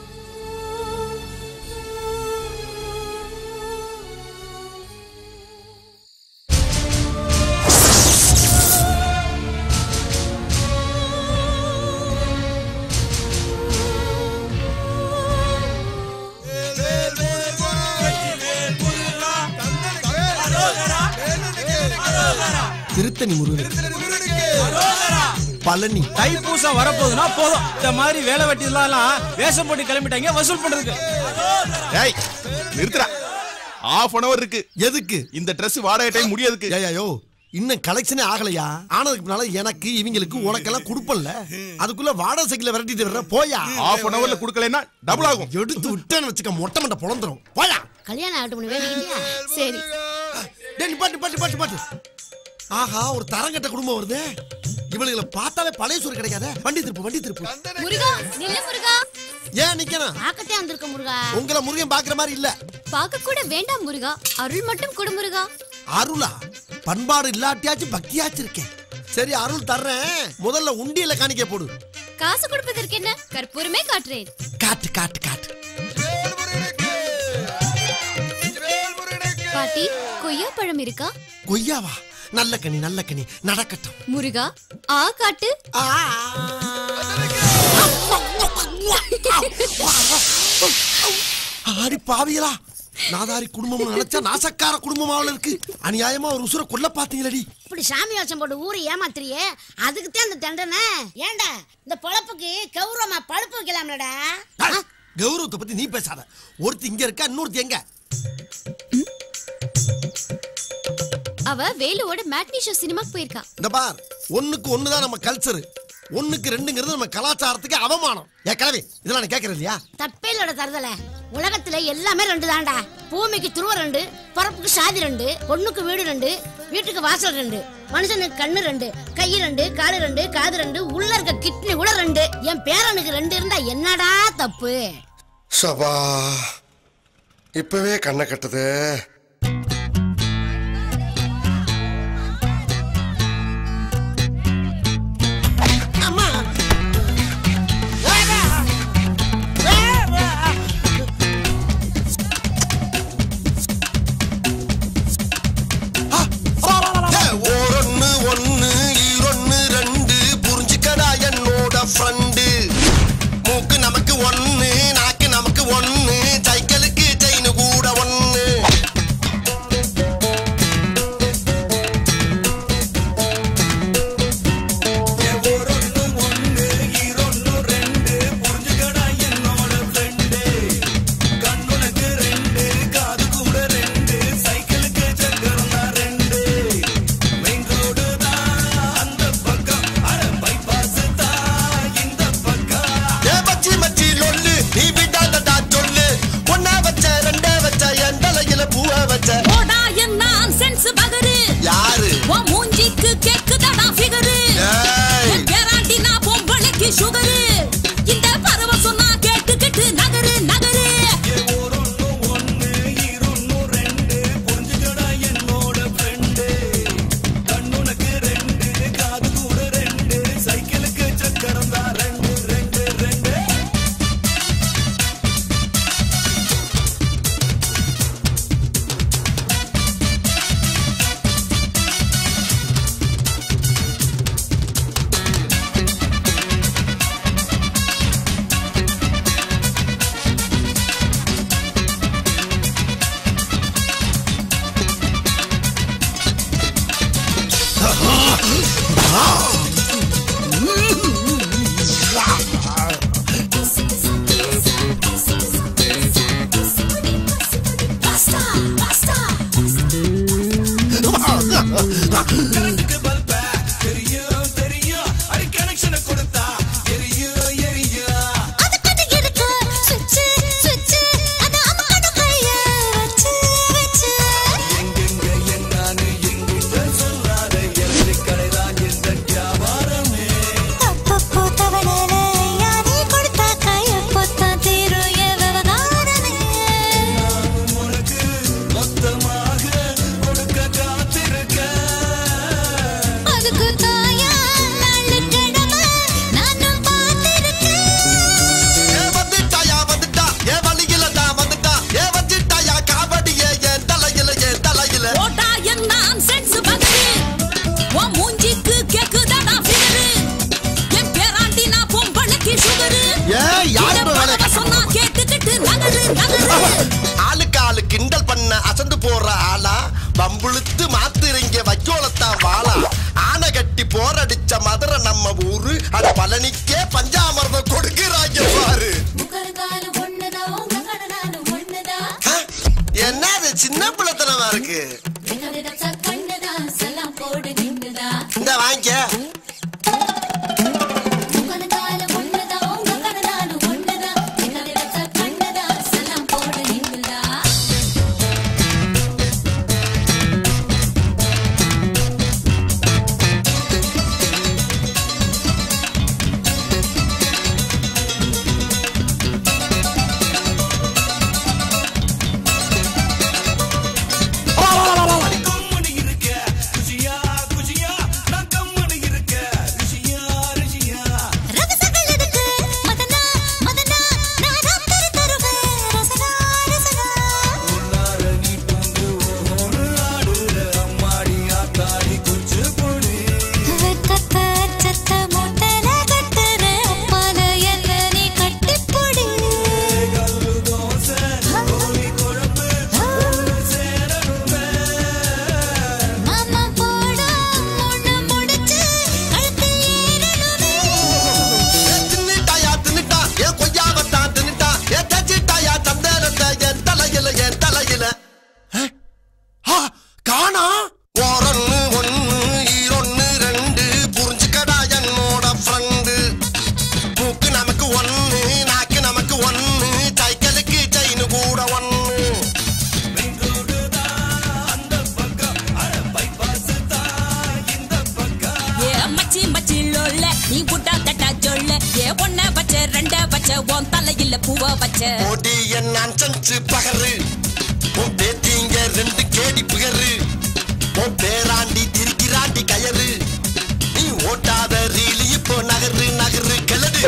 [SPEAKER 4] திருத்தணி முருகன், பழனி.
[SPEAKER 24] தைப்பூசம் வரப்போகுதுன்னா போதும், இந்த மாதிரி வேலை வெட்டிலாம் வேஷம் போட்டு கிளம்பிட்டாங்க வசூல் பண்றதுக்கு.
[SPEAKER 6] ஏய் நிறுத்துடா, half an hour இருக்கு.
[SPEAKER 4] எதுக்கு?
[SPEAKER 6] இந்த Dress வாடகை டைம் முடியதுக்கு.
[SPEAKER 4] ஐயோ, இன்னும் கலெக்ஷனே ஆகலையா? ஆனதுக்கு முன்னால எனக்கு இவங்களுக்கு உனக்கெல்லாம் கொடுப்பல்ல, அதுக்குள்ள வாடகை சைக்கிள விரட்டிட்டு வர்ற. போயா,
[SPEAKER 6] half an hourல குடுக்கலன்னா டபுள் ஆகும்.
[SPEAKER 4] எடுத்து விட்டேன்னு வச்சுக்க, மொட்டை மண்டை பொளந்துரும். போயா,
[SPEAKER 10] கல்யாணம் ஆகட்டும் வேண்டிக்கிட்டியா? சரி.
[SPEAKER 4] டேய் பாட்டு பாட்டு பாட்டு பாட்டு. ஆஹா, ஒரு தரங்கட்ட குடும்பம் வருது. இவளுகளை பார்த்தாலே பழைய சோறு கிடைக்காத. வண்டி திருப்பு, வண்டி திருப்பு.
[SPEAKER 8] முருகா, நில்லு முருகா.
[SPEAKER 4] ஏன் நிக்கணும்?
[SPEAKER 10] பாக்கத்தே வந்திருக்க முருகா.
[SPEAKER 4] உங்களை முருகன் பாக்குற மாதிரி இல்ல.
[SPEAKER 8] பாக்க கூட வேண்டாம் முருகா, அருள் மட்டும் கொடு முருகா.
[SPEAKER 4] அருளா? பண்பாடு இல்லாட்டியாச்சும் பக்தியாச்சும் இருக்கேன். சரி அருள் தர்றேன், முதல்ல உண்டியல காணிக்க போடு.
[SPEAKER 8] காசு கொடுப்பதற்கு என்ன, கற்பூரமே காட்டுறேன்.
[SPEAKER 4] காட்டு காட்டு காட்டு.
[SPEAKER 8] பாட்டி, கொய்யா பழம் இருக்கா?
[SPEAKER 4] கொய்யாவா? நல்ல கனி நல்ல கனி, நடக்கட்டும்.
[SPEAKER 8] முருகா, ஆ காட்டு.
[SPEAKER 4] ஆடி பாவியலா, நாதாரி குடும்பம் நினைச்சா நாசக்கார குடும்பமாவில் இருக்கு. அநியாயமா ஒரு உசுர கொல்ல பாத்தீங்களடி.
[SPEAKER 10] இப்படி சாமி வேஷம் போட்டு ஊரை ஏமாத்துறியே, அதுக்கு தான் இந்த தண்டனை. ஏண்டா இந்த பொழப்புக்கு கௌரவமா பழுப்பு வைக்கலாம்லடா.
[SPEAKER 4] கௌரவத்தை பத்தி நீ பேசாத. ஒருத்தி இங்க இருக்கா, இன்னொருத்தி எங்க?
[SPEAKER 8] அவ வேலுவோட மேட்னி ஷோ சினிமாக்கு போயிருக்கா.
[SPEAKER 4] இந்த பார், ஒண்ணுக்கு ஒண்ணுதான் நம்ம கல்ச்சர், ஒண்ணுக்கு ரெண்டுங்கிறது நம்ம கலாச்சாரத்துக்கு அவமானம். ஏன் கிளவி, இதெல்லாம் நான் கேட்கறது இல்லையா?
[SPEAKER 10] தப்பேலோட தருதல, உலகத்துல எல்லாமே ரெண்டு தான்டா. பூமிக்கு துருவ ரெண்டு, பரப்புக்கு சாதி ரெண்டு, பொண்ணுக்கு வீடு ரெண்டு, வீட்டுக்கு வாசல் ரெண்டு, மனுஷனுக்கு கண்ணு ரெண்டு, கை ரெண்டு, காலு ரெண்டு, காது ரெண்டு, உள்ள இருக்க கிட்னி கூட ரெண்டு. என் பேரனுக்கு ரெண்டு இருந்தா என்னடா தப்பு?
[SPEAKER 4] சபா, இப்பவே கண்ணை கட்டுது. ஆளுக்கு ஆளு கிண்டல் பண்ண அசந்து போற ஆளா, பம்புழுத்து மாத்திரங்க வைக்கோலத்தான் வாழா. ஆனை கட்டி போரடிச்ச மதுரை நம்ம ஊரு, அது பழனிக்கே பஞ்சாமிர்தம் கொடுக்கிறாங்க பாரு. என்னது சின்ன பிள்ளைத்தனமா இருக்கு? இந்த வாங்கிக்க.
[SPEAKER 18] குஷியா குஷியா நான் கம்மனு
[SPEAKER 3] ஒன்ன வச்ச ரெண்ட வச்ச உன் தலையில பூவ வச்ச
[SPEAKER 4] ஓடி என் அஞ்சு பகரு உன் பேத்திங்க 2 கேடி புகரு உன் பேராண்டி திருக்கிறாண்டி கயறு நீ ஓட்டாத ரீலி இப்போ நகரு நகரு கிளடு.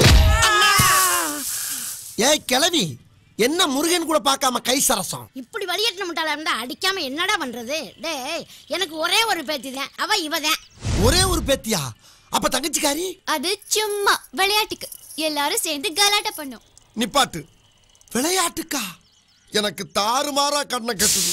[SPEAKER 4] ஏய் கிளவி, என்ன முருகன் கூட பார்க்காம கை சரசம்?
[SPEAKER 10] இப்படி வழியேற்ற முட்டாளா இருந்தா அடிக்காம என்னடா பண்றது? டேய் எனக்கு ஒரே ஒரு பேத்தி தான், அவ இவதான்.
[SPEAKER 4] ஒரே ஒரு பேத்தியா? அப்ப தங்கச்சிக்காரி?
[SPEAKER 8] அது சும்மா விளையாட்டுக்கு எல்லாரும் சேர்ந்து கலாட்டா பண்ணோம்.
[SPEAKER 4] நிப்பாட்டு. விளையாட்டுக்கா? எனக்கு தாறுமாறா கண்ணை கட்டுது.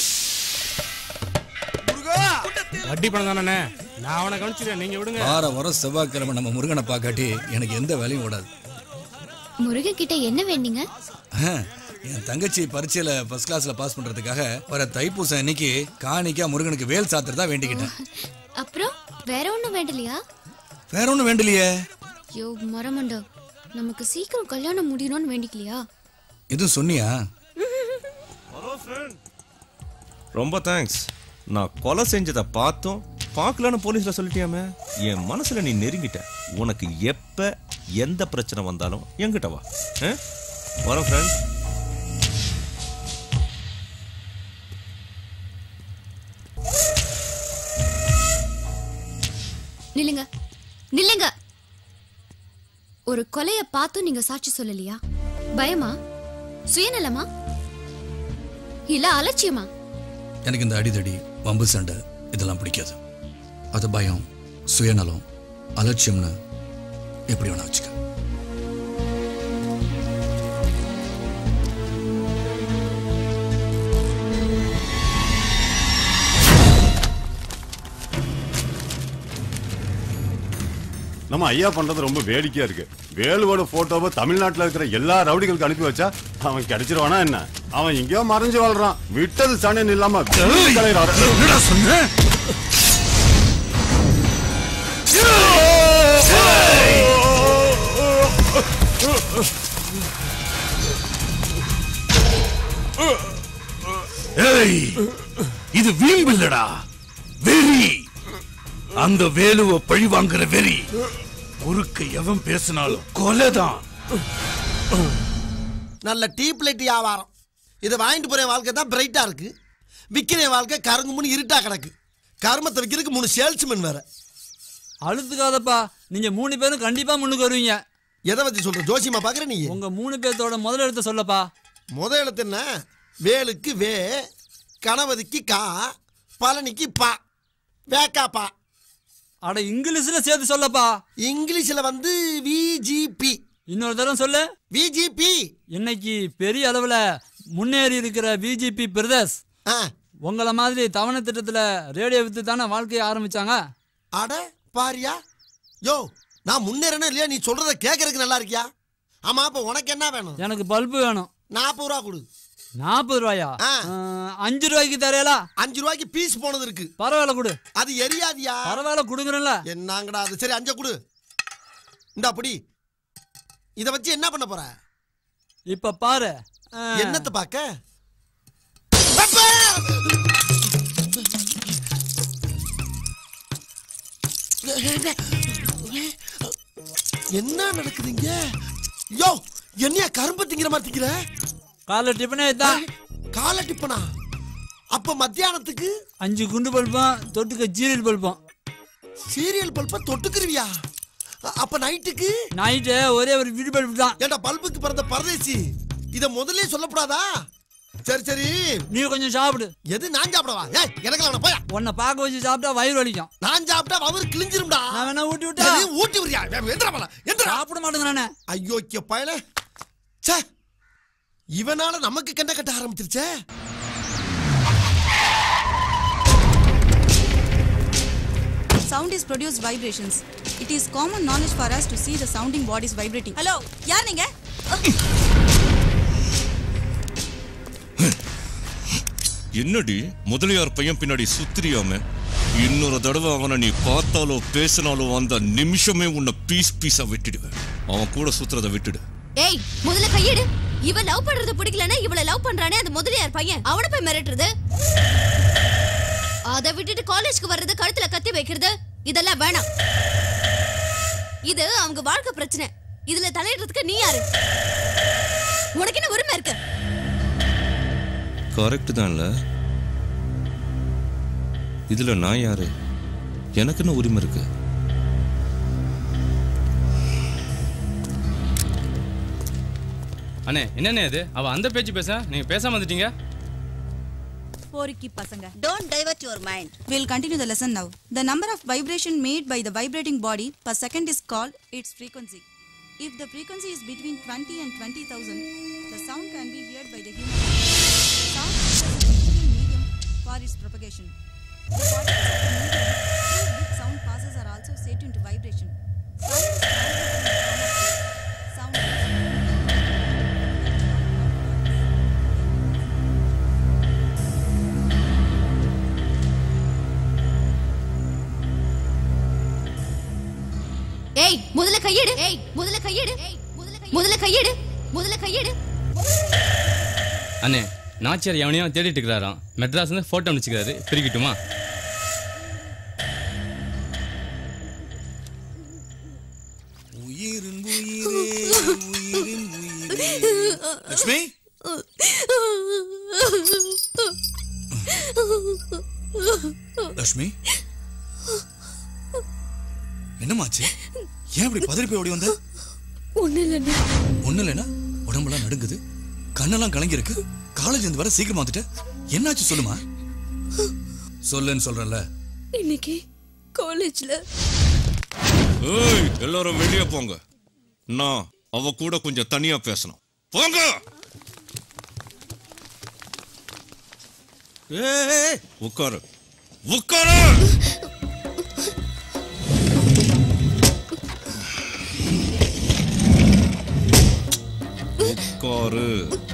[SPEAKER 5] வட்டி பணம் தானே, நான் அவனை கவனிச்சிடுறேன், நீங்க விடுங்க.
[SPEAKER 7] வாரம் செவ்வாய்க்கிழமை நம்ம முருகனை பார்க்காட்டி எனக்கு எந்த வேலையும் ஓடாது.
[SPEAKER 8] முருகன் கிட்ட என்ன வேண்டிங்க?
[SPEAKER 7] என் தங்கச்சி பரீட்சையில ஃபர்ஸ்ட் கிளாஸ்ல பாஸ் பண்றதுக்காக வர தைப்பூசம் இன்னைக்கு காணிக்கா முருகனுக்கு வேல் சாத்துறதா வேண்டிக்கிட்டேன்.
[SPEAKER 8] அப்புறம் வேற ஒண்ணும் வேண்டலையா?
[SPEAKER 7] வேற ஒண்ணும் வேண்டலையே.
[SPEAKER 8] யோ மரமண்டா, நமக்கு சீக்கிரம் கல்யாணம் முடியணும்னு வேண்டிக்கலையா?
[SPEAKER 7] எதுவும் சொன்னியா?
[SPEAKER 1] ரொம்ப தேங்க்ஸ். நான் கொலை செஞ்சதை பார்த்தோம் பார்க்கலன்னு போலீஸ்ல சொல்லிட்டியாமே. என் மனசுல நீ நெருங்கிட்ட. உனக்கு எப்ப எந்த பிரச்சனை வந்தாலும் என்கிட்ட வா. வரோம் ஃப்ரெண்ட்.
[SPEAKER 8] நில்லுங்க நில்லுங்க. ஒரு கொலைய பார்த்து நீங்க சாட்சி சொல்லலையா? பயமா? சுயநலமா? இல்ல அலட்சியமா?
[SPEAKER 7] எனக்கு இந்த அடிதடி வம்பு சண்டை இதெல்லாம் பிடிக்காது. அது பயம், சுயநலம், அலட்சியம்னு எப்படி வேணா வச்சுக்க.
[SPEAKER 11] நம்ம ஐயா பண்றது ரொம்ப வேடிக்கையா இருக்கு. வேலுவோட போட்டோவை தமிழ்நாட்டுல இருக்கிற எல்லா ரவுடிகளுக்கு அனுப்பி வச்சா அவன் கிடைச்சிருவானா என்ன? அவன் இங்கேயோ மறைஞ்சு வாழ்றான். விட்டது சனன் இல்லாம
[SPEAKER 2] சொன்ன இது வீம்பு இல்லடா, வெறி. அந்த வேலுவ பழி வாங்குற வெறி. குறுக்க எவன் பேசினாலும் கொலைதான்.
[SPEAKER 4] நல்ல டீப் லைட் வியாபாரம். இதை வாங்கிட்டு போற வாழ்க்கை தான் பிரைட்டா இருக்கு. விக்கிற வாழ்க்கை கருங்குமுன்னு இருட்டா கிடக்கு. கருமத்தை விற்கிறதுக்கு 3 சேல்ஸ்மேன் வேற.
[SPEAKER 24] அழுத்துக்காதப்பா, நீங்க 3 பேரும் கண்டிப்பா முன்னுக்கு வருவீங்க.
[SPEAKER 4] எதை பத்தி சொல்ற? ஜோசியமா பாக்குற நீ?
[SPEAKER 24] உங்க 3 பேர்த்தோட முதல் எழுத்த சொல்லப்பா.
[SPEAKER 4] முதல் எழுத்து என்ன? வேலுக்கு வே, கணபதிக்கு கா, பழனிக்கு பா, வேக்காப்பா.
[SPEAKER 24] அட இங்கிலீஷ்ல சேர்த்து சொல்லப்பா.
[SPEAKER 4] இங்கிலீஷ்ல வந்து விஜிபி.
[SPEAKER 24] இன்னொரு தடவை சொல்லு.
[SPEAKER 4] விஜிபி.
[SPEAKER 24] இன்னைக்கு பெரிய அளவுல முன்னேறி இருக்கிற விஜிபி பிரதர்ஸ் உங்கள மாதிரி தவணை திட்டத்துல ரேடியோ வித்து தானே வாழ்க்கையை ஆரம்பிச்சாங்க.
[SPEAKER 4] அட பாரியா. யோ நான் முன்னேறணும் இல்லையா? நீ சொல்றத கேட்கறதுக்கு நல்லா இருக்கியா? ஆமா, அப்ப உனக்கு என்ன வேணும்?
[SPEAKER 24] எனக்கு பல்பு வேணும்.
[SPEAKER 4] 40 ரூபா கொடு.
[SPEAKER 24] 40 ரூபாயா? 5 ரூபாய்க்கு தரையலா?
[SPEAKER 4] 5 ரூபாய்க்கு பீஸ் போனது இருக்கு.
[SPEAKER 24] பரவாயில்ல குடு.
[SPEAKER 4] அது எரியாதியா?
[SPEAKER 24] பரவாயில்ல குடுங்கறல.
[SPEAKER 4] என்னங்கடா அது? சரி 5 கொடு. இந்த அப்படி இத வச்சு என்ன பண்ண போற?
[SPEAKER 24] இப்ப பாரு.
[SPEAKER 4] என்னத்த பாக்க? என்ன நடக்குதுங்க? யோ என்னையா கரும்பு திங்கிற மாதிரி திங்கிற?
[SPEAKER 24] காலை டிபனே தான்.
[SPEAKER 4] காலை டிபனா? அப்ப மத்தியானத்துக்கு
[SPEAKER 24] 5 குண்டு பல்பம் தொட்டுக்க சீரியல் பல்பம்.
[SPEAKER 4] சீரியல் பல்ப தொட்டுக்குருவியா? அப்ப நைட்டுக்கு?
[SPEAKER 24] நைட்டு ஒரே ஒரு வீடு பல்பு தான்.
[SPEAKER 4] ஏண்டா பல்புக்கு பிறந்த பரதேசி, இத முதல்ல சொல்லப்படாதா? சரி சரி
[SPEAKER 24] நீ கொஞ்சம் சாப்பிடு.
[SPEAKER 4] எது? நான் சாப்பிடவா? ஏய் எனக்கு அவன போயா.
[SPEAKER 24] உன்னை பாக்க வச்சு சாப்பிட்டா வயிறு வலிக்கும்.
[SPEAKER 4] நான் சாப்பிட்டா வயிறு கிழிஞ்சிரும்டா.
[SPEAKER 24] நான் வேணா ஊட்டி விட்டா?
[SPEAKER 4] ஊட்டி விடுறியா? எந்திரா போல. எந்திரா.
[SPEAKER 24] சாப்பிட மாட்டேங்கறானே.
[SPEAKER 4] ஐயோ கே பயல. ச்சே, இவனால நமக்கு கண்ட கட்ட ஆரம்பிச்சிருச்சே.
[SPEAKER 12] Sound is produced vibrations. It is common knowledge for us to see the sounding bodies vibrating. Hello, யார் நீங்க?
[SPEAKER 1] என்னடி முதலியார் பையன் பின்னாடி சுத்திரியாம? இன்னொரு தடவை அவனை நீ பார்த்தாலோ பேசினாலோ அந்த நிமிஷமே உன்னை பீஸ் பீஸா விட்டுடுவேன். அவன் கூட சுத்துறத விட்டுடு.
[SPEAKER 8] ஏய் முதல்ல கையெடு. இவ லவ் பண்றது பிடிக்கலனா இவள லவ் பண்றானே அந்த முதலியார் பையன், அவனை போய் மிரட்டுறது. அதை விட்டுட்டு காலேஜ்க்கு வர்றது, கழுத்துல கத்தி வைக்கிறது, இதெல்லாம் வேணாம். இது அவங்க வாழ்க்கை பிரச்சனை. இதுல தலையிடுறதுக்கு நீ யாரு? உனக்கு என்ன உரிமை இருக்கு?
[SPEAKER 1] கரெக்ட் தான்ல. இதுல நான் யாரு? எனக்கு என்ன உரிமை இருக்கு?
[SPEAKER 5] அண்ணே என்னண்ணே இது? அவ அந்த பேச்சு பேச நீங்க பேசாம வந்துட்டீங்க.
[SPEAKER 12] Poriki pasanga. Don't divert your mind. We'll continue the lesson now. The number of vibration made by the vibrating body per second is called its frequency. If the frequency is between 20 and 20,000, the sound can be heard by the human. Sound is a critical medium for its propagation. The particles of the medium through which sound passes are also set into vibration. Sound is transmitted in the form of wave. Sound
[SPEAKER 8] ஏய் முதல்ல கையெடு. ஏய் முதல்ல கையெடு. முதல்ல கையெடு. முதல்ல கையெடு.
[SPEAKER 5] அண்ணே நாச்சியார் எவனையோ தேடிட்டு இருக்கிறாராம். மெட்ராஸ் வந்து போட்டோ அனுப்பிச்சுக்கிறாரு. பிரிக்கட்டுமா?
[SPEAKER 7] உயிரின் உயிரே உயிரின் உயிரே. லட்சுமி லட்சுமி என்னமாச்சு? ஏன் இப்படி பதறி போய் ஓடி வந்த?
[SPEAKER 8] ஒண்ணு
[SPEAKER 7] இல்லைன்னா உடம்பெல்லாம் நடுங்குது, கண்ணெல்லாம் கலங்கி இருக்கு. காலேஜ் இருந்து வர சீக்கிரமா வந்துட்ட. என்னாச்சு சொல்லுமா? சொல்லுன்னு சொல்றல.
[SPEAKER 8] இன்னைக்கு காலேஜ்ல
[SPEAKER 1] ஏய் எல்லாரும் வெளியே போங்க. நான் அவ கூட கொஞ்சம் தனியா பேசணும். போங்க. ஏய் உட்காரு உட்காரு. உட்காரு.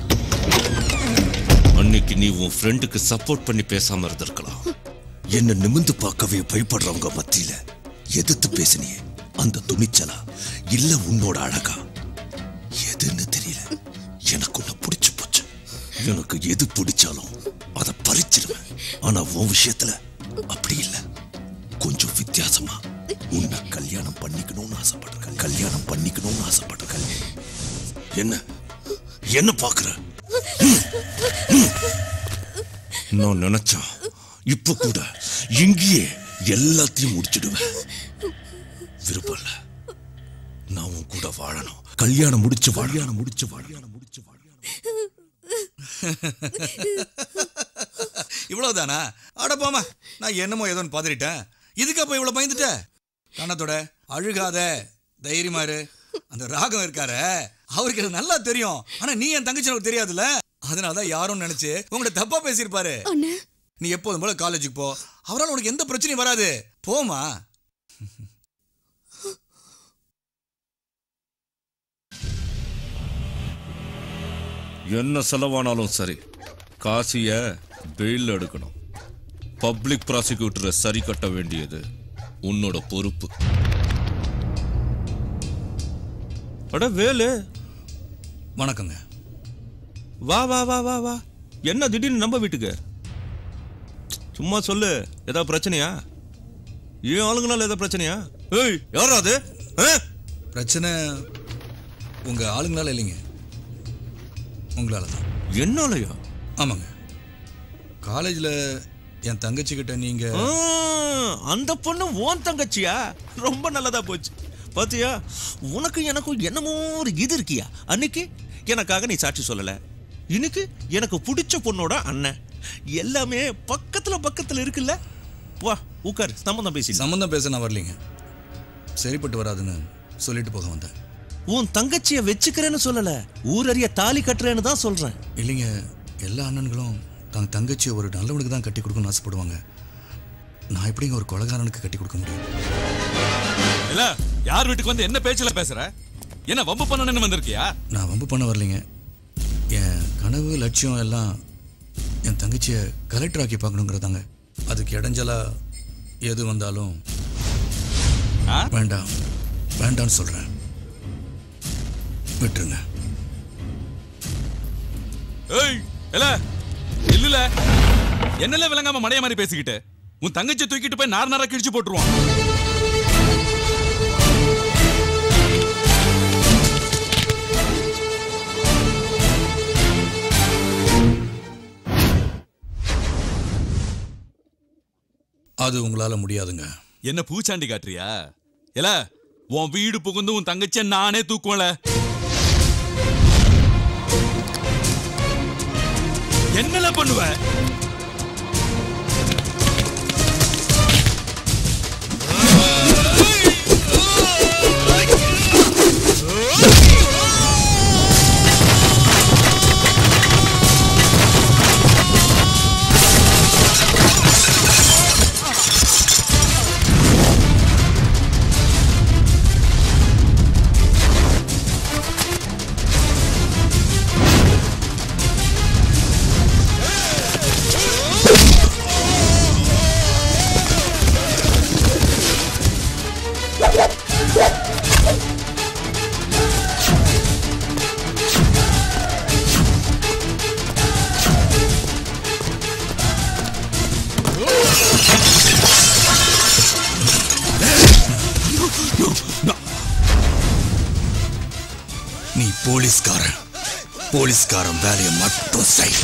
[SPEAKER 1] அன்னைக்கு நீ உன் ஃப்ரெண்டுக்கு சப்போர்ட் பண்ணி பேசாம இருந்திருக்கலாம். என்ன நிமிந்து பார்க்கவே பயப்படுறவங்க மத்தியில எதிர்த்து பேசினியே, அந்த துணிச்சலா இல்ல உன்னோட அழகா எதுன்னு தெரியல. எனக்கு உன்னை பிடிச்சு போச்சு. எனக்கு எது பிடிச்சாலும் அதை பறிச்சிருவேன். ஆனா உன் விஷயத்துல அப்படி இல்ல. கொஞ்சம் வித்தியாசமா உன்னை கல்யாணம் பண்ணிக்கணும்னு ஆசைப்படுறேன். கல்யாணம் பண்ணிக்கணும்னு ஆசைப்படுறேன். என்ன என்ன பாக்குற? நான் நினைச்சா இப்ப கூட இங்கேயே எல்லாத்தையும் முடிச்சிடுவேன். விருப்பம் இல்ல. நான் உன் கூட வாழணும். கல்யாணம் முடிச்சு
[SPEAKER 7] இவ்வளவுதானா? அட போமா, நான் என்னமோ ஏதோ பதறிட்டேன். இதுக்கு அப்ப இவ்வளவு பயந்துட்ட? கண்ணத்தோட அழுகாத, தைரியமா இரு. அந்த ராகம் இருக்காரு, அவருக்கு எனக்கு நல்லா தெரியும். ஆனா நீ என் தங்கச்சி எனக்கு தெரியாதுல்ல. அதனாலதான் யாரும் நினைச்சு உங்கள்ட்ட தப்பா பேசியிருப்பாரு. நீ எப்போதும் போல காலேஜுக்கு போ. அவரால் உனக்கு எந்த பிரச்சனையும் வராது. போமா.
[SPEAKER 1] என்ன செலவானாலும் சரி, காசிய பெயில் எடுக்கணும். பப்ளிக் ப்ராசிக்யூட்டரை சரி கட்ட வேண்டியது உன்னோட பொறுப்பு. அட வேலு,
[SPEAKER 7] வணக்கங்க.
[SPEAKER 1] வா வா வா வா வா. என்ன திடீர்னு நம்ம வீட்டுக்கு? சும்மா சொல்லு, ஏதாவது பிரச்சனையா? ஏன் ஆளுங்களால ஏதாவது பிரச்சனையா? ஏய் யாரா அது?
[SPEAKER 7] பிரச்சனை உங்க ஆளுங்களால இல்லைங்க, உங்களால தான்.
[SPEAKER 1] என்னாலயா?
[SPEAKER 7] ஆமாங்க. காலேஜ்ல என் தங்கச்சி கிட்ட நீங்க
[SPEAKER 1] அந்த பொண்ணு ஓன் தங்கச்சியா? ரொம்ப நல்லதா போச்சு. பாத்தியா, உனக்கு எனக்கும் என்னமோ ஒரு இது இருக்கியா? அன்னைக்கு எனக்காக நீ சாட்சி சொல்லல, இன்னைக்கு எனக்கு பிடிச்ச பொண்ணோட அண்ணன். எல்லாமே பக்கத்துல பக்கத்துல இருக்குல்ல. வா உட்காரு, சம்பந்தம் பேசி.
[SPEAKER 7] சம்பந்தம் பேச நான் வரலீங்க, சரிப்பட்டு வராதுன்னு சொல்லிட்டு போக வந்தேன்.
[SPEAKER 1] உன் தங்கச்சிய வச்சுக்கிறேன்னு சொல்லல, ஊரறிய தாலி கட்டுறேன்னு தான் சொல்றேன்.
[SPEAKER 7] இல்லைங்க, எல்லா அண்ணன்களும் தங்க தங்கச்சியை ஒரு நல்லவனுக்கு தான் கட்டி கொடுக்கணும்னு ஆசைப்படுவாங்க. நான் எப்படிங்க ஒரு கொலைகாரனுக்கு கட்டி கொடுக்க முடியும்?
[SPEAKER 22] இல்ல, யார் வீட்டுக்கு வந்து என்ன பேச்சுல பேசுற? என்ன வம்பு பண்ணணும்னு வந்திருக்கியா?
[SPEAKER 7] நான் வம்பு பண்ண வரலைங்க. என் கனவு லட்சியம் எல்லாம் என் தங்கச்சியை கலெக்டர் ஆக்கி பார்க்கணுங்கிறதாங்க. அதுக்கு இடைஞ்சலா எது வந்தாலும் வேண்டாம் வேண்டாம்னு சொல்றேன். விட்டுருங்க.
[SPEAKER 22] ஏய் இல்ல இல்ல, என்னல விளங்காம மடைய மாதிரி பேசிக்கிட்டு உன் தங்கச்சி தூக்கிட்டு போய் நார் நாரா கிழிச்சு போட்டுருவான்.
[SPEAKER 7] அது உங்களால முடியாதுங்க.
[SPEAKER 22] என்ன பூச்சாண்டி காட்டுறியா? இல்ல உன் வீடு புகுந்து உன் தங்கச்சியை நானே தூக்குவல. என்னெல்லாம் பண்ணுவ?
[SPEAKER 7] நீ போலீஸ்காரன் வேலையை மட்டும் செய்.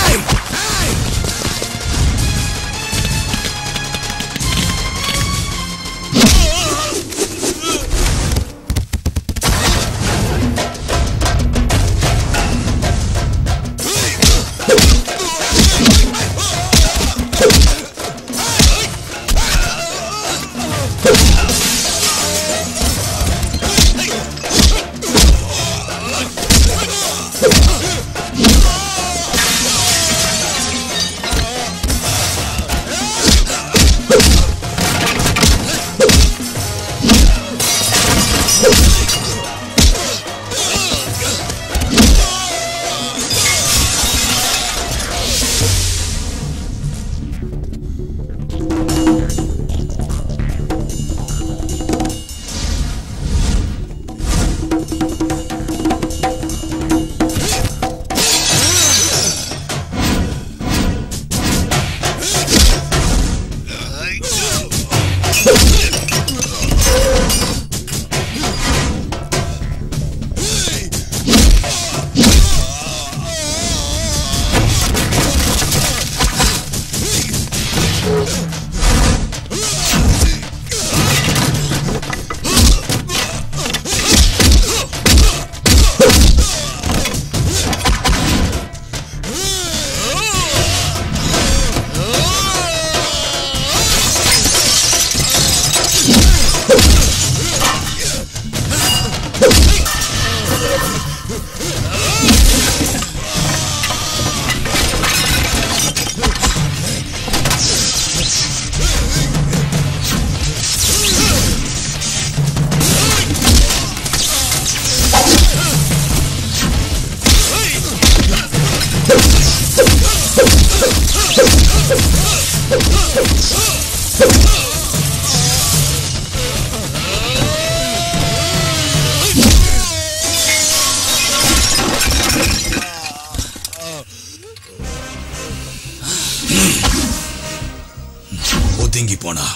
[SPEAKER 7] ஒதுங்கி போனா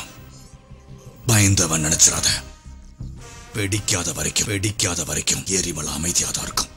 [SPEAKER 7] பயந்தவன் நினைச்சிடாத. வெடிக்காத வரைக்கும் ஏரிமலை அமைதியாதான் இருக்கும்.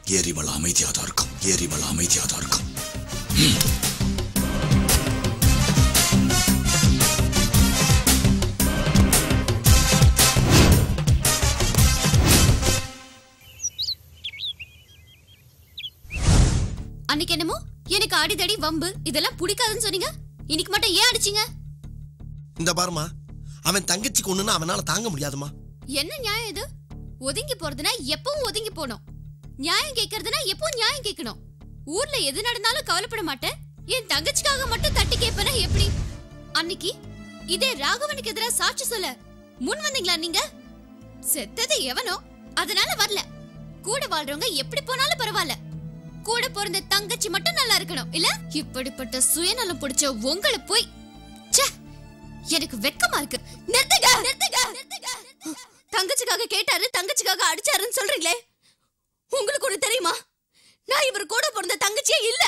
[SPEAKER 8] அன்னைக்கு என்னமோ எனக்கு அடிதடி வம்பு இதெல்லாம் பிடிக்காதுன்னு சொன்னீங்க. இன்னைக்கு மட்டும் ஏன் அடிச்சீங்க?
[SPEAKER 4] இந்த பாருமா, அவன் தங்கச்சி கொன்னுனா அவனால தாங்க முடியாதுமா.
[SPEAKER 8] என்ன நியாயம் இது? ஒதுங்கி போறதுனா எப்பவும் ஒதுங்கி போணும். நியாயம் கேக்குறதுனா எப்பவும் நியாயம் கேட்கணும். ஊர்ல எது நடந்தாலும் கவலைப்பட மாட்டேன். என் தங்கச்சிக்காக மட்டும் தட்டி கேட்பேனா எப்படி? அன்னைக்கு இதே ராகவனுக்கு எதிராக சாட்சி சொல்ல முன் வந்தீங்களா நீங்க? செத்தது எவனோ அதனால வரல. கூட வாழ்றவங்க எப்படி போனாலும் பரவாயில்ல. கூட பிறந்த தங்கச்சி மட்டும் நல்லா இருக்கணும் இல்ல? இப்படிப்பட்ட சுயநலம் பிடிச்ச உங்களை போய் எனக்கு வெக்கமா இருக்கு. நிறுத்துங்க. தங்கச்சிக்காக கேட்டாரு, தங்கச்சிக்காக அடிச்சாருன்னு சொல்றீங்களே, உங்களுக்கு ஒண்ணு தெரியுமா? நான் இவர் கூட பிறந்த தங்கச்சியே இல்ல.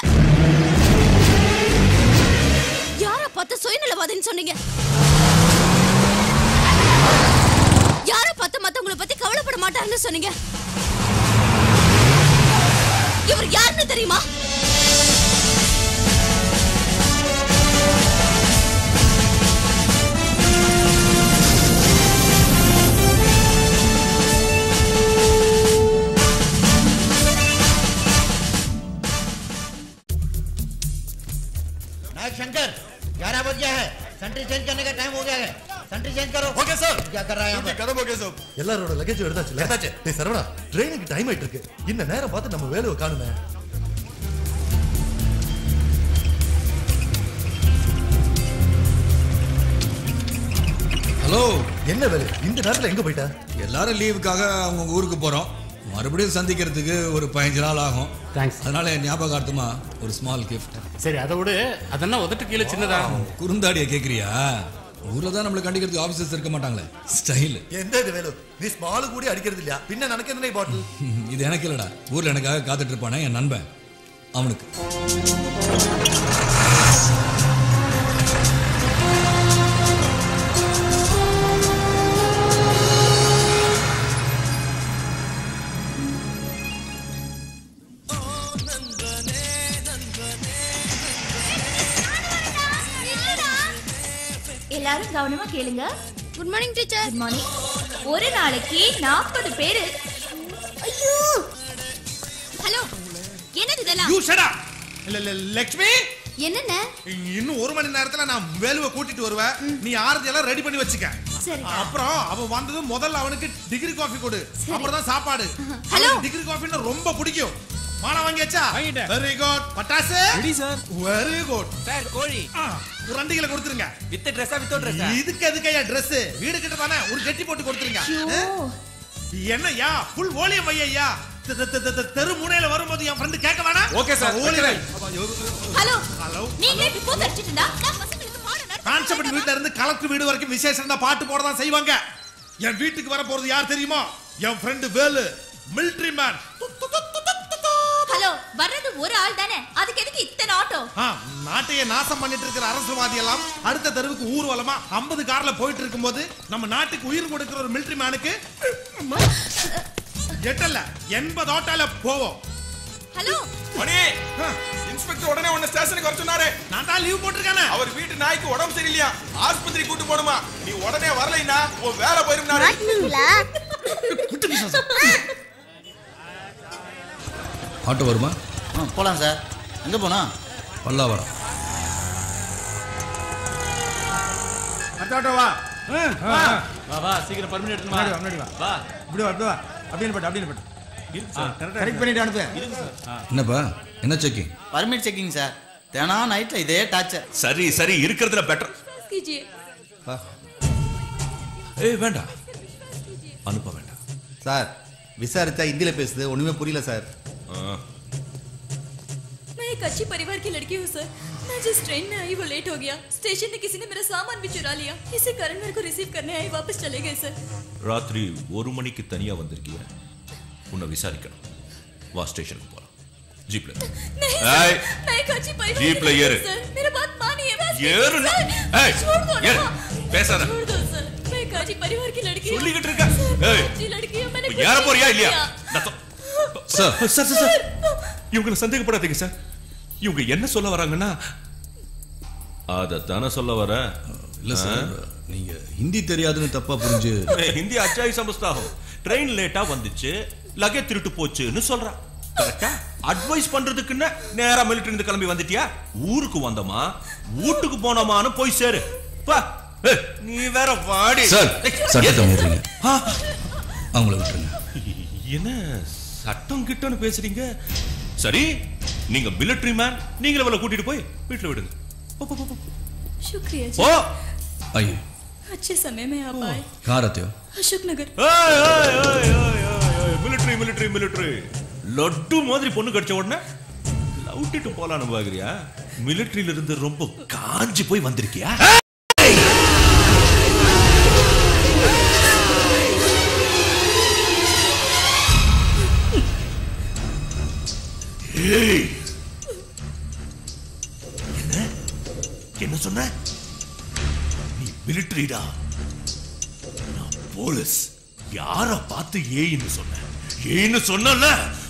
[SPEAKER 8] யார பார்த்து சுயநலவாதின்னு சொன்னீங்க? யார பார்த்து மத்தவங்களை பத்தி கவலைப்பட மாட்டாருன்னு சொன்னீங்க? இவர் யாருன்னு தெரியுமா?
[SPEAKER 9] सेंट्री चेंज करने का टाइम हो गया है सेंट्री चेंज करो
[SPEAKER 13] ओके सर
[SPEAKER 9] क्या कर रहा है यहाँ पे
[SPEAKER 13] கதவு ஓகே சார் எல்லாரோட லக்கேஜ் எடுத்தாச்சு டேய் சரவணா ட்ரெயினுக்கு டைம் ஆயிட்டு இருக்கு இந்த நேரம் பார்த்து நம்ம வேலையை காணுமே
[SPEAKER 7] ஹலோ
[SPEAKER 13] என்ன வேலை இந்த நேரத்துல எங்க போயிட்ட
[SPEAKER 7] எல்லாரும் லீவுக்காக அவங்க ஊருக்கு போறோம் மறுபடியும் சந்திக்கிறதுக்கு ஒரு 15 நாள் ஆகும்
[SPEAKER 5] தேங்க்ஸ்
[SPEAKER 7] அதனால ஞாபகார்த்தமா ஒரு ஸ்மால் கிஃப்ட்
[SPEAKER 5] சரி அதை விட அதென்ன உதட்டு கீழே சின்னதா
[SPEAKER 7] குறுந்தாடியை கேட்குறியா ஊர்ல தான் நம்மளை கண்டிக்கிறதுக்கு ஆஃபீஸர்ஸ் இருக்க மாட்டாங்களே ஸ்டைல்
[SPEAKER 13] எந்த இது வேலை நீ ஸ்மால் கூட அடிக்கிறது இல்லையா பின்ன எனக்கு என்ன பாட்டில்
[SPEAKER 7] இது எனக்கு இல்லடா ஊர்ல எனக்காக காத்துட்டு இருப்பானே என் நண்பன் அவனுக்கு
[SPEAKER 14] எல்லாரும் கவனமா கேளுங்க. Good morning teacher. Good morning. ஒரு நாளைக்கு 40 பேர். ஐயோ. ஹலோ. என்னது இதெல்லாம்?
[SPEAKER 15] You shut up. லட்சுமி
[SPEAKER 14] என்னண்ணே?
[SPEAKER 15] இன்னும் 1 மணி நேரத்துல நான் வேலுவை கூட்டிட்டு வருவேன். நீ ஆரத்தி எல்லாம் ரெடி பண்ணி வச்சுக்க.
[SPEAKER 14] சரி.
[SPEAKER 15] அப்புறம் அவன் வந்தது முதல்ல அவனுக்கு டிகிரி காஃபி கொடு. அப்புறம் தான் சாப்பாடு.
[SPEAKER 14] ஹலோ.
[SPEAKER 15] டிகிரி காஃபின்னா ரொம்ப பிடிக்கும். மானா வாங்கியாச்சா?
[SPEAKER 5] வாங்கிட்டேன்.
[SPEAKER 15] Very good. பட்டாசு?
[SPEAKER 5] Ready sir.
[SPEAKER 15] Very good.
[SPEAKER 5] Sir கோழி.
[SPEAKER 15] 2 கிலோ கொடுத்துருங்க.
[SPEAKER 5] வித் ட்ரெஸ்ஸா வித் ட்ரெஸ்ஸா?
[SPEAKER 15] இதுக்கு எதுக்கையா Dress? வீடு கிட்ட தானே ஒரு கட்டி போட்டு கொடுத்துருங்க. என்னய்யா ஃபுல் வால்யூம் ஐயா. தெரு முனையில வரும்போது என் ஃப்ரெண்ட் கேட்க வேணா?
[SPEAKER 5] Okay sir.
[SPEAKER 14] ஹலோ.
[SPEAKER 15] ஹலோ.
[SPEAKER 14] நீங்க இப்படி போட்டு அடிச்சிட்டு இருந்தா நான் பசங்களுக்கு பாடம் நடத்த
[SPEAKER 15] கான்ஸ்டபிள் வீட்ல இருந்து கலெக்டர் வீடு வரைக்கும் விசேஷம் தான் பாட்டு போட தான் செய்வாங்க. என் வீட்டுக்கு வர போறது யார் தெரியுமா? என் friend Velu, military man.
[SPEAKER 14] Hello, வர்றது ஒரு ஆள் தானே. அதுக்கு எதுக்கு இத்தனை ஆட்டோ?
[SPEAKER 15] நாட்டையே நாசம் பண்ணிட்டு இருக்கிற அரசியல்வாதி எல்லாம் அடுத்த தெருவுக்கு ஊர்வலமா 50 கார்ல போயிட்டு இருக்கும்போது நம்ம நாட்டுக்கு உயிர் கொடுக்கிற ஒரு மிலிட்டரி மேனுக்கு எட்டல்ல 80 ஆட்டோல போவோம்.
[SPEAKER 14] ஹலோ
[SPEAKER 5] மணி, இன்ஸ்பெக்டர் உடனே உன்னை ஸ்டேஷனுக்கு வர சொன்னாரு.
[SPEAKER 15] நான் தான் லீவ் போட்டுருக்கானே.
[SPEAKER 5] அவர் வீட்டு நாய்க்கு உடம்பு சரியில்லையா, ஆஸ்பத்திரி கூட்டு போணுமா. நீ உடனே வரலைனா உன் வேலை போயிரும்னாரு.
[SPEAKER 7] ஆட்டோ வருமா?
[SPEAKER 9] போலாம் சார். எங்க போனா?
[SPEAKER 7] பல்லாவரம்.
[SPEAKER 15] ஆட்டோ வா.
[SPEAKER 16] வா வா சீக்கிரம் பர்மிட் எடுத்து வா.
[SPEAKER 15] முன்னாடி வா.
[SPEAKER 16] வா.
[SPEAKER 15] இப்படி வா. அப்படியே பட்டு. கரெக்ட் பண்ணிட்டு அனுப்பு.
[SPEAKER 7] என்னப்பா என்ன செக்கிங்?
[SPEAKER 9] Permit checking sir. தேனா நைட்ல இதே டார்ச்சர்.
[SPEAKER 1] சரி சரி இருக்கிறதுல பெட்டர்.
[SPEAKER 14] कीजिए.
[SPEAKER 1] ஏய் வேண்டாம், அனுப்ப வேண்டாம்
[SPEAKER 13] சார். விசாரிச்சா हिंदी பேசுது, ஒண்ணுமே புரியல சார்.
[SPEAKER 14] मैं एक अच्छी परिवार की लड़की हूँ सर. मैं जिस ट्रेन में आई वो लेट हो गया. स्टेशन में किसी ने मेरा सामान भी चुरा लिया. इसी कारण मेरे को रिसीव करने आई वापस चले गए सर.
[SPEAKER 1] ராத்திரி 1 மணிக்கு தனியா வந்திருக்கிய, உன்னை விசாரிக்கணும். வா ஸ்டேஷனுக்கு போலாம். ஜீப்ல
[SPEAKER 14] नहीं
[SPEAKER 1] ஏய்
[SPEAKER 14] सर, मैं एक अच्छी परिवार
[SPEAKER 1] जीप ले
[SPEAKER 14] की
[SPEAKER 1] ये
[SPEAKER 14] लड़की हूँ सर. मेरा बात मानिए.
[SPEAKER 1] ஏறு ना. ஏய்
[SPEAKER 14] छोड़ दो
[SPEAKER 1] ஏறு.
[SPEAKER 14] ना.
[SPEAKER 1] பேசாத.
[SPEAKER 14] छोड़ दो सर. मैं एक अच्छी परिवार की लड़की हूँ.
[SPEAKER 1] சொல்லிக்கிட்டு இருக்க. ஏய்
[SPEAKER 14] अच्छी लड़की हूँ. मैंने
[SPEAKER 1] யார
[SPEAKER 14] कुछ
[SPEAKER 1] போறியா
[SPEAKER 14] नहीं
[SPEAKER 1] இல்லையா?
[SPEAKER 14] किया.
[SPEAKER 1] சார் இவங்களை சந்தேகப்படாதீங்க சார். இவங்க என்ன சொல்ல வராங்கன்னா அதத்தானே சொல்ல வர.
[SPEAKER 7] இல்ல சார், நீங்க ஹிந்தி தெரியாதுன்னு தப்பா புரிஞ்சு.
[SPEAKER 1] ஹிந்தி அச்சாயி சமஸ்தாகும். ட்ரெயின் லேட்டா வந்துச்சு, லக்கேஜ் திருட்டு போச்சுன்னு சொல்றான். கரெக்டா? அட்வைஸ் பண்றதுக்குன்னு நேரா மிலிட்டரி இருந்து கிளம்பி வந்துட்டியா? ஊருக்கு வந்தோமா வீட்டுக்கு போனோமான்னு போய் சேரு. பா நீ வேற வாடி.
[SPEAKER 7] சார் சட்டத்தை மீறீங்க, அவங்கள விட்டுருங்க.
[SPEAKER 1] என்ன சட்டம் கிட்டன்னு பேசுறீங்க? சரி நீங்க மிலிட்டரி மேன், நீங்களே அவளை கூட்டிட்டு போய் வீட்டுல விடுங்க.
[SPEAKER 14] शुक्रिया
[SPEAKER 1] ஓ
[SPEAKER 14] जी.
[SPEAKER 7] आइए.
[SPEAKER 14] अच्छे समय में आप आए.
[SPEAKER 7] कहाँ रहते हो?
[SPEAKER 14] अशोक नगर.
[SPEAKER 1] மிலிட்டரி லட்டு மாதிரி பொண்ணு கிடைச்ச உடனே லவுட்டிட்டு போலான்னு பாக்குறியா? மிலிட்டரியில இருந்து ரொம்ப காஞ்சி போய் வந்திருக்கியா? என்ன சொன்ன? நீ மிலிட்டரிடா, நான் போலீஸ். யார பார்த்து ஏன்னு சொன்ன? ஏன்னு சொன்னல?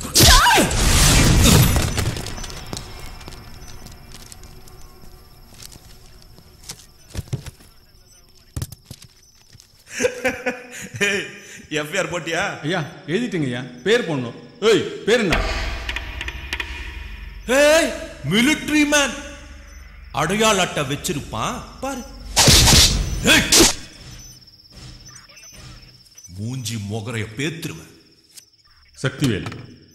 [SPEAKER 1] எஃப்ஐஆர் போட்டியா?
[SPEAKER 6] ஐயா எழுதிட்டீங்க ஐயா. பேர் போடணும். ஏய் பேர் என்ன?
[SPEAKER 1] ஏய் மிலிட்டரி மேன். அடையாள அட்டை வச்சிருப்பான் பாரு. மூஞ்சி மொகரைய பேத்துருவேன்.
[SPEAKER 17] சக்திவேல்.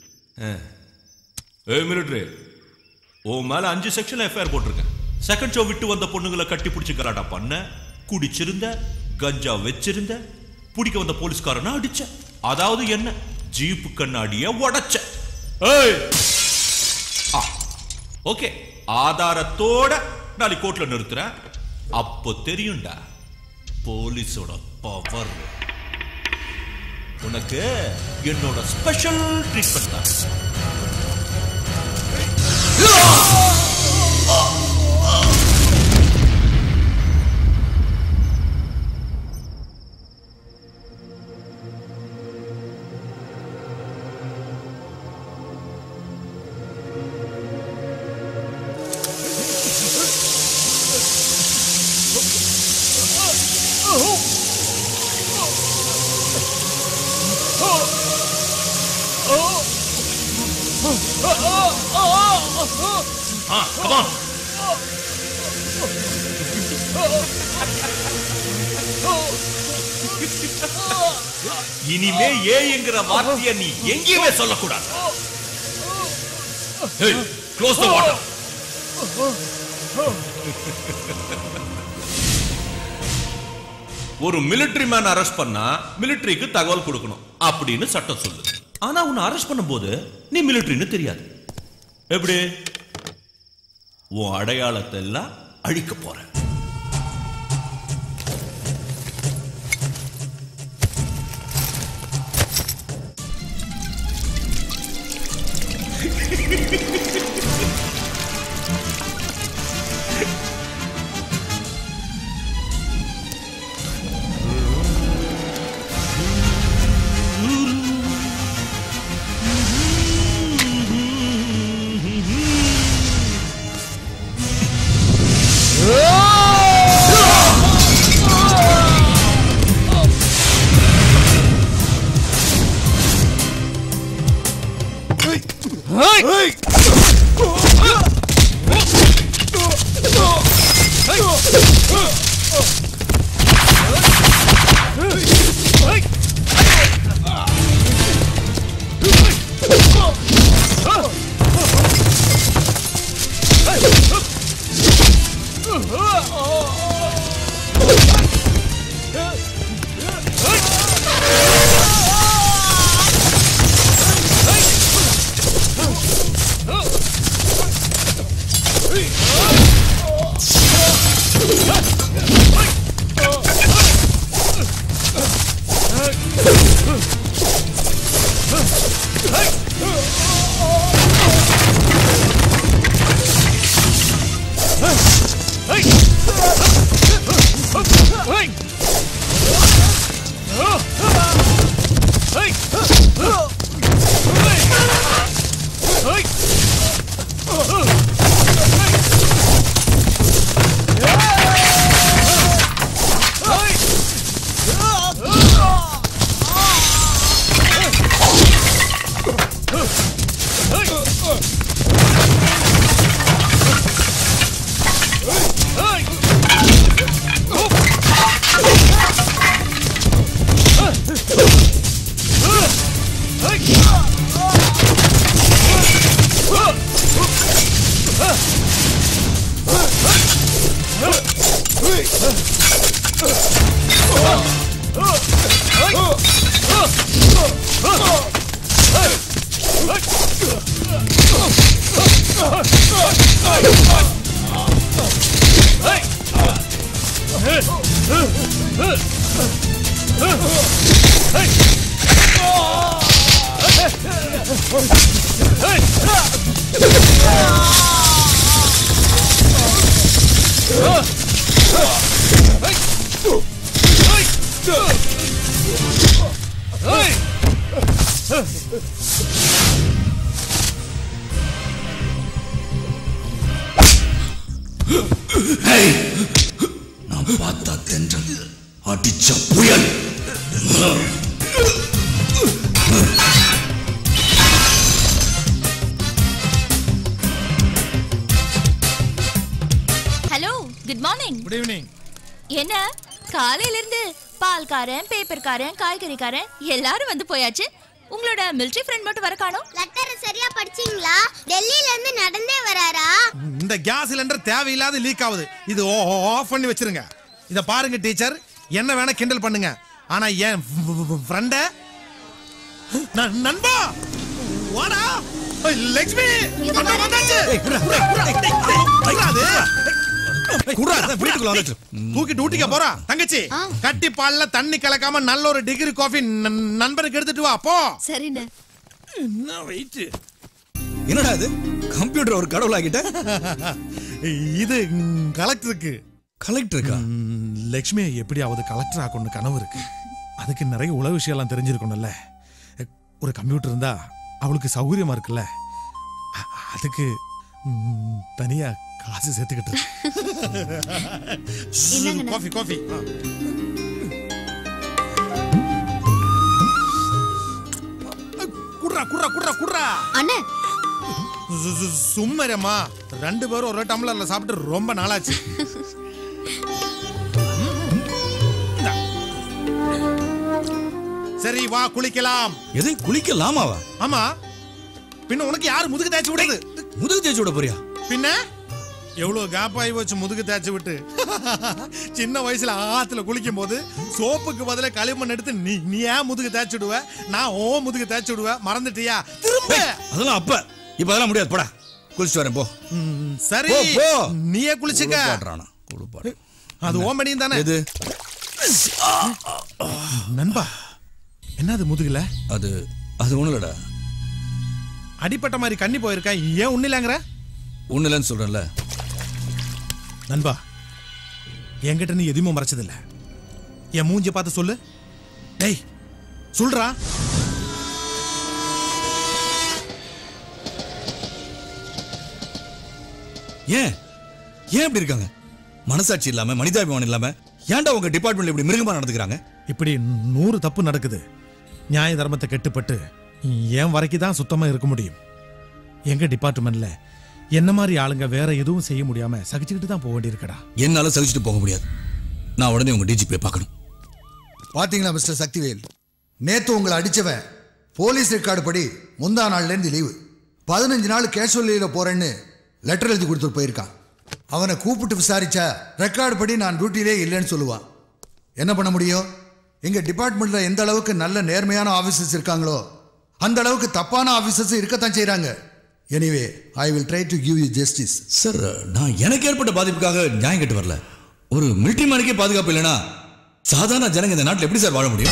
[SPEAKER 1] மிலிட்டரி, உன் மேல 5 செக்ஷன் எஃப்ஐஆர் போட்டிருக்கேன். செகண்ட் ஷோ விட்டு வந்த பொண்ணுங்களை கட்டி பிடிச்சி கலாட்டா பண்ண, குடிச்சிருந்த, கஞ்சா வச்சிருந்த, பிடிக்க வந்த போலீஸ்காரனா அடிச்ச, அதாவது என்ன ஜீப்பு கண்ணாடிய உடைச்ச. ஓகே, ஆதாரத்தோட நாளைக்கு கோர்ட்ல நிறுத்துறேன். அப்போ தெரியும்டா போலீஸோட பவர். உனக்கு என்னோட ஸ்பெஷல் ட்ரீட்மெண்ட் தான். Come on. இனிமே ஏங்கிற வார்த்தையை நீ எங்கேயுமே சொல்லக்கூடாது. Close the water. ஒரு மிலிட்டரி மேன் அரெஸ்ட் பண்ணா மிலிட்டரிக்கு தகவல் கொடுக்கணும் அப்படின்னு சட்டம் சொல்லுது. ஆனா உன்னை அரெஸ்ட் பண்ணும்போது நீ மிலிட்டரின்னு தெரியாது. எப்படி? உன் அடையாளத்தை எல்லாம் அழிக்க போற.
[SPEAKER 7] நான் பார்த்தா தென்றல் அடிச்ச புயல்.
[SPEAKER 14] Hello, good morning.
[SPEAKER 15] Good evening.
[SPEAKER 14] என்ன காலையில இருந்து பால்காரன், பேப்பர்காரன், காய்கறிக்காரன் எல்லாரும் வந்து போயாச்சு. உங்களோட மிலிட்டரி ஃப்ரெண்ட் மட்டும் வர காணோம்.
[SPEAKER 10] லெட்டர் சரியா படிச்சீங்களா? டெல்லியில இருந்து நடந்தே வராரா?
[SPEAKER 15] இந்த கேஸ் சிலிண்டர் தேவையில்லாத லீக் ஆகுது. இது ஆஃப் பண்ணி வச்சிருங்க. இத பாருங்க டீச்சர், என்ன வேணா கிண்டல் பண்ணுங்க. ஆனா என் ஃப்ரெண்ட நண்பா வாடா லட்சுமி தூக்கிட்டு ஊட்டிக்க போறா தங்கச்சி. கட்டி பால்ல தண்ணி கலக்காம நல்ல ஒரு டிகிரி காஃபி நண்பனுக்கு எடுத்துட்டு வா போ.
[SPEAKER 8] சரிண்ணே.
[SPEAKER 15] என்ன வெயிட்?
[SPEAKER 7] என்னடா இது? கம்ப்யூட்டர் ஒரு கடவுளாகிட்ட.
[SPEAKER 15] இது கலெக்டருக்கு.
[SPEAKER 7] கலெக்டருக்கா?
[SPEAKER 15] லட்சுமி எப்படியாவது கலெக்டர் ஆக்கணும் கனவு இருக்கு. அதுக்கு நிறைய உலக விஷயம் எல்லாம் தெரிஞ்சிருக்கணும்ல. ஒரு கம்ப்யூட்டர் இருந்தா அவளுக்கு சௌகரியமா இருக்குல்ல. அதுக்கு தனியா காசு சேர்த்துக்கிட்டு காஃபி காஃபி. குடுறா குடுறா குடுறா குடுறா.
[SPEAKER 8] அண்ணே
[SPEAKER 15] சும்மரம்மா, 2 பேரும் ஒரு டம்ளர்ல சாப்பிட்டு ரொம்ப நாளாச்சு. சரி வா குளிக்கலாம்.
[SPEAKER 7] எது குளிக்கலாமாவா?
[SPEAKER 15] ஆமா, பின்ன உனக்கு யாரு முதுகு தேய்ச்சி விடுறது?
[SPEAKER 7] முதுகு தேய்ச்சி விட போறியா?
[SPEAKER 15] பின்ன எவ்வளவு கேப் ஆகி வச்சு முதுகு தேய்ச்சி விட்டு. சின்ன வயசுல ஆத்துல குளிக்கும் போது சோப்புக்கு பதிலா களிமண் எடுத்து நீ ஏன் முதுகு தேய்ச்சி விடுவ, நான் ஓ முதுகு தேய்ச்சி விடுவேன். மறந்துட்டியா? திரும்ப
[SPEAKER 7] அதெல்லாம் அப்ப. இப்ப அதெல்லாம் முடியாது. போடா குளிச்சுட்டு வரேன் போ.
[SPEAKER 15] சரி நீயே குளிச்சுக்க. அது ஓமடியும் தானே.
[SPEAKER 7] எது
[SPEAKER 15] நண்பா? என்னது முதுகுல?
[SPEAKER 7] அது ஒண்ணு இல்லடா.
[SPEAKER 15] அடிப்பட்ட மாதிரி கண்ணி போயிருக்கா. ஏன் ஒண்ணிலங்கிற?
[SPEAKER 7] ஒண்ணுலன்னு சொல்றேன்ல
[SPEAKER 15] நண்பா. என்கிட்ட நீ எதுவுமே மறைச்சதில்ல. என் மூஞ்சி பார்த்து சொல்லு. டேய் சொல்றா.
[SPEAKER 7] ஏன் இப்படி இருக்காங்க? மனசாட்சி இல்லாம, மனிதாபிமானம் இல்லாம ஏன்டா உங்க டிபார்ட்மெண்ட்ல இப்படி மிருகமா நடந்துக்கிறாங்க?
[SPEAKER 15] இப்படி 100 தப்பு நடக்குது. நியாய தர்மத்தை கெட்டுப்பட்டு ஏன் வரைக்கும் தான் சுத்தமா இருக்க முடியும். எங்க டிபார்ட்மெண்ட்ல என்ன மாதிரி ஆளுங்க வேற எதுவும் செய்ய முடியாம சகிச்சுக்கிட்டு தான் போக வேண்டியிருக்கடா.
[SPEAKER 7] என்னால சகிச்சுட்டு போக முடியாது. நான் உடனே உங்க டிஜிபியை பார்க்கணும்.
[SPEAKER 19] பாத்தீங்களா மிஸ்டர் சக்திவேல், நேத்து உங்களை அடிச்சவன் போலீஸ் ரெக்கார்டு படி முந்தா நாள்ல இருந்து லீவு. 15 நாள் கேஷுவல் லீவ்ல போறேன்னு லெட்டர் எழுதி கொடுத்துட்டு போயிருக்கான். அவனை கூப்பிட்டு விசாரிச்சா ரெக்கார்டு படி நான் டியூட்டிலே இல்லைன்னு சொல்லுவான். என்ன பண்ண முடியும்? எங்க டிபார்ட்மெண்ட்ல எந்த அளவுக்கு நல்ல நேர்மையான ஆபீசர்ஸ் இருக்காங்களோ அந்த அளவுக்கு தப்பான ஆபீசர்ஸ் இருக்கத்தான் செய்யறாங்க. Anyway I will try to give you justice.
[SPEAKER 7] Sir, நான் எனக்கு ஏற்பட்ட பாதிப்புக்காக நியாயம் கேட்டு வரல. ஒரு மிலிட்டரி மேனுக்கே பாதுகாப்பு இல்லைன்னா சாதாரண ஜனங்க இந்த நாட்டில் எப்படி சார் வாழ முடியும்?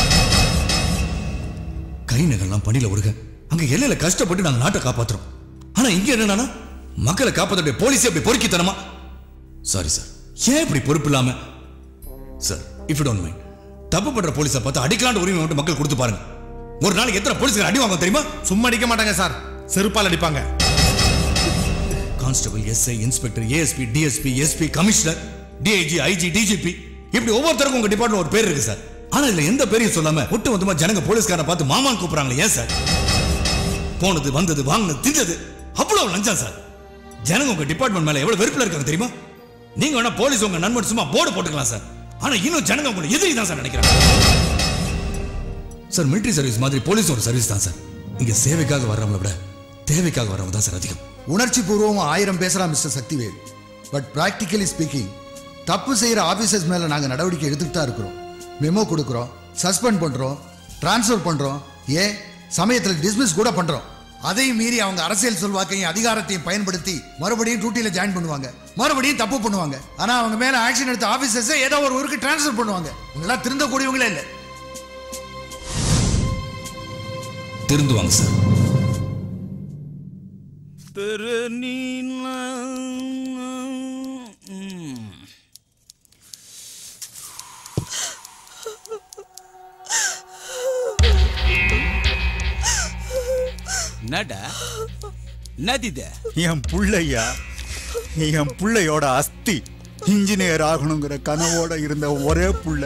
[SPEAKER 7] கை நகர்லாம் பணியில ஒருங்க, அங்க எல்லையில கஷ்டப்பட்டு நாங்க நாட்டை காப்பாத்துறோம். ஆனா இங்க என்னன்னா மக்களை காப்பாற்ற போலீஸே அப்படி பொறுக்கித்தனமா. சாரி சார், ஏன் இப்படி பொறுப்பு இல்லாம? Sir, if you don't mind, தப்பு பண்ற போலீஸை பார்த்து அடிக்கலான்ற உரிமை மட்டும் மக்கள் கொடுத்து பாருங்க. ஒரு நாளைக்கு எத்தனை போலீஸ்கார அடி வாங்க தெரியுமா?
[SPEAKER 15] சும்மா அடிக்க மாட்டாங்க சார், செருப்பால் அடிப்பாங்க.
[SPEAKER 7] Constable, SI, inspector, ASP, DSP, SP, commissioner, DIG, IG, DGP, இப்படி ஒவ்வொருத்தருக்கும் உங்க டிபார்ட்மெண்ட் ஒரு பேர் இருக்கு சார். ஆனா இதுல எந்த பேரையும் சொல்லாம ஒட்டு மொத்தமா ஜனங்க போலீஸ்காரனை பார்த்து மாமான்னு கூப்பிடுறாங்களே ஏன் சார்? போனது வந்தது வாங்கினது திண்டது அவ்வளவு லஞ்சம் சார். ஜனங்க உங்க டிபார்ட்மெண்ட் மேல எவ்வளவு வெறுப்புல இருக்காங்க தெரியுமா? நீங்க வேணா போலீஸ் உங்க நண்பன் சும்மா போர்டு போட்டுக்கலாம் சார். ஆனா இன்னும் ஜனங்க உங்களை எதிரி தான் சார் நினைக்கிறாங்க. சார், மிலிட்டரி சர்வீஸ் மாதிரி போலீஸ் ஒரு சர்வீஸ் தான் சார். இங்க சேவைக்காக வர்றவங்களை விட தேவைக்காக வர்றவங்க தான் சார் அதிகம்.
[SPEAKER 19] உணர்ச்சி பூர்வமா 1000 பேசலாம் mister Sakthivel. But practically speaking, தப்பு செய்யற ஆபீசர்ஸ் மேல நாங்க நடவடிக்கை எடுத்துட்டு தான் இருக்கிறோம். மெமோ கொடுக்கிறோம், சஸ்பெண்ட் பண்றோம், டிரான்ஸ்ஃபர் பண்றோம், ஏன் சமயத்தில் டிஸ்மிஸ் கூட பண்றோம். அதையும் மீறி அவங்க அரசியல் செல்வாக்கையும் அதிகாரத்தையும் பயன்படுத்தி மறுபடியும் டியூட்டியில ஜாயின் பண்ணுவாங்க, மறுபடியும் தப்பு பண்ணுவாங்க. ஆனா அவங்க மேல ஆக்ஷன் எடுத்த ஆபீசர்ஸ் ஏதோ ஒரு ஊருக்கு டிரான்ஸ்ஃபர் பண்ணுவாங்க. இவங்கெல்லாம் திருந்தக்கூடியவங்களே இல்லை.
[SPEAKER 7] திருந்துவாங்க சார்.
[SPEAKER 6] என்னடா என்னது?
[SPEAKER 20] என் புள்ளையா, என் புள்ளையோட அஸ்தி இன்ஜினியர் ஆகணுங்கிற கனவோட இருந்த ஒரே புள்ள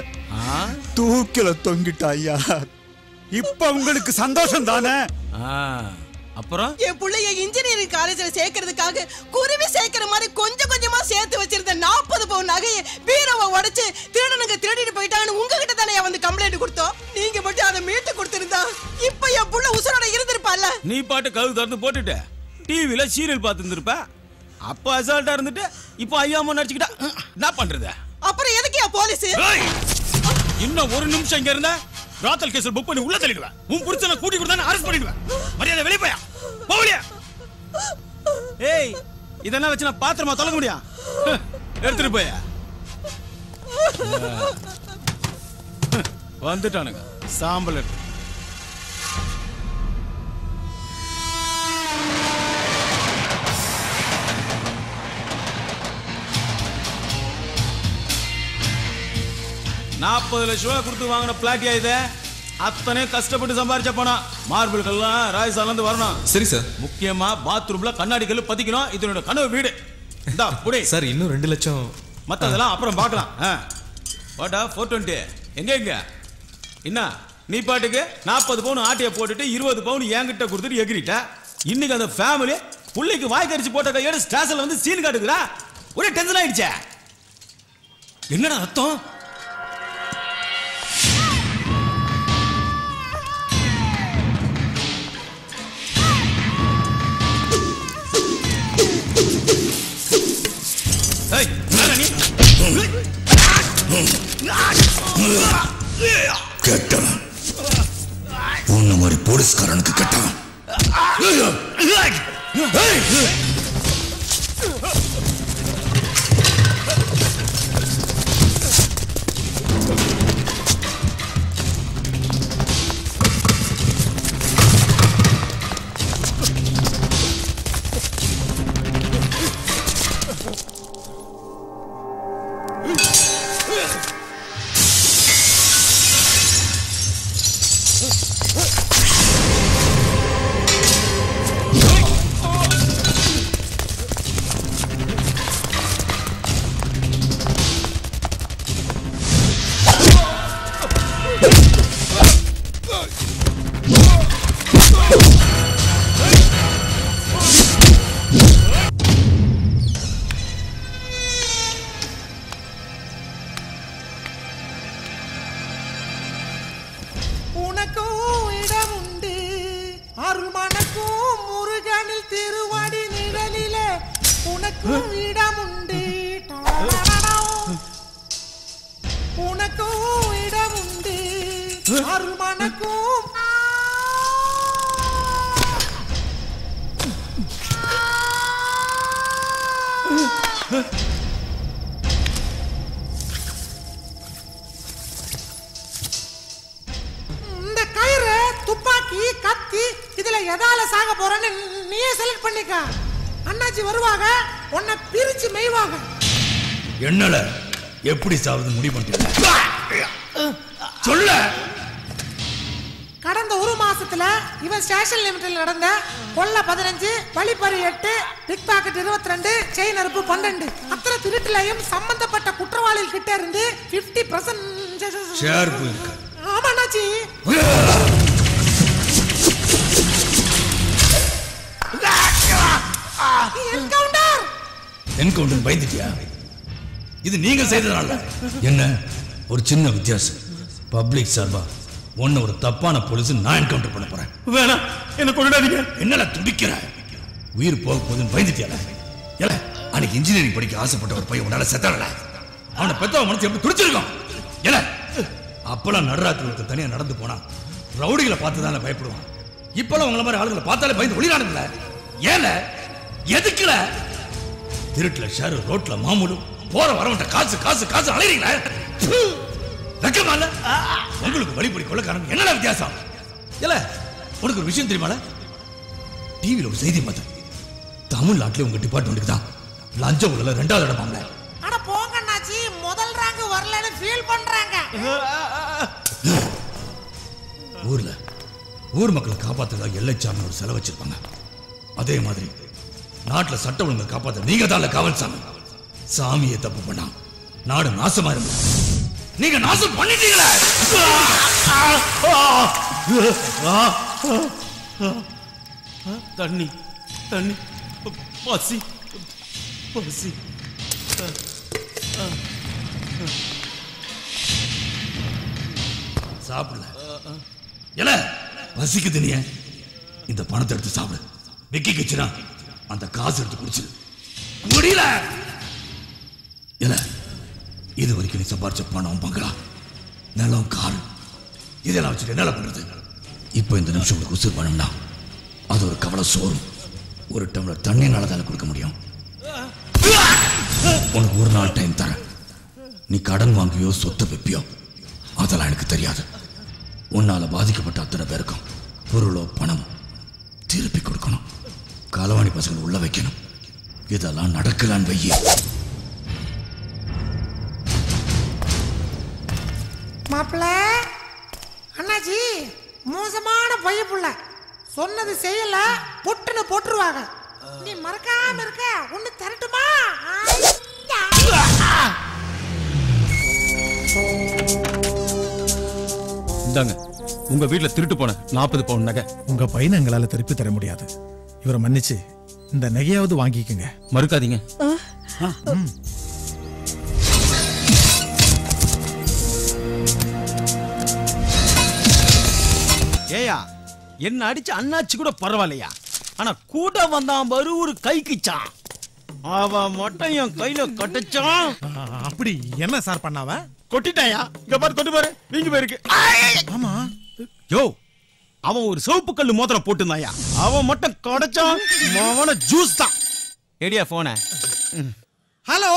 [SPEAKER 20] தூக்கில தொங்கிட்டா ஐயா. இப்ப உங்களுக்கு சந்தோஷம் தானே?
[SPEAKER 22] அப்புறம்
[SPEAKER 3] என் பிள்ளைய இன்ஜினியரிங் காலேஜ்ல சேர்க்கறதுக்காக குருவி சேர்க்கிற மாதிரி கொஞ்சம் கொஞ்சமா சேர்த்து வச்சிருந்த 40 பவுன் நகையை பீரோவை உடைச்சு திருடனுங்க திருடிட்டு போயிட்டாங்கன்னு உங்ககிட்ட தானே வந்து கம்ப்ளைண்ட் கொடுத்தோம். நீங்க மட்டும் அதை மீட்டு கொடுத்திருந்தா இப்ப என் புள்ள உசுரோட இருந்திருப்பால.
[SPEAKER 22] நீ பாட்டு கவு திறந்து போட்டுட்ட டிவில சீரியல் பார்த்து இருந்திருப்ப. அப்ப அசால்ட்டா இருந்துட்டு இப்போ ஐயாம நடிச்சுக்கிட்டா என்ன பண்றது?
[SPEAKER 3] அப்புறம் எதுக்கு போலீஸ்?
[SPEAKER 22] இன்னும் ஒரு நிமிஷம் இங்க இருந்தா ராத்தல் கேஸ் புக் பண்ணி உள்ள தள்ளிடுவேன். உன் புருஷனை கூட்டி கொடுத்தா அரெஸ்ட் பண்ணிடுவேன். மரியாதை வெளிய போயா போலியா? ஏய் இதெல்லாம் வச்சு நான் பாத்திரமா தொலைக்க முடியும்? எடுத்துட்டு போயா. வந்துட்டானுங்க சாம்பல் எடுத்து. $40 லட்சம் கொடுத்து வாங்கின பிளாட்டியா இது? அத்தனை கஷ்டப்பட்டு சம்பாரிச்ச பணம். மார்பிள் கல்லாம் ராஜஸ்தான்ல வரணும்.
[SPEAKER 16] சரி சார்.
[SPEAKER 22] முக்கியமா பாத்ரூம்ல கண்ணாடி கல்லு பதிக்கணும். இதனோட கனவு வீடு. இந்தா புடி.
[SPEAKER 16] சார் இன்னும் 2 லட்சம்.
[SPEAKER 22] மத்ததெல்லாம் அப்புறம் பார்க்கலாம். வாடா 420 எங்க என்ன நீ பாட்டுக்கு 40 பவுன் ஆட்டிய போட்டுட்டு 20 பவுன் என்கிட்ட கொடுத்துட்டு எகிரிட்ட. இன்னைக்கு அந்த ஃபேமிலி புள்ளைக்கு வாய் கரிச்சு போட்ட கையோட ஸ்டேஷன்ல வந்து சீன் காட்டுக்குறா. ஒரே டென்ஷன் ஆயிடுச்சே. என்னடா அர்த்தம்?
[SPEAKER 7] கெட்டவன் உன்ன மாதிரி போலீஸ்காரனுக்கு கெட்டவன்.
[SPEAKER 18] இந்த கயிறு துப்பாக்கி கத்தி இதுல எதால சாக போறன்னு நீயே செலக்ட் பண்ணிக்க. அண்ணாச்சி வருவாங்க உன்னை பிரிச்சு மெய்வாங்க.
[SPEAKER 7] என்னல எப்படி சாவுது முடிவு பண்ணிட்டீங்க? சொல்ல.
[SPEAKER 18] கடந்த ஒரு மாசத்துல இவன் ஸ்டேஷன் லிமிட்ல நடந்த கொள்ள 15, வழிப்பறி 8, பிக் பாக்கெட் 22, செயின் அறுப்பு 12 அத்தனை திருட்டுலையும் சம்பந்தப்பட்ட குற்றவாளிகள் கிட்ட இருந்து 50%
[SPEAKER 7] ஷேர் போயிருக்கு.
[SPEAKER 18] ஆமா அண்ணாச்சி.
[SPEAKER 7] என்கவுண்டர் பயந்துட்டியா? இது நீங்க செய்ததால என்ன ஒரு சின்ன வித்தியாசம். பப்ளிக் சார்பா ஒன்னு ஒரு தப்பான போலீஸ் நான் என்கவுண்டர் பண்ண போறேன்.
[SPEAKER 22] வேணாம் என்ன கொண்டாதீங்க.
[SPEAKER 7] என்னல துடிக்கிற? உயிர் போக போகுதுன்னு பயந்துட்டியால? ஏல அன்னைக்கு இன்ஜினியரிங் படிக்க ஆசைப்பட்ட ஒரு பையன் உன்னால செத்தாடல. அவனை பெத்தவ மனசு எப்படி துடிச்சிருக்கும்? ஏல அப்பெல்லாம் நடுராத்திரி தனியா நடந்து போனா ரவுடிகளை பார்த்து தானே பயப்படுவான். இப்பெல்லாம் உங்களை மாதிரி ஆளுகளை பார்த்தாலே பயந்து ஒளிரானுங்கள. ஏல எதுக்குல திருட்டுல ஷேரு ரோட்ல மாமூலும் போற வரவன்ட்ட காசு காசு காசு அலைறீங்களே. வெக்கமால உங்களுக்கு வழிபடி கொள்ளக்காரன் என்னடா வித்தியாசம்? இல்ல உனக்கு ஒரு விஷயம் தெரியுமால? டிவில ஒரு செய்தி பார்த்தேன். தமிழ்நாட்டிலே உங்க டிபார்ட்மெண்ட்டுக்கு தான் லஞ்ச ஊழல 2வது இடமாம்ல.
[SPEAKER 18] அட போங்க அண்ணாச்சி, முதல் ரேங்க் வரலன்னு ஃபீல் பண்றாங்க.
[SPEAKER 7] ஊர் மக்களை காப்பாத்துறதா எல்லைச்சாமி ஒரு செலவு வச்சிருப்பாங்க. அதே மாதிரி நாட்டுல சட்ட ஒழுங்கை காப்பாத்த நீங்க தான் காவல் சாமி. சாமியை தப்பு பண்ணா நாடு நாசமா இருக்கும். நீங்க நாசம் பண்ணிட்டீங்களே.
[SPEAKER 6] தண்ணி தண்ணி பசி பசி
[SPEAKER 7] சாப்பிடல இல்ல பசிக்குது நீ இந்த பணத்தை எடுத்து சாப்பிடு வெக்கி கச்சுனா அந்த காசு எடுத்து குடிச்சிரு முடியல இல்ல இது வரைக்கும் நீ சம்பாரிச்ச பணம் பங்களா நிலம் கார் இதெல்லாம் வச்சுட்டு என்ன பண்றது இப்போ இந்த நிமிஷம் உங்களுக்கு உசுறு பண்ணணும்னா அது ஒரு கவலை சோறும் ஒரு டம்ளர் தண்ணினால தானே கொடுக்க முடியும் உனக்கு ஒரு நாள் டைம் தரேன் நீ கடன் வாங்கியோ சொத்தை வைப்பியோ அதெல்லாம் எனக்கு தெரியாது உன்னால பாதிக்கப்பட்ட அத்தனை பேருக்கும் பொருளோ பணமோ திருப்பி கொடுக்கணும் காலவாணி பசங்களை உள்ள வைக்கணும் இதெல்லாம் நடக்கலான்னு வையே
[SPEAKER 18] மாப்பிள்ள அண்ணாச்சி மோசமான பைய புள்ள சொன்னது செய்யல பொட்டுன்னு போட்டுருவாங்க நீ மறக்காம இருக்க ஒண்ணு தரட்டுமா
[SPEAKER 6] இந்தாங்க உங்க வீட்டுல திருட்டு போன 40 பவுன் நகை
[SPEAKER 15] உங்க பையனை எங்களால திருப்பி தர முடியாது இவரை மன்னிச்சு இந்த நகையாவது வாங்கிக்கங்க
[SPEAKER 6] மறுக்காதீங்க
[SPEAKER 2] ஏயா என்ன அடிச்சு அண்ணாச்சி கூட பரவாயில்லையா ஆனா கூட வந்தான் பாரு ஒரு கைக்குச்சான் அவன் மட்டும் என் கையில கட்டச்சான்
[SPEAKER 15] அப்படி என்ன சார் பண்ணாவ
[SPEAKER 2] கொட்டிட்டாயா இங்க பாரு கொண்டு பாரு நீங்க போயிருக்கு
[SPEAKER 15] ஆமா
[SPEAKER 2] யோ அவன் ஒரு சிவப்பு கல்லு மோதிரம் போட்டுருந்தாயா அவன் மட்டும் கடைச்சான் அவன ஜூஸ் தான் ஏடியா போன
[SPEAKER 15] ஹலோ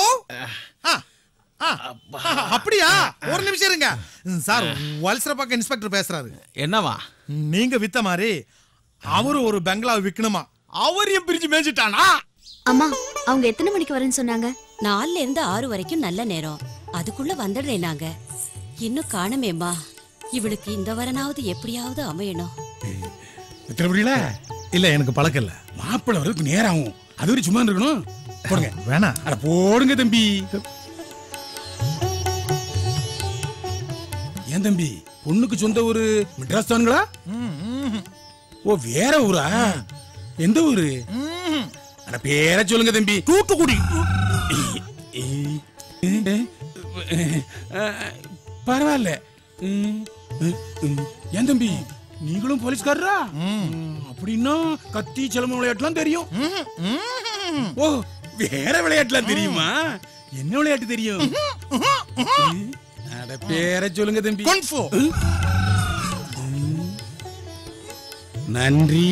[SPEAKER 15] அப்படியா ஒரு நிமிஷம் இருங்க சார் வல்சரபாக்க இன்ஸ்பெக்டர் பேசுறாரு
[SPEAKER 2] என்னவா
[SPEAKER 15] நீங்க வித்த மாதிரி அவரு ஒரு பெங்களா விக்கணுமா
[SPEAKER 2] அவரையும் பிரிச்சு மேய்ச்சிட்டானா
[SPEAKER 8] அம்மா அவங்க எத்தனை மணிக்கு வரேன்னு சொன்னாங்க
[SPEAKER 11] 4ல இருந்து 6 வரைக்கும் நல்ல நேரம் அதுக்குள்ள வந்துடுறேன் நாங்க இன்னும் காணுமேம்மா இவளுக்கு இந்த வரனாவது எப்படியாவது அமையணும்
[SPEAKER 15] இல்ல எனக்கு பழக்கம் இல்ல
[SPEAKER 6] மாப்பிள்ள வரதுக்கு நேரம் ஆகும் அது வரை சும்மா இருக்கணும் போடுங்க
[SPEAKER 15] வேணாம்
[SPEAKER 6] அட போடுங்க தம்பி ஏன் தம்பி பொண்ணுக்கு சொந்த ஊரு மெட்ராஸ் தானுங்களா ஓ வேற ஊரா எந்த ஊரு அட பேர சொல்லுங்க தம்பி தூத்துக்குடி பரவாயில்ல ஏன் தம்பி நீங்களும் போலீஸ்காரரா அப்படின்னா கத்தி சிலம்பு விளையாட்டுலாம் தெரியும் ஓ வேற விளையாட்டுலாம் தெரியுமா என்ன விளையாட்டு தெரியும் அட பேர சொல்லுங்க தம்பி நன்றி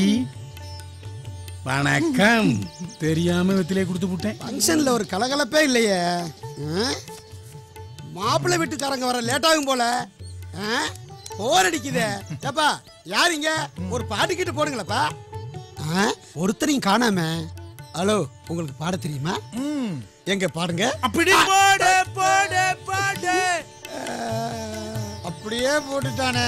[SPEAKER 6] வணக்கம் தெரியாம வெத்திலே கொடுத்து போட்டேன்
[SPEAKER 21] ஃபங்க்ஷன்ல ஒரு கலகலப்பே இல்லையே மாப்பிள்ளை வீட்டுக்காரங்க வர லேட் ஆகும் போல போர் அடிக்குதே ஏப்பா யாரிங்க ஒரு பாட்டு கிட்ட போடுங்களப்பா ஒருத்தரையும் காணாம ஹலோ உங்களுக்கு பாட தெரியுமா எங்க பாடுங்க
[SPEAKER 15] அப்படி
[SPEAKER 21] பாடு பாடு பாடு அப்படியே போட்டுட்டானே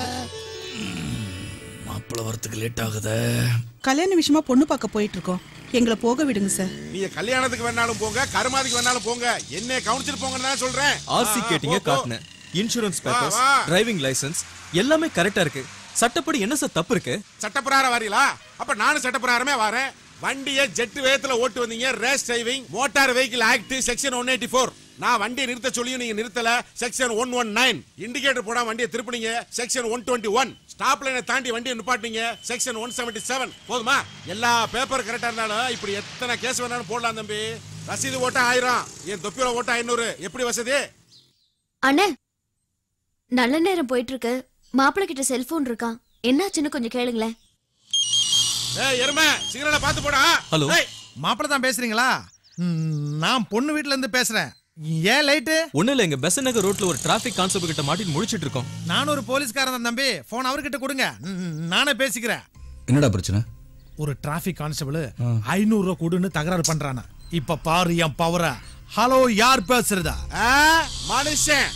[SPEAKER 7] மாப்பிள்ள வரத்துக்கு லேட் ஆகுதே
[SPEAKER 3] கல்யாண விஷயமா பொண்ணு பார்க்க போயிட்டு இருக்கோம் எங்களை போக விடுங்க சார்
[SPEAKER 5] நீங்க கல்யாணத்துக்கு வேணாலும் போங்க கருமாதிக்கு வேணாலும் போங்க என்ன கவனிச்சிட்டு போங்கன்னு தான் சொல்றேன்
[SPEAKER 16] ஆர்சி கேட்டிங்க காட்டுனேன் இன்சூரன்ஸ் பேப்பர்ஸ் டிரைவிங் லைசென்ஸ் எல்லாமே கரெக்டா இருக்கு சட்டப்படி என்ன சார் தப்பு இருக்கு
[SPEAKER 5] சட்டப்பிரகாரம் வரீங்களா அப்ப நானும் சட்டப்பிரகாரமே வரேன் வண்டியை ஜெட் வேகத்துல ஓட்டு வந்தீங்க race driving motor vehicle act section 184 நான் வண்டியை நிறுத்த சொல்லியும் நீங்க நிறுத்தல செக்ஷன் 119 இண்டிகேட்டர் போடாம வண்டியை திருப்பினீங்க செக்ஷன் 121 ஸ்டாப் லைனை தாண்டி வண்டியை நிப்பாட்டினீங்க செக்ஷன் 177 போதுமா எல்லா பேப்பர் கரெக்டா இருந்தாலும் இப்படி எத்தனை கேஸ் வேணாலும் போடலாம் தம்பி ரசீது ஓட்ட 1000 என் தொப்பியோட ஓட்ட 500 எப்படி வசதி
[SPEAKER 8] அண்ணே நல்ல நேரம் போயிட்டு இருக்கு மாப்பிள்ள கிட்ட செல்போன் இருக்கான் என்னாச்சுன்னு கொஞ்சம் கேளுங்களேன்
[SPEAKER 5] ஏய் எருமை சிகரெட்டை பாத்து போடா
[SPEAKER 16] ஹலோ
[SPEAKER 15] மாப்பிள்ள தான் பேசுறீங்களா நான் பொண்ணு வீட்ல இருந்து பேசுறேன் ஏன் லைட்
[SPEAKER 16] ஒண்ணு இல்ல எங்க பெசன் நகர் ரோட்ல ஒரு டிராபிக் கான்ஸ்டபிள் கிட்ட மாட்டி முடிச்சிட்டு இருக்கோம்
[SPEAKER 15] நான் ஒரு போலீஸ்காரன் தான் தம்பி போன் அவர்கிட்ட கொடுங்க நானே பேசிக்கிறேன்
[SPEAKER 7] என்னடா பிரச்சனை
[SPEAKER 15] ஒரு டிராபிக் கான்ஸ்டபிள் 500 ரூபாய் கொடுன்னு தகராறு பண்றானா இப்ப பாரு என் பவர ஹலோ யார் பேசுறதா
[SPEAKER 5] மனுஷன்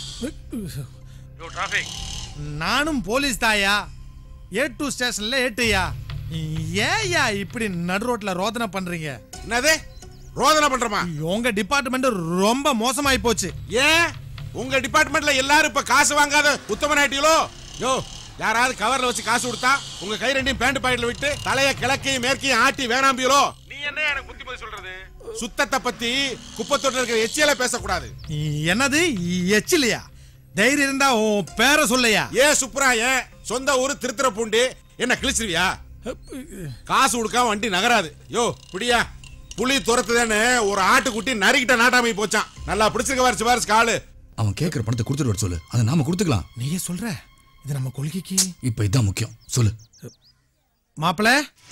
[SPEAKER 15] நானும் போலீஸ் தாயா A2 ஸ்டேஷன்ல ஏட்டுயா ஏயா இப்படி நடு ரோட்ல ரோதனை பண்றீங்க
[SPEAKER 5] என்னது ரோதனை பண்றமா
[SPEAKER 15] உங்க டிபார்ட்மெண்ட் ரொம்ப மோசமாயி போச்சு
[SPEAKER 5] ஏன் உங்க டிபார்ட்மெண்ட்ல எல்லாரும் இப்ப காசு வாங்காத உத்தமன் ஆயிட்டீங்களோ யோ யாராவது கவர்ல வச்சு காசு கொடுத்தா உங்க கை ரெண்டையும் பேண்ட் பாக்கெட்ல விட்டு தலைய கிழக்கையும் மேற்கையும் ஆட்டி வேணாம்பியலோ. நீ என்ன எனக்கு புத்திமதி சொல்றது? சுத்தத்தை பத்தி குப்பத்தொட்டில இருக்கிற எச்சியல பேசக்கூடாது.
[SPEAKER 15] என்னது எச்சிலையா? தைரியம் இருந்தா உன் பேரை சொல்லையா?
[SPEAKER 5] சுப்ராயன் சொந்த ஊரு திருத்துறப்பூண்டி. என்ன கிழிச்சிருவியா? காசு கொடுக்காம வண்டி நகராது. பிடியா புலி துரத்துதானே ஒரு ஆட்டுக்குட்டி நறுக்கிட்ட நாட்டாமை போச்சான். நல்லா பிடிச்சிருக்க வாரிசு வாரிசு காலு.
[SPEAKER 7] அவன் கேட்கிற பணத்தை கொடுத்துட்டு வர சொல்லு, அதை நாம கொடுத்துக்கலாம்.
[SPEAKER 15] நீயே சொல்ற, இது நம்ம கொள்கைக்கு
[SPEAKER 7] இப்ப இதான் முக்கியம். சொல்லு
[SPEAKER 15] மாப்பிள.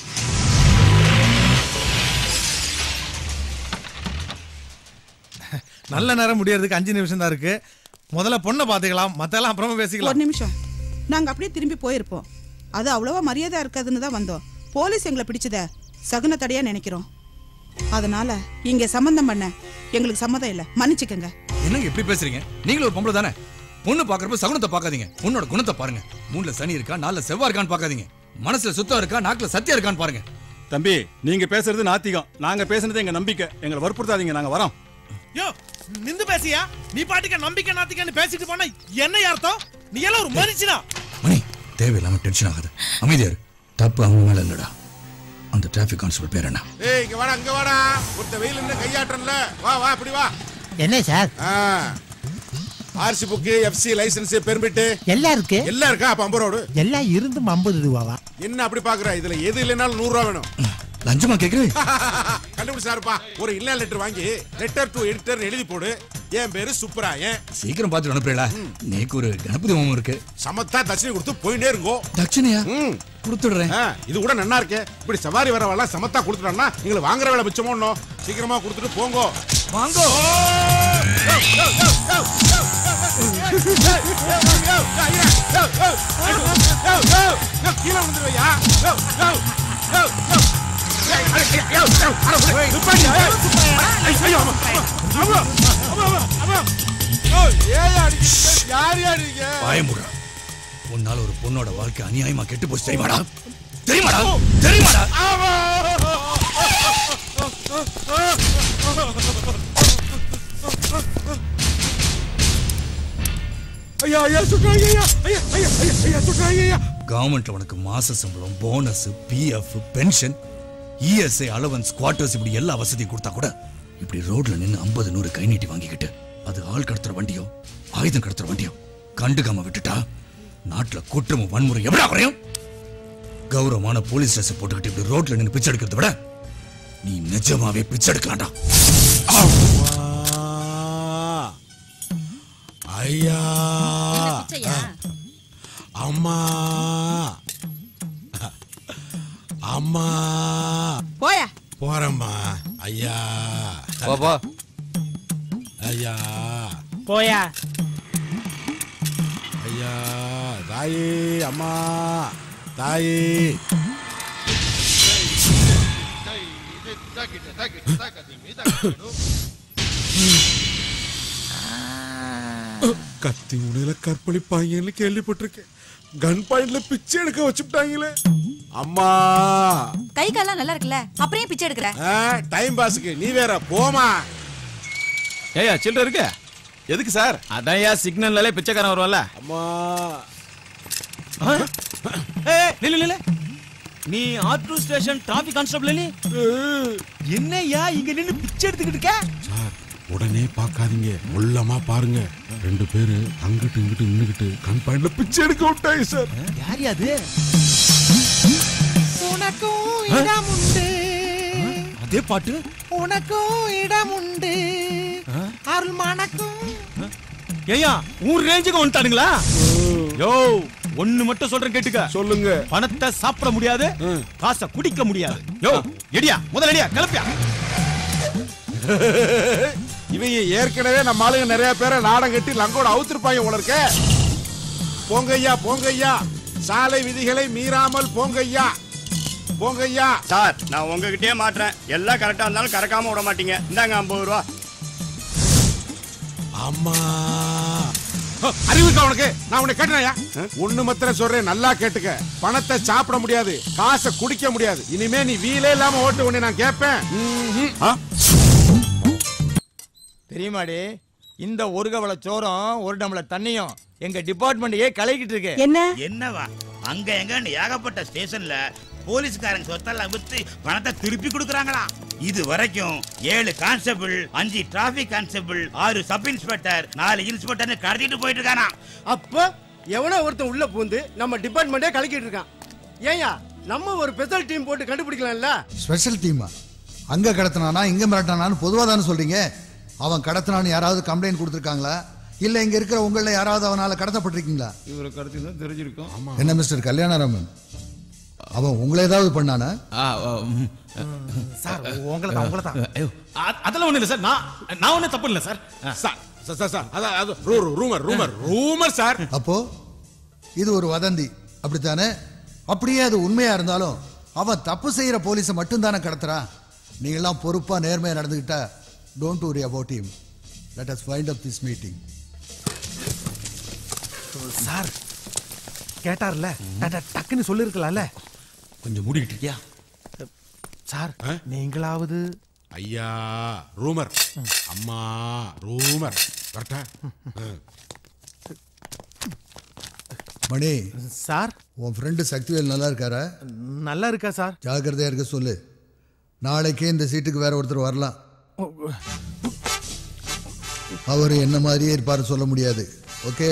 [SPEAKER 15] நல்ல நேரம் முடியறதுக்கு 5 நிமிஷம் தான் இருக்கு. முதல்ல பொண்ணை பாத்துக்கலாம், மத்தெல்லாம் அப்புறமா பேசிக்கலாம்.
[SPEAKER 3] ஒரு நிமிஷம், நாங்க அப்படியே திரும்பி போயிருப்போம். அது அவ்வளவா மரியாதை இருக்காதுன்னு தான் வந்தோம். போலீஸ் எங்களை பிடிச்சத சகுன தடையா நினைக்கிறோம். அதனால இங்க சம்பந்தம் பண்ண எங்களுக்கு சம்மதம் இல்ல, மன்னிச்சுக்கங்க.
[SPEAKER 7] என்னங்க இப்படி பேசுறீங்க? நீங்களும் ஒரு பொம்பளை தானே. பொண்ணு பாக்குறப்ப சகுனத்தை பாக்காதீங்க, பொண்ணோட குணத்தை பாருங்க. 3ல சனி இருக்கா, 4ல செவ்வாய் இருக்கான்னு பாக்காதீங்க. மனசுல சுத்தம் இருக்கா, நாக்குல சத்தியம் இருக்கான்னு பாருங்க.
[SPEAKER 4] தம்பி, நீங்க பேசுறது நாத்திகம், நாங்க பேசுறது எங்க நம்பிக்கை. எங்களை வற்புறுத்தாதீங்க, நாங்க வரோம்.
[SPEAKER 15] யோ நிந்து பேசியா? நீ பாட்டுக்க நம்பிக்கை நாத்திக்கன்னு பேசிட்டு போனா என்ன அர்த்தம்? நீ எல்லாம் ஒரு மனுஷனா?
[SPEAKER 7] மணி, தேவையில்லாம டென்ஷன் ஆகாது, அமைதியா இரு. தப்பு அவங்க மேல இல்லடா. அந்த டிராஃபிக் கான்ஸ்டபிள் பேர் என்ன?
[SPEAKER 5] இங்க வாடா, அங்க வாடா. ஒருத்த வெயில நின்னு கையாட்டறல. வா வா, இப்படி வா.
[SPEAKER 21] என்ன sir?
[SPEAKER 5] RC book, FC license, permit
[SPEAKER 21] எல்லாம் இருக்கு.
[SPEAKER 5] எல்லாம் இருக்கா? அப்ப 50 ரூபா.
[SPEAKER 21] எல்லாம் இருந்து 50 ரூபாவா?
[SPEAKER 5] என்ன அப்படி பாக்குற? இதுல எது இல்லனாலும் 100 ரூபா வேணும்.
[SPEAKER 7] லஞ்சமா கேக்குறேன்?
[SPEAKER 5] கண்டுபிடிச்சாருப்பா. ஒரு இல்ல லெட்டர் வாங்கி லெட்டர் டு எடிட்டர் எழுதி போடு. என் பேரு சுப்ராயன்.
[SPEAKER 7] சீக்கிரம் பார்த்து அனுப்புறீங்களா? நேக்கு ஒரு கணபதி ஹோமம் இருக்கு.
[SPEAKER 5] சமத்தா தட்சணை கொடுத்து போயிட்டே இருங்கோ.
[SPEAKER 7] தட்சணையா? கொடுத்துடுறேன்.
[SPEAKER 5] இது கூட நல்லா இருக்கு. இப்படி சவாரி வரவெல்லாம் சமத்தா கொடுத்துட்டோம்னா எங்களை வாங்குற வேலை மிச்சமோ. சீக்கிரமா கொடுத்துட்டு போங்கோ.
[SPEAKER 7] வாங்கோ.
[SPEAKER 5] கீழே வந்துருவையா?
[SPEAKER 7] உன்னால ஒரு பொண்ணோட வாழ்க்கை அநியாயமா கெட்டு போச்சு தெரியுமாடா? தெரியுமாடா? தெரியுமாடா? கவர்மெண்ட்ல உனக்கு மாச சம்பளம், bonus, PF, pension, ESI, allowance, quarters இப்படி எல்லா வசதியும் கொடுத்தா கூட இப்படி ரோட்ல நின்னு 50 100 கை நீட்டி வாங்கிக்கிட்டு அது ஆள் கடத்துற வண்டியோ ஆயுதம் கடத்துற வண்டியோ கண்டுக்காம விட்டுட்டா நாட்டுல குற்றமும் வன்முறை எவ்வளவு குறையும்? கௌரவமான போலீஸ் ட்ரெஸ் போட்டுக்கிட்டு இப்படி ரோட்ல நின்னு பிச்சை எடுக்கிறத விட நீ நிஜமாவே பிச்சை எடுக்கலாம்டா.
[SPEAKER 5] ஐயா, அம்மா, அம்மா,
[SPEAKER 3] போயா.
[SPEAKER 5] போறம்மா. ஐயா,
[SPEAKER 16] பாபா.
[SPEAKER 5] ஐயா,
[SPEAKER 21] போயா.
[SPEAKER 5] ஐயா, தாயே, அம்மா, தாயே. கத்தி உடையில கற்பழிப்பாங்கன்னு கேள்விப்பட்டிருக்கேன். கன் பாயிண்ட்ல பிச்சை எடுக்க வச்சுட்டாங்களே. அம்மா,
[SPEAKER 14] கை கால்லாம் நல்லா இருக்குல்ல, அப்புறம் ஏன் பிச்சை எடுக்கிற?
[SPEAKER 5] டைம் பாஸ்க்கு. நீ வேற போமா.
[SPEAKER 2] ஏயா சில்லற இருக்கு?
[SPEAKER 16] எதுக்கு சார்?
[SPEAKER 2] அதையா சிக்னல்ல பிச்சைக்காரன் வருவான்ல.
[SPEAKER 5] அம்மா,
[SPEAKER 2] நில்லு. நீ ஆட்டோ ஸ்டேஷன் டிராஃபிக் கான்ஸ்டபிள். நீ என்னையா இங்க நின்னு பிச்சை எடுத்துக்கிட்டு இருக்க?
[SPEAKER 5] சார், உடனே பார்க்காதீங்க, உள்ளமா பாருங்க. 2 பேரு அங்கிட்டு இங்கிட்டு நின்னுகிட்டு கன் பாயிண்ட்ல பிச்சை எடுக்க விட்டாங்க சார்.
[SPEAKER 2] யார் அது?
[SPEAKER 18] உனக்கும் இடம் உண்டு.
[SPEAKER 2] அதே பாட்டு.
[SPEAKER 18] உனக்கும் இடம் உண்டு. அருள் மணக்கும்.
[SPEAKER 2] ஏயா ஊர் ரேஞ்சுக்கு வந்துட்டானுங்களா? யோ ஒண்ணு மட்டும் சொல்றேன் கேட்டுக்க.
[SPEAKER 5] சொல்லுங்க.
[SPEAKER 2] பணத்தை சாப்பிட முடியாது, காசை குடிக்க முடியாது. யோ எடியா, முதல்ல எடியா, கிளப்பியா.
[SPEAKER 5] இவங்க ஏற்கனவே நம்ம ஆளுங்க நிறைய பேரை நாடம் கட்டி லங்கோட அவுத்திருப்பாங்க போல இருக்க. போங்கய்யா, போங்கய்யா, சாலை விதிகளை மீறாமல் போங்கய்யா, போங்கய்யா.
[SPEAKER 12] சார், நான் உங்ககிட்டயே மாட்டுறேன். எல்லாம் கரெக்டா இருந்தாலும் கறக்காம விட மாட்டீங்க. இந்தாங்க 50 ரூபா.
[SPEAKER 5] அம்மா, அறிவுக்கா உனக்கு? நான் உன்னை கேட்டேயா? ஒண்ணு மாத்திரம் சொல்றேன், நல்லா கேட்டுக்க. பணத்தை சாப்பிட முடியாது, காசை குடிக்க முடியாது. இனிமே நீ வீலே இல்லாம ஓட்டு உன்னை நான் கேட்பேன்.
[SPEAKER 21] தெரியுமாடி,
[SPEAKER 9] இந்த ஒரு கவள சோறும் ஒரு டம்ளர் தண்ணியும் எங்க டிபார்ட்மெண்ட்டையே கலக்கிட்டு இருக்கு.
[SPEAKER 13] என்னவா அங்க எங்க ஏகப்பட்ட ஸ்டேஷன்ல போலீஸ்காரங்க சொத்தெல்லாம் வித்து பணத்தை திருப்பி கொடுக்கறாங்களாம். இது வரைக்கும் 7 constable, 5 traffic constable, 6 sub inspector, 4 இன்ஸ்பெக்டர்னு கடத்திட்டு போயிட்டு இருக்கானா.
[SPEAKER 21] அப்ப எவனோ ஒருத்தன் உள்ள பூந்து நம்ம டிபார்ட்மெண்ட்டே கலக்கிட்டு இருக்கான். ஏயா நம்ம ஒரு ஸ்பெஷல் டீம் போட்டு கண்டுபிடிக்கலாம்ல?
[SPEAKER 19] ஸ்பெஷல் டீமா? அங்க கடத்தினானா இங்க மிரட்டானான்னு பொதுவா தானே சொல்றீங்க. அவன் கடத்தினான்னு யாராவது கம்ப்ளைண்ட் கொடுத்துருக்காங்களா? இல்ல இங்க இருக்கிற உங்கள யாராவது அவனால கடத்தப்பட்டிருக்கீங்களா?
[SPEAKER 6] இவரை கடத்தி தான் தெரிஞ்சிருக்கும்.
[SPEAKER 19] என்ன மிஸ்டர் கல்யாணராமன், அவன் உங்களை ஏதாவது பண்ணானா?
[SPEAKER 2] சார் உங்களை தான். அதெல்லாம் ஒண்ணு இல்ல சார். நான் ஒண்ணு தப்பு இல்ல சார்.
[SPEAKER 5] Rumour sir.
[SPEAKER 19] அப்போ இது ஒரு வதந்தி அப்படித்தானே? அப்படியே அது உண்மையா இருந்தாலும் அவன் தப்பு செய்யற போலீஸை மட்டும் தானே கடத்துறான். நீங்களாம் பொறுப்பா நேர்மையா நடந்துக்கிட்டா don't worry about him. Let us wind up this meeting.
[SPEAKER 15] Sir கேட்டார்ல, டக்குன்னு சொல்லிருக்கலாம்ல.
[SPEAKER 2] கொஞ்சம் மூடிட்டு இருக்கியா
[SPEAKER 15] சார்? நீங்களாவது
[SPEAKER 5] ஐயா ரூமர், அம்மா ரூமர். கரெக்டா?
[SPEAKER 19] மணி
[SPEAKER 15] சார்,
[SPEAKER 19] உன் ஃப்ரெண்டு சக்திவேல் நல்லா இருக்காரா?
[SPEAKER 15] நல்லா இருக்கா சார்?
[SPEAKER 19] ஜாக்கிரதையா இருக்க சொல்லு. நாளைக்கே இந்த சீட்டுக்கு வேற ஒருத்தர் வரலாம். அவரு என்ன மாதிரியே இருப்பாரு சொல்ல முடியாது. ஓகே?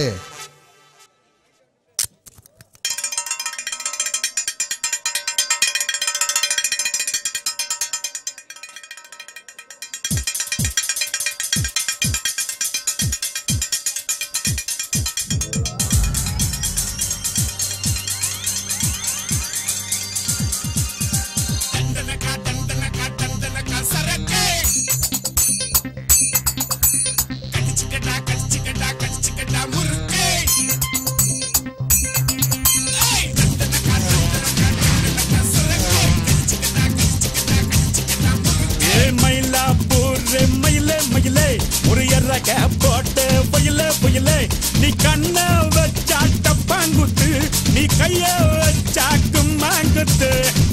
[SPEAKER 23] நீ கண்ண வச்சா டப்பாங்குத்து, நீ கைய வச்சா கும்மாங்குத்து.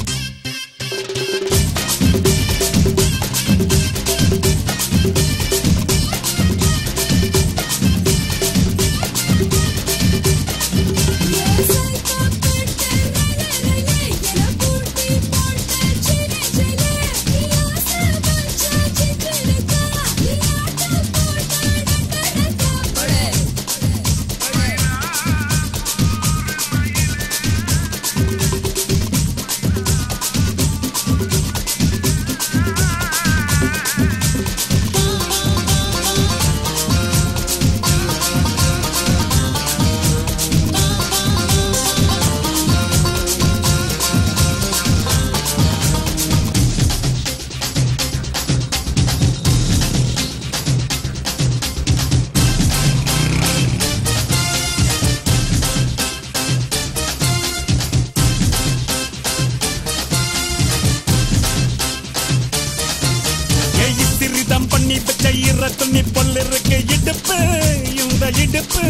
[SPEAKER 23] துணி பொல் இருக்கு இடுப்பு, இந்த இடுப்பு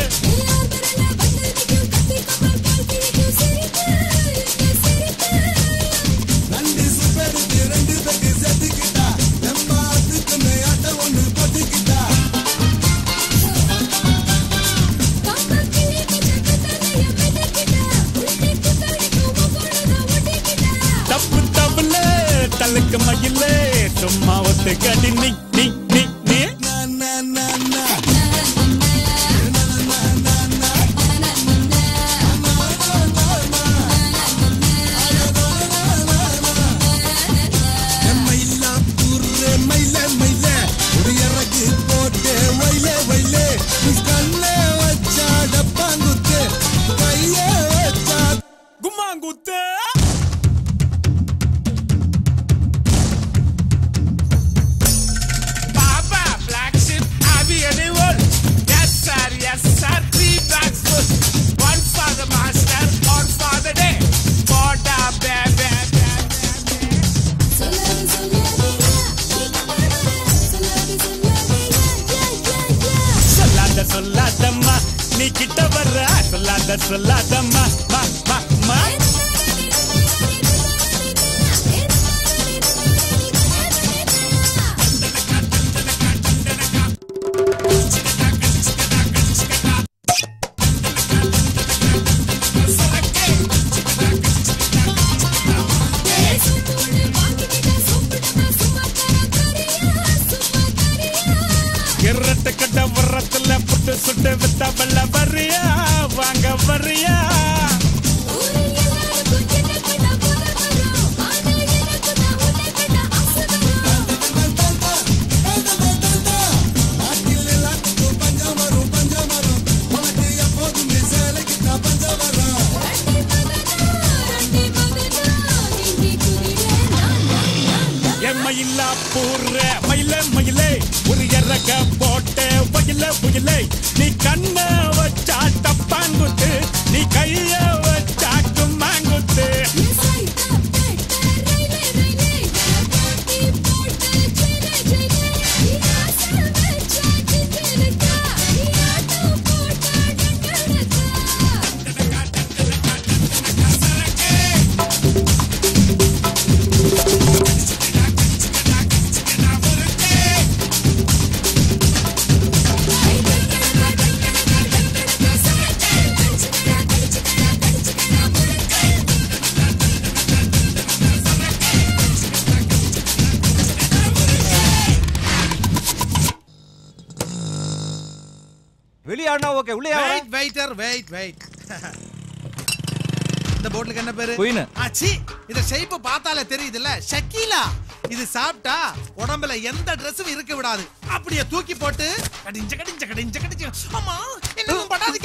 [SPEAKER 23] தப்பு தப்புல தலுக்கு மயிலே சும்மா ஒத்து கடி நீ நீ நீ நீ சொல்லாதம்மா நீ கிட்ட வர்ற சொல்லாதம்மா மா மா மா போட்டு வித்தவள்ள வர்றியா வாங்க வர்றியா மயிலா பூர்ற மயில மயிலே ஒரு இறக்க போட்டு வயில புயலே நீ கண்ண வச்சா டப்பாங்குத்து நீ கைய வச்சா கும்மாங்குத்து
[SPEAKER 16] வெளியாடனா ஓகே உள்ளே வா
[SPEAKER 15] வெயிட்டர் வெயிட் இந்த போட்லுக்கு என்ன பேரு
[SPEAKER 16] குயின்
[SPEAKER 15] ஆச்சி இத ஷேப் பார்த்தாலே தெரியுதுல ஷக்கீலா இது சாப்பிட்டா உடம்புல எந்த Dressம் இருக்க விடாது அப்படியே தூக்கி போட்டு கடிஞ்ச அம்மா என்ன பண்ணாதீங்க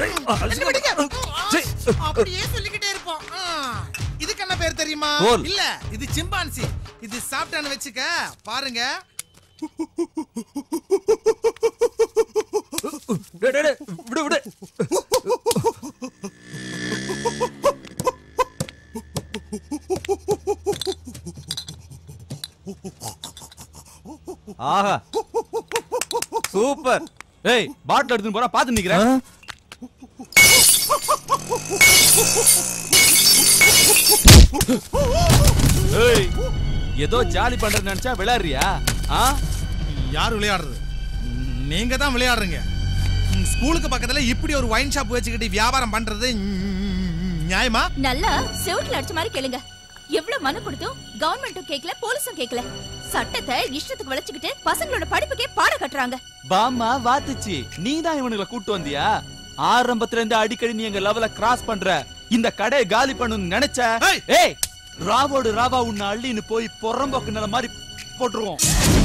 [SPEAKER 15] அப்படியே சொல்லிக்கிட்டே இருப்போம் இதுக்கு என்ன பேர் தெரியுமா இல்ல இது சிம்பான்சி இது சாப்பிட்டான்னு வெச்சுக்க பாருங்க
[SPEAKER 16] விடு விடு ஆஹா சூப்பர் ஏய் பாட்டில் எடுத்துன்னு போறா பாத்து நிக்கிறேன் ஏய் ஏதோ ஜாலி பண்றேன்னு நினைச்சா விளையாடுறியா
[SPEAKER 15] யார் விளையாடுறது நீங்க தான் விளையாடுறீங்க ஸ்கூலுக்கு பக்கத்துல இப்படி ஒரு வைன் ஷாப் வச்சுக்கிட்டு வியாபாரம் பண்றது நியாயமா
[SPEAKER 14] நல்லா செவுட்ல அடிச்ச மாதிரி கேளுங்க எவ்வளவு மனு கொடுத்தும் கவர்மெண்ட்டும் கேக்கல போலீஸும் கேக்கல சட்டத்தை இஷ்டத்துக்கு வளைச்சுக்கிட்டு பசங்களோட படிப்புக்கே பாட கட்டுறாங்க
[SPEAKER 16] பாமா வாத்துச்சி நீ தான் இவனுங்களை கூட்டு வந்தியா ஆரம்பத்துல இருந்து அடிக்கடி நீ எங்க லெவல கிராஸ் பண்ற இந்த கடையை காலி பண்ணணும்னு நினைச்ச ஏய் ராவோடு ராவா உன்னை அள்ளின்னு போய் பொறம்போக்கு நில மாதிரி போட்டுருவோம்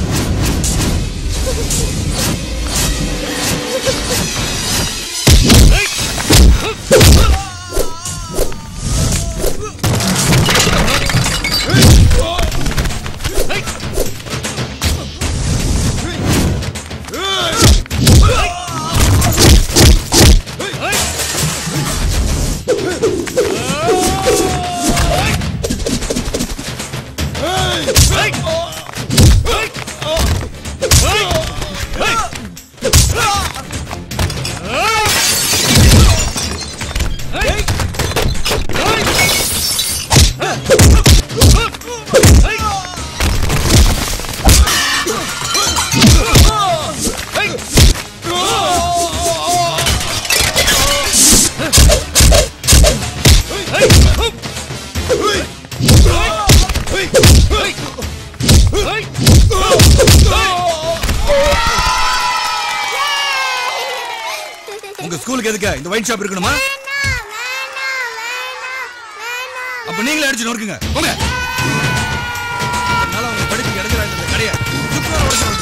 [SPEAKER 7] உங்க ஸ்கூலுக்கு எதுக்கு இந்த வைன் ஷாப் இருக்கணுமா அப்ப நீங்களே அடிச்சு நோக்குங்க போங்க அதனால அவங்க படிப்பு இறங்குறாங்க இந்த கடையை சுத்தமா உடைச்சு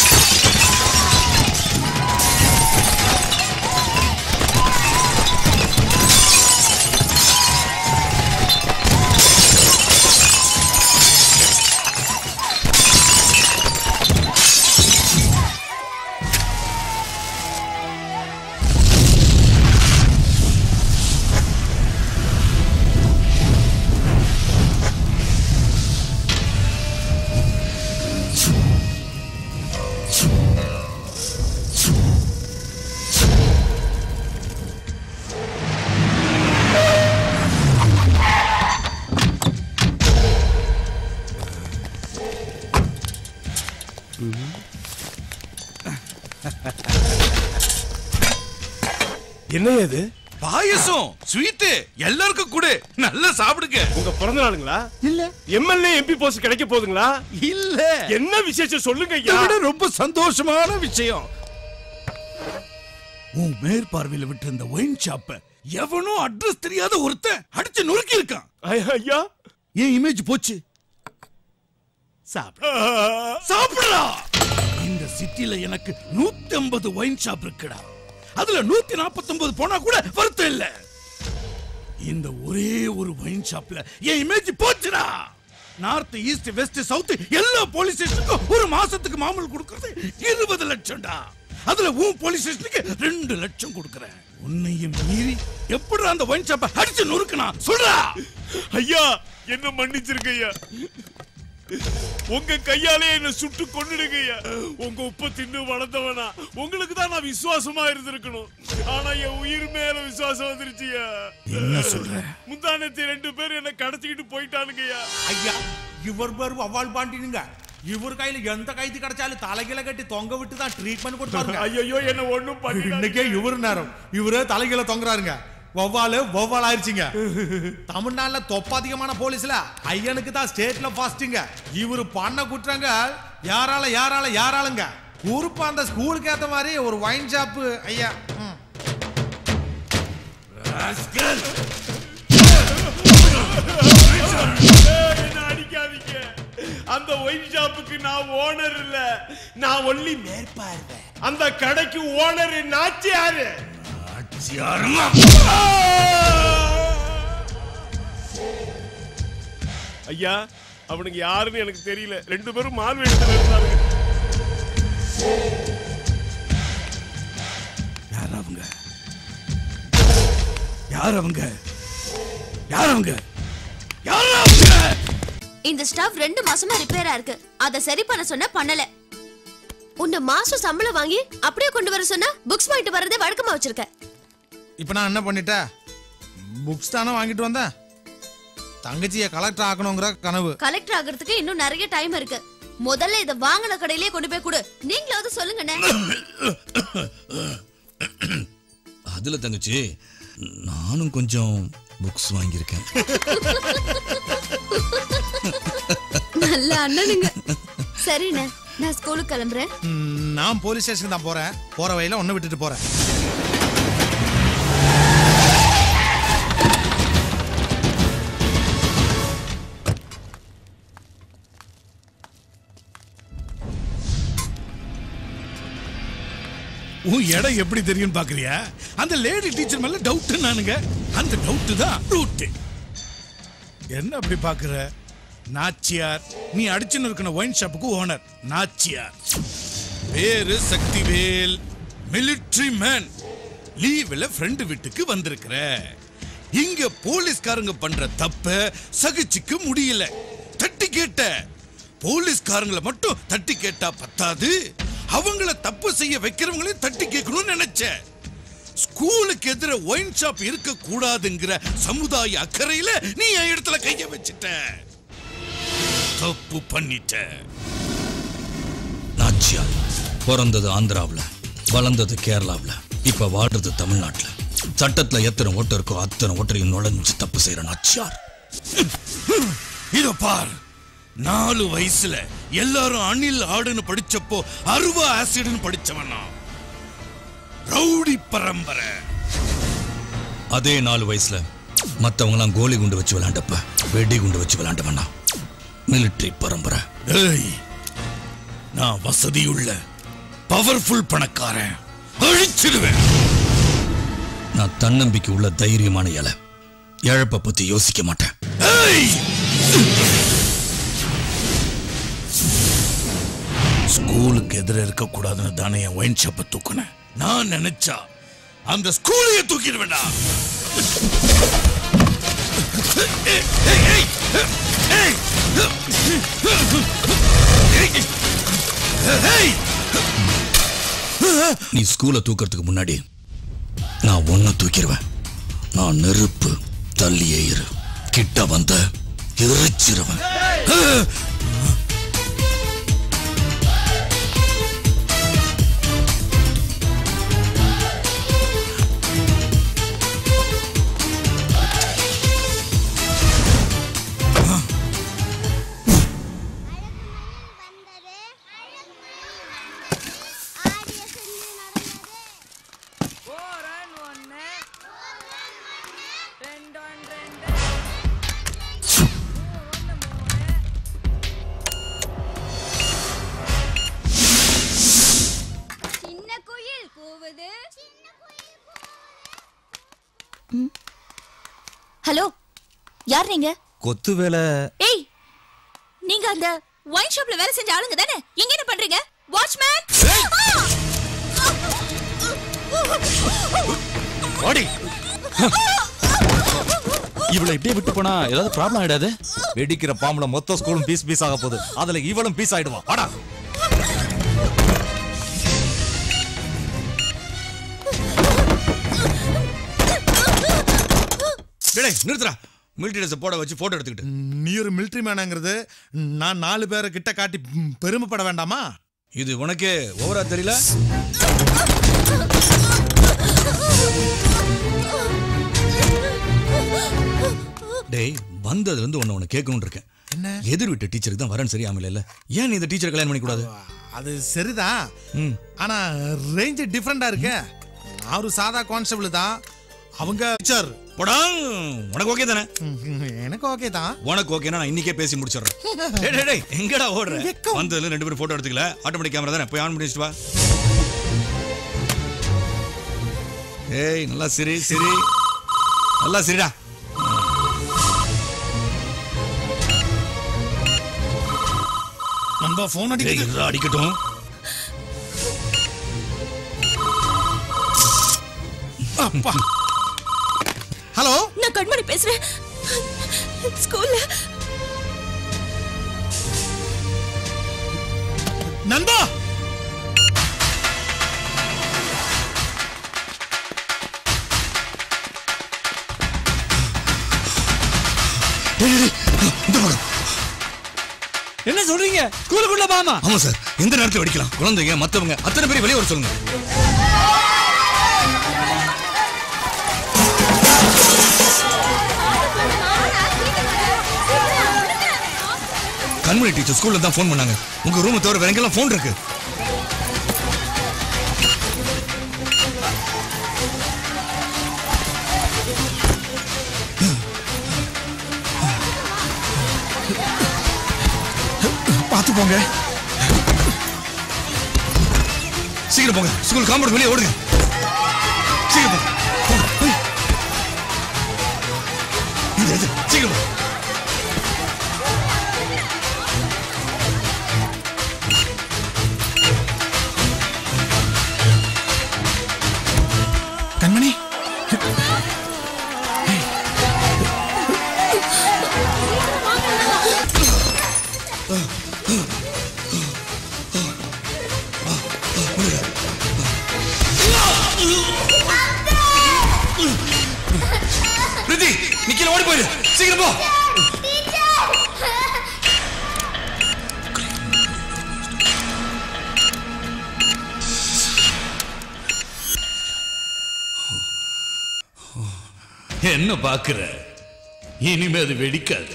[SPEAKER 1] என்ன இது
[SPEAKER 6] பாயசம் ஸ்வீட் எல்லாருக்கும் கூட நல்லா சாப்பிடுங்க
[SPEAKER 1] உங்க பிறந்த நாளுங்களா
[SPEAKER 6] இல்ல
[SPEAKER 1] எம்எல்ஏ எம்பி போஸ்ட் கிடைக்க போகுதுங்களா
[SPEAKER 6] இல்ல
[SPEAKER 1] என்ன விசேஷம் சொல்லுங்க
[SPEAKER 6] இதை விட ரொம்ப சந்தோஷமான விஷயம் உன் மேற்பார்வையில விட்டு இருந்த ஒயின் ஷாப்ப எவனோ அட்ரஸ் தெரியாத ஒருத்தன் அடிச்சு நொறுக்கி இருக்கான்.
[SPEAKER 1] ஐயா
[SPEAKER 6] என் இமேஜ் போச்சு. சாப்பிடுறா. இந்த சிட்டில எனக்கு 150 ஒயின் ஷாப் இருக்குடா. அதுல 149 போனா கூட வருத்தம் இல்ல. இந்த ஒரே ஒரு ஒயின் ஷாப்ல என் இமேஜ் போச்சுடா. நார்த் ஈஸ்ட் வெஸ்ட் சவுத் எல்லா போலீஸ் ஸ்டேஷனுக்கும் ஒரு மாசத்துக்கு மாமூல் கொடுக்கறது 20 லட்சம்டா. அதுல உன் போலீஸ் ஸ்டேஷனுக்கு 2 லட்சம் கொடுக்கறேன். உன்னையும் மீறி எப்படி அந்த ஒயின் ஷாப்பை அடிச்சு நொறுக்கனா சொல்றா.
[SPEAKER 1] ஐயா என்ன மன்னிச்சிருக்க ஐயா. உங்க கையாலே என்ன சுட்டு கொன்னுடுங்க ஐயா. உங்க உப்ப தின்னு வளர்ந்தவனா உங்களுக்கு தான் நான் விசுவாசமா இருந்திருக்கணும். ஆனா என் உயிர் மேல விசுவாசம் வந்துருச்சுயா.
[SPEAKER 6] என்ன சொல்ற?
[SPEAKER 1] முந்தானத்தை 2 பேர் என்ன கடத்திக்கிட்டு போயிட்டானுங்க ஐயா.
[SPEAKER 10] ஐயா இவர் பேரு அவ்வாள் பாண்டினுங்க. இவர் கையில எந்த கைது கிடைச்சாலும் தலைகீழ கட்டி தொங்க விட்டு தான் ட்ரீட்மெண்ட் கொடுப்பாருங்க.
[SPEAKER 1] ஐயோ என்ன ஒண்ணும் பண்ணி
[SPEAKER 10] இன்னைக்கே இவர் நேரம் இவரே தலைகீழ தொங்குறாருங்க. வௌவால் ஆயிருச்சுங்க. தமிழ்நாட்டுல தொப்பாதிகமான போலீஸ்ல ஐயனுக்கு தான் ஸ்டேட்ல ஃபாஸ்ட்டுங்க. இவரு பண்ண குற்றங்க யாராளுங்க. குறிப்பா அந்த ஸ்கூலுக்கு ஏத்த மாதிரி ஒரு வைன் ஷாப் ஐயா.
[SPEAKER 1] என்ன அடிக்காதீங்க. அந்த ஒயின் ஷாப்புக்கு நான் ஓனர் இல்ல, நான் ஒன்லி மேற்பார்வை. அந்த கடைக்கு ஓனர் நாச்சியாரு. ஐயா அவனுக்கு யாருன்னு எனக்கு தெரியல. 2 பேரும் மால் வேடத்துல இருந்தாங்க.
[SPEAKER 6] யார் அவங்க?
[SPEAKER 8] இந்த ஸ்டவ் 2 மாசமா ரிப்பேரா இருக்கு. அத சரி பண்ண சொன்னா பண்ணல. உன்ன மாசம் சம்பளம் வாங்கி அப்படியே கொண்டு வர சொன்னா புக்ஸ் வாங்கிட்டு வரதே வழக்கமா வச்சிருக்க.
[SPEAKER 10] இப்ப நான் என்ன பண்ணிட்டேன்? புக்ஸ் தானே வாங்கிட்டு வந்தேன். தங்கச்சியை கலெக்டர் ஆக்கணுங்கிற கனவு.
[SPEAKER 8] கலெக்டர் ஆகிறதுக்கு இன்னும் நிறைய டைம் இருக்கு. முதல்ல இத வாங்கின கடையிலே கொண்டு போய் கொடு. நீங்களாவது சொல்லுங்க.
[SPEAKER 7] அதுல தங்கச்சி நானும் கொஞ்சம் புக்ஸ் வாங்கியிருக்கேன்.
[SPEAKER 8] நல்ல அண்ணனுங்க. சரிண்ணே நான் ஸ்கூலுக்கு கிளம்புறேன்.
[SPEAKER 10] நான் போலீஸ் ஸ்டேஷன் தான் போறேன். போற வழியில ஒண்ணு விட்டுட்டு போறேன்.
[SPEAKER 6] உன் இடம் எப்படி தெரியும் பாக்குறியா? அந்த லேடி டீச்சர் மேல டவுட் நானுங்க. அந்த டவுட் தான் ரூட். என்ன அப்படி பாக்குற? நாச்சியார், நீ அடிச்சுன்னு இருக்கிற ஒயின் ஷாப்புக்கு ஓனர் நாச்சியார். பேரு சக்திவேல், மிலிட்டரி மேன். லீவ்ல ஃப்ரெண்டு வீட்டுக்கு வந்திருக்கிற. இங்க போலீஸ்காரங்க பண்ற தப்ப சகிச்சுக்க முடியல. தட்டி கேட்ட. போலீஸ்காரங்களை மட்டும் தட்டி கேட்டா பத்தாது, அவங்கள தப்பு செய்ய வைக்கிறவங்களையும் தட்டி கேட்கணும்னு நினைச்ச. ஸ்கூலுக்கு எதிர ஒயின் ஷாப் இருக்க கூடாதுங்கிற சமுதாய அக்கறையில நீ என் இடத்துல கைய வச்சிட்ட. தப்பு பண்ணிட்ட.
[SPEAKER 7] நாச்சியார் பிறந்தது ஆந்திராவில், வளர்ந்தது கேரளாவில், இப்ப வாழ்றது தமிழ்நாட்டில். சட்டத்துல எத்தனை ஓட்டம் இருக்கோ அத்தனை ஓட்டரையும் நுழைஞ்சு தப்பு செய்யற நாச்சியார்.
[SPEAKER 6] இதோ பார், 4 வயசுல எல்லாரும் அணில் ஆடுன்னு படிச்சப்போ அருவா ஆசிட்னு படிச்சவனா. ரவுடி பரம்பரை.
[SPEAKER 7] அதே 4 வயசுல மத்தவங்கலாம் கோலி குண்டு வச்சு விளையாண்டப்ப வெடி குண்டு வச்சு விளையாண்டவனா. மிலிட்டரி பரம்பரை.
[SPEAKER 6] நான் வசதியுள்ள பவர்ஃபுல் பணக்காரன். அழிச்சிடுவேன்.
[SPEAKER 7] நான் தன்னம்பிக்கை உள்ள தைரியமான இலை. இழப்ப பத்தி யோசிக்க மாட்டேன்.
[SPEAKER 6] ஸ்கூலுக்கு எதிர இருக்க கூடாதுன்னு தானே என் ஒயின் ஷாப்பை தூக்குனேன். நான் நினைச்சா அந்த ஸ்கூலையே தூக்கிடுவேண்டா.
[SPEAKER 7] நீ ஸ்கூலை தூக்கிறதுக்கு முன்னாடி நான் ஒன்ன தூக்கிடுவேன். நான் நெருப்பு, தள்ளியே இரு. கிட்ட வந்த எரிச்சிருவேன்.
[SPEAKER 14] ஹலோ, யார் நீங்க?
[SPEAKER 7] கொத்து வேலை.
[SPEAKER 14] ஏய், நீங்க அந்த ஒயின் ஷாப்ல வேலை செஞ்ச ஆளுங்க தானே? இங்க என்ன பண்றீங்க? வாட்ச்மேன்!
[SPEAKER 16] ஓடி. இவளை இப்படியே விட்டு போனா ஏதாவது ப்ராப்ளம் ஆயிடாது?
[SPEAKER 17] வெடிக்கிற பாம்புல மொத்த ஸ்கூலும் பீஸ் பீஸ் ஆக போகுது. அதுல இவளும் பீஸ் ஆயிடுவா. வாடா.
[SPEAKER 7] டேய் நிறுத்துடா. மிலிட்டரி ட்ரெஸ் போட வச்சு போட்டோ எடுத்துக்கிட்டு.
[SPEAKER 15] நீ ஒரு மிலிட்டரி மேனாங்கிறது நான் 4 பேரை கிட்ட காட்டி பெருமைப்பட வேண்டாமா?
[SPEAKER 7] இது உனக்கே ஓவரா தெரியல? டேய் வந்ததுல இருந்து ஒன்னு கேட்கணும்னு இருக்கேன்.
[SPEAKER 15] என்ன?
[SPEAKER 7] எதிர் வீட்டு டீச்சருக்கு தான் வரன் சரியாமல இல்ல. ஏன் நீ இந்த டீச்சர் கல்யாணம் பண்ணி கூடாது?
[SPEAKER 15] அது சரிதான். ஆனா ரேஞ்ச் டிஃபரெண்டா இருக்கு. நான் ஒரு சாதா கான்ஸ்டபிள் தான். அவங்க டீச்சர்.
[SPEAKER 7] போடா. உனக்கு ஓகே தானே?
[SPEAKER 15] எனக்கு ஓகே தான்.
[SPEAKER 7] உனக்கு ஓகேனா நான் இன்னைக்கே பேசி முடிச்சிடுறேன். டேய் டேய் எங்கடா ஓடுற? வந்ததுல 2 பேரும் போட்டோ எடுத்துக்கல. ஆட்டோமேட்டிக் கேமரா தானே. போய் ஆன் பண்ணி வச்சிட்டு வா. ஏய் நல்லா சிரி சிரி. நல்லா சிரிடா.
[SPEAKER 15] நண்பா போன்
[SPEAKER 7] அடிக்கட்டும்.
[SPEAKER 15] அப்பா. ஹலோ,
[SPEAKER 14] நான் கண்மணி பேசுறேன். ஸ்கூல்ல
[SPEAKER 15] நண்பா.
[SPEAKER 16] என்ன சொல்றீங்க? ஸ்கூலுக்குள்ள பாமா?
[SPEAKER 7] ஆமா சார். எந்த நேரத்துல வெடிக்கலாம். குழந்தைங்க மத்தவங்க அத்தனை பேர் வெளியே வர சொல்லுங்க. கண்மணி டீச்சர் ஸ்கூல்ல தான் ஃபோன் பண்ணாங்க. உங்க ரூம் தவிர வேற எங்கெல்லாம் ஃபோன் இருக்கு?
[SPEAKER 15] பாத்து போங்க.
[SPEAKER 7] சீக்கிரம் போங்க. ஸ்கூல் காம்பவுண்ட் வெளியே ஓடுங்க. சீக்கிரம் போங்க. சீக்கிரம் போங்க.
[SPEAKER 15] கண்மணி.
[SPEAKER 7] பிரீத்தி நிக்கல ஓடி போயிடு. சீக்கிரம் போ.
[SPEAKER 6] என்ன பாக்குற? இனிமே அது வெடிக்காது.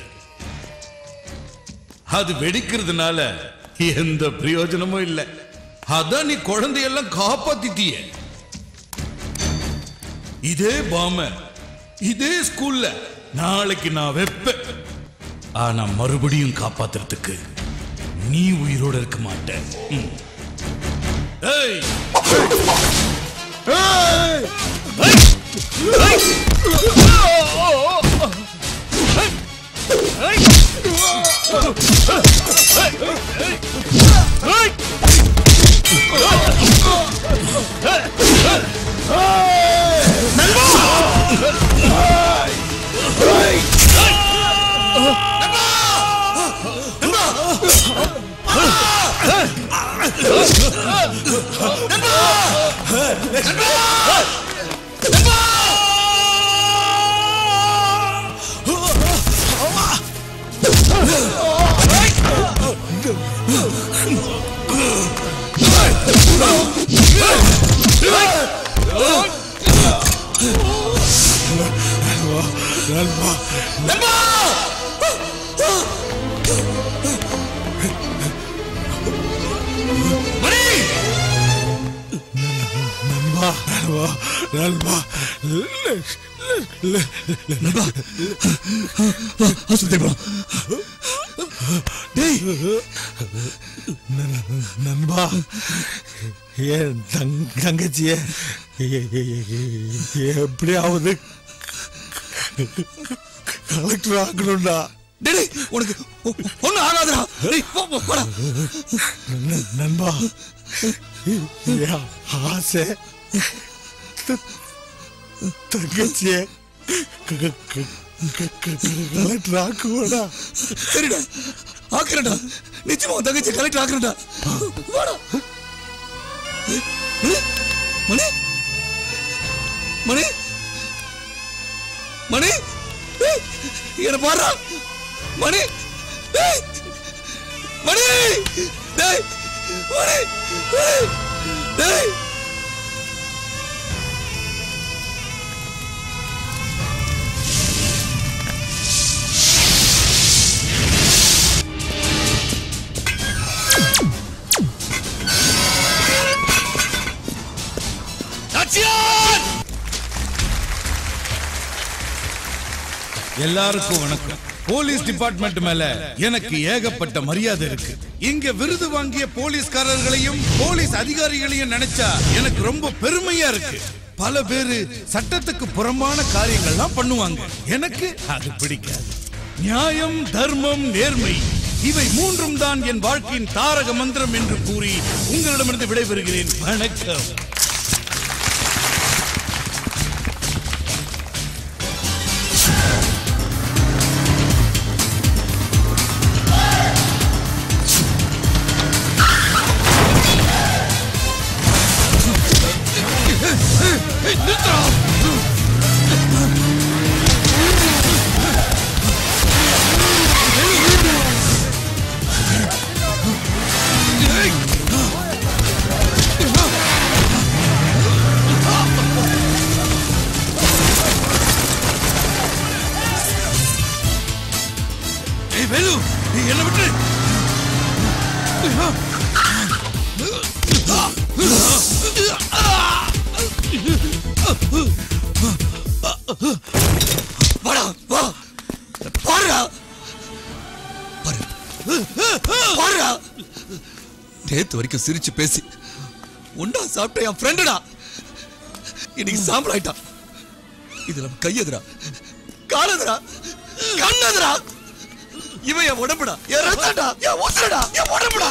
[SPEAKER 6] அது வெடிக்கிறதுனால எந்த பிரயோஜனமும் இல்லை. அதான் நீ குழந்தையெல்லாம் காப்பாத்திட்டிய. இதே பாம இதே ஸ்கூல்ல நாளைக்கு நான் வைப்பேன். ஆனா மறுபடியும் காப்பாத்துறதுக்கு நீ உயிரோட இருக்க மாட்ட. ஏய்
[SPEAKER 15] நண்பா, என் தங்கச்சிய எப்படியாவது
[SPEAKER 6] கலெக்டர் ஆகணும்டா.
[SPEAKER 7] டேய் உனக்கு ஒண்ணு ஆகாதடா. டேய் போடா.
[SPEAKER 6] நண்பா ஆசை தங்கச்சியே கலெக்டர் ஆக்குவாடா.
[SPEAKER 7] சரிடா ஆக்குறடா. நிச்சயமா தங்கச்சி கலெக்டர் ஆக்குறடா. வாடா. மணி மணி மணி என்ன பாரு மணி மணி டேய் மணி டேய்
[SPEAKER 6] எல்லாருக்கும் வணக்கம். போலீஸ் டிபார்ட்மெண்ட் மேல எனக்கு ஏகப்பட்ட மரியாதை இருக்கு. இங்க விருது வாங்கிய போலீஸ்காரர்களையும் போலீஸ் அதிகாரிகளையும் நினைச்சா எனக்கு ரொம்ப பெருமையா இருக்கு. பல பேரு சட்டத்துக்கு புறம்பான காரியங்கள்லாம் பண்ணுவாங்க. எனக்கு அது பிடிக்காது. நியாயம், தர்மம், நேர்மை இவை மூன்றும் தான் என் வாழ்க்கையின் தாரக மந்திரம் என்று கூறி உங்களிடமிருந்து விடைபெறுகிறேன். வணக்கம். வேலு என்ன விட்டு
[SPEAKER 7] வாடா வா பாருடா பாருடா. நேத்து வரைக்கும் சிரிச்சு பேசி ஒன்னா சாப்பிட்ட என் ஃப்ரெண்டுடா இன்னைக்கு சாம்பல் ஆயிட்டான். இதுல கையதுரா காலதுரா கண்ணதுரா. இவன் என் உடம்புடா, என் ரத்தடா, என் உசுரடா, என் உடம்புடா.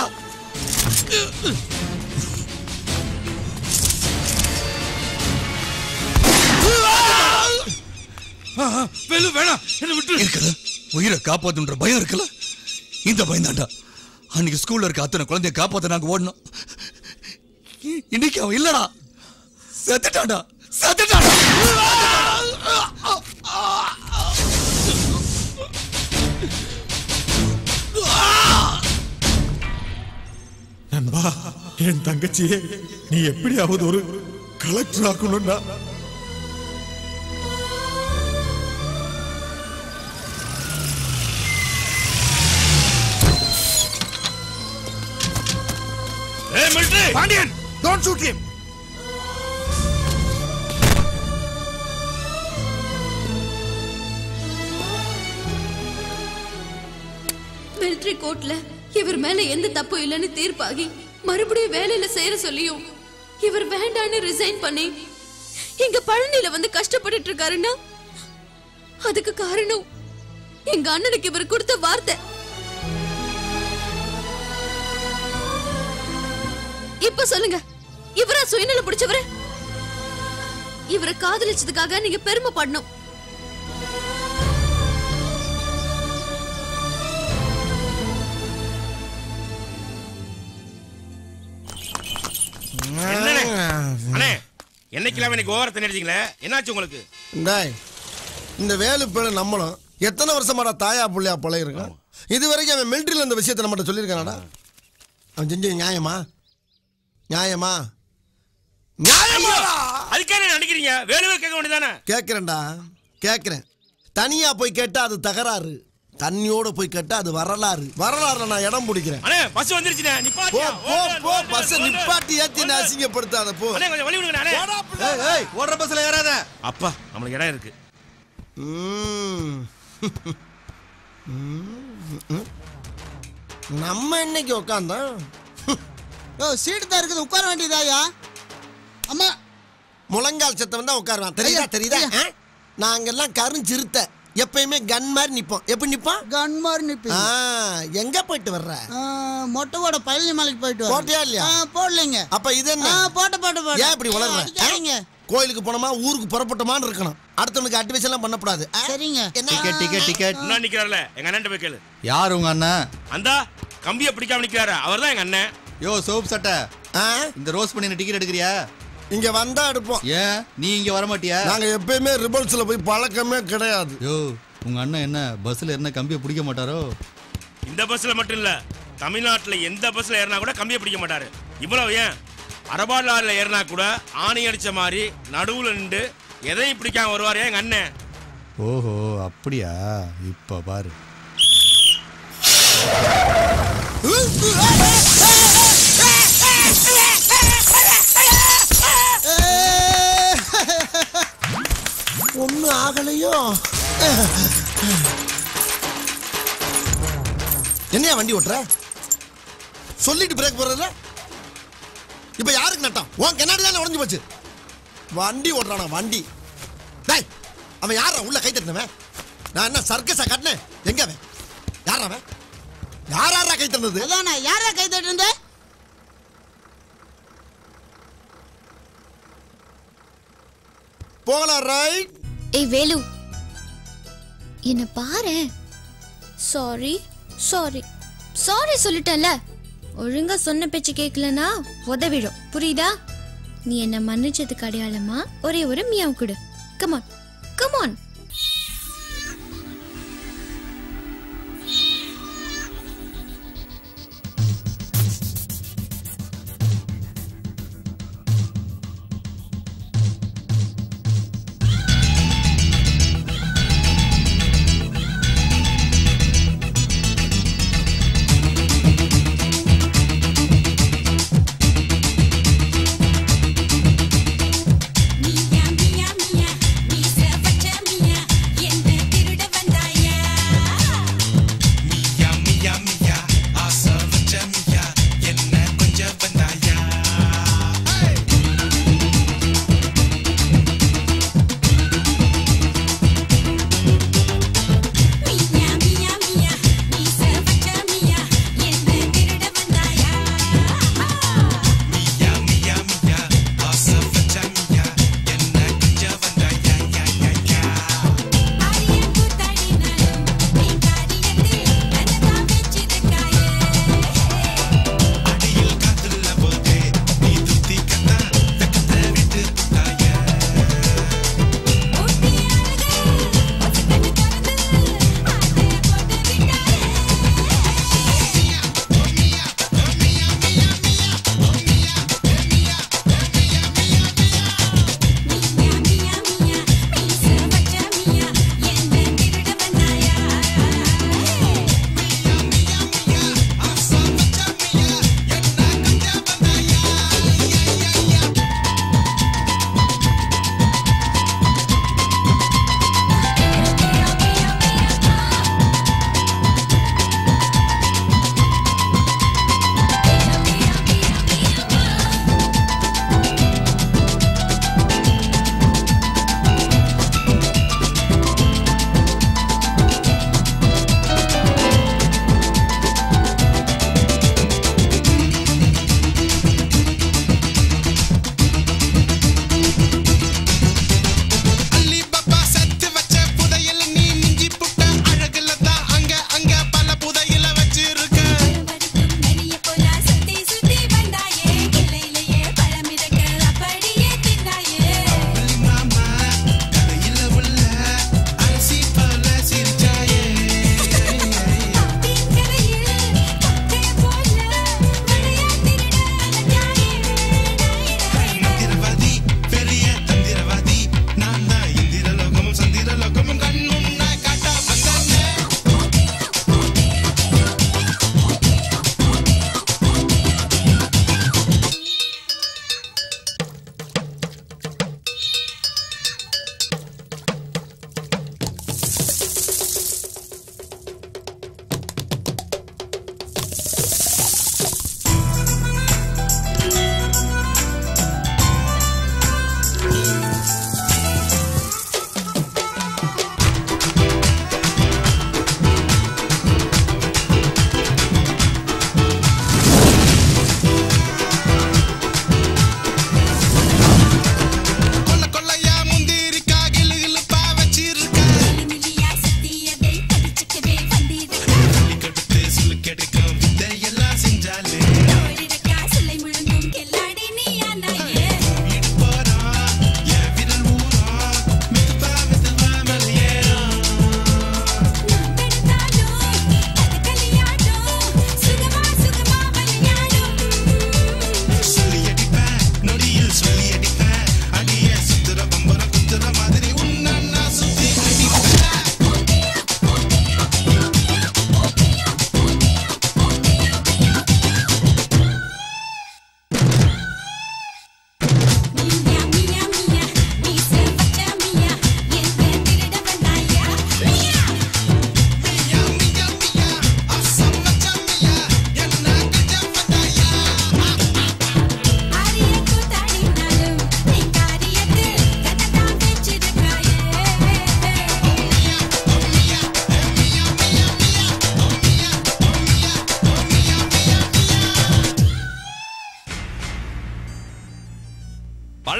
[SPEAKER 6] வேலு வேணாம் என்ன விட்டு.
[SPEAKER 7] இருக்குல்ல உயிரை காப்பாத்துன்ற பயம் இருக்குல்ல, இந்த பயம் தான்டா அன்னைக்கு ஸ்கூல்ல இருக்க அத்தனை குழந்தைய காப்பாத்த நாங்க ஓடணும். இன்னைக்கு அவன் இல்லடா, செத்துட்டான்டா செத்துட்டான்டா.
[SPEAKER 6] நண்பா என் தங்கச்சியே நீ எப்படியாவது ஒரு கலெக்டர் ஆக்கணும்டா. Pandiyan don't shoot him.
[SPEAKER 8] Military கோர்ட்ல இவர் மேல எந்த தப்பு இல்லைன்னு தீர்ப்பாகி மறுபடியும் வேலையில சேர சொல்லியும் இவர் வேண்டான்னு ரிசைன் பண்ணி இங்க பழனியில வந்து கஷ்டப்பட்டுட்டு இருக்காருன்னா அதுக்கு காரணம் எங்க அண்ணனுக்கு இவர் கொடுத்த வார்த்தை. இப்ப சொல்லுங்க, இவரா சுயநலம் பிடிச்சவரு? இவரை காதலிச்சதுக்காக நீங்க பெருமைப்படணும்.
[SPEAKER 5] என்னைக்கெல்லாம் எனக்கு ஓவரத்தை நினைச்சீங்களே, என்னாச்சு உங்களுக்கு?
[SPEAKER 21] இந்த வேலு பேரு நம்மளும் எத்தனை வருஷமாடா தாயா புள்ளையா பழகிருக்கான். இது வரைக்கும் அவன் மிலிட்டரியில் இந்த விஷயத்தை நம்மகிட்ட சொல்லியிருக்கானடா. அவன் செஞ்சது நியாயமா? நியாயமா? நியாயமா?
[SPEAKER 5] அதுக்கே நினைக்கிறீங்க? வேலுவே கேட்க வேண்டியதானே?
[SPEAKER 21] கேட்கிறேன்டா கேட்கிறேன். தனியா போய் கேட்டா அது தகராறு, தண்ணியோட போய் கேட்டா அது வரலாறு. வரலாறுல நான் இடம் பிடிக்கிறேன்.
[SPEAKER 5] அண்ணே பஸ் வந்துருச்சுனே, நிப்பாட்டி.
[SPEAKER 21] போ போ பஸ் நிப்பாட்டி ஏத்தி நான் அசிங்கப்படுத்தாத போ.
[SPEAKER 5] அண்ணே கொஞ்சம் வழி விடுங்க அண்ணே.
[SPEAKER 21] ஏய் ஏய் ஓடுற பஸ்ல ஏறாத.
[SPEAKER 5] அப்பா நமக்கு இடம் இருக்கு.
[SPEAKER 21] நம்ம இன்னைக்கு உட்கார்ந்தோம்.
[SPEAKER 11] சீட்டு தான் இருக்குது, உட்கார வேண்டியதாயா? அம்மா
[SPEAKER 21] முழங்கால் சத்தம் தான் உட்காருவான். தெரியுதா தெரியுதா?
[SPEAKER 4] நாங்கெல்லாம் கருஞ்சிருத்த எப்பயுமே கன் மாதிரி நிப்போம். எப்படி நிப்போம்?
[SPEAKER 11] கன் மாதிரி நிப்போம்.
[SPEAKER 4] எங்க போயிட்டு வர்ற?
[SPEAKER 11] மொட்டைவோட பழனி மலைக்கு போயிட்டு வர.
[SPEAKER 4] போட்டியா இல்லையா?
[SPEAKER 11] போடலைங்க.
[SPEAKER 4] அப்ப இது என்ன?
[SPEAKER 11] போட்ட.
[SPEAKER 4] ஏன் இப்படி வளர்ற? கோயிலுக்கு போனோமா ஊருக்கு புறப்பட்டோமான்னு இருக்கணும். அடுத்தவனுக்கு அட்வைஸ் எல்லாம் பண்ணக்கூடாது.
[SPEAKER 11] சரிங்க.
[SPEAKER 17] டிக்கெட்
[SPEAKER 12] என்ன நிக்கிறார்ல எங்க அண்ணன் போய் கேளு.
[SPEAKER 17] யார் உங்க அண்ணன்?
[SPEAKER 12] அந்த கம்பியை பிடிக்காம நிக்கிறாரு, அவர்தான் எங்க அண்ணன்.
[SPEAKER 17] யோ சோப் சட்டை, இந்த ரோஸ் பண்ணி டிக்கெட் எடுக்கிறியா?
[SPEAKER 4] இங்க வந்தா எடுப்போம்.
[SPEAKER 17] ஏன் நீ இங்க வர மாட்டியா?
[SPEAKER 4] நாங்க எப்பயுமே ரிபல்ஸ்ல போய் பழக்கமே கிடையாது.
[SPEAKER 17] யோ உங்க அண்ணன் என்ன பஸ்ல என்ன கம்பியை பிடிக்க மாட்டாரோ?
[SPEAKER 12] இந்த பஸ்ல மட்டும் இல்ல, தமிழ்நாட்டுல எந்த பஸ்ல ஏறினா கூட கம்பியை பிடிக்க மாட்டாரு. இவ்வளவு ஏன் அரபாடு லாரில ஏறினா கூட ஆணி அடிச்ச மாதிரி நடுவுல நின்று எதையும் பிடிக்காம வருவாரு எங்க அண்ணன்.
[SPEAKER 17] ஓஹோ அப்படியா? இப்ப பாரு.
[SPEAKER 4] ஒண்ணு ஆகலையோ? என்னையா வண்டி ஓட்டுற? சொல்லிட்டு பிரேக் போடுறதுல இப்ப யாருக்கு நட்டம்? உன் கண்ணாடி தானே உடஞ்சு போச்சு. வண்டி ஓட்டுறானா வண்டி? டேய் அவன் யாரா உள்ள கை தட்டினவன்? நான் என்ன சர்க்கஸா கட்டினேன்? எங்க அவன்? யாரா அவன்? யாரா கை தட்டினது?
[SPEAKER 11] அதானே யாரா கை தட்டினது?
[SPEAKER 4] போகலாம் ரைட்.
[SPEAKER 8] ஏய் வேலு, என்ன பாரு. சாரி சாரி சாரி சொல்லிட்டேன்ல. ஒழுங்கா சொன்ன பேச்சு கேட்கலனா உதவிடும், புரியுதா? நீ என்ன மன்னிச்சதுக்கு அடையாளமா ஒரே ஒரு மியாவ் கொடு. Come on come on.
[SPEAKER 20] Mia, mia, mia, mia,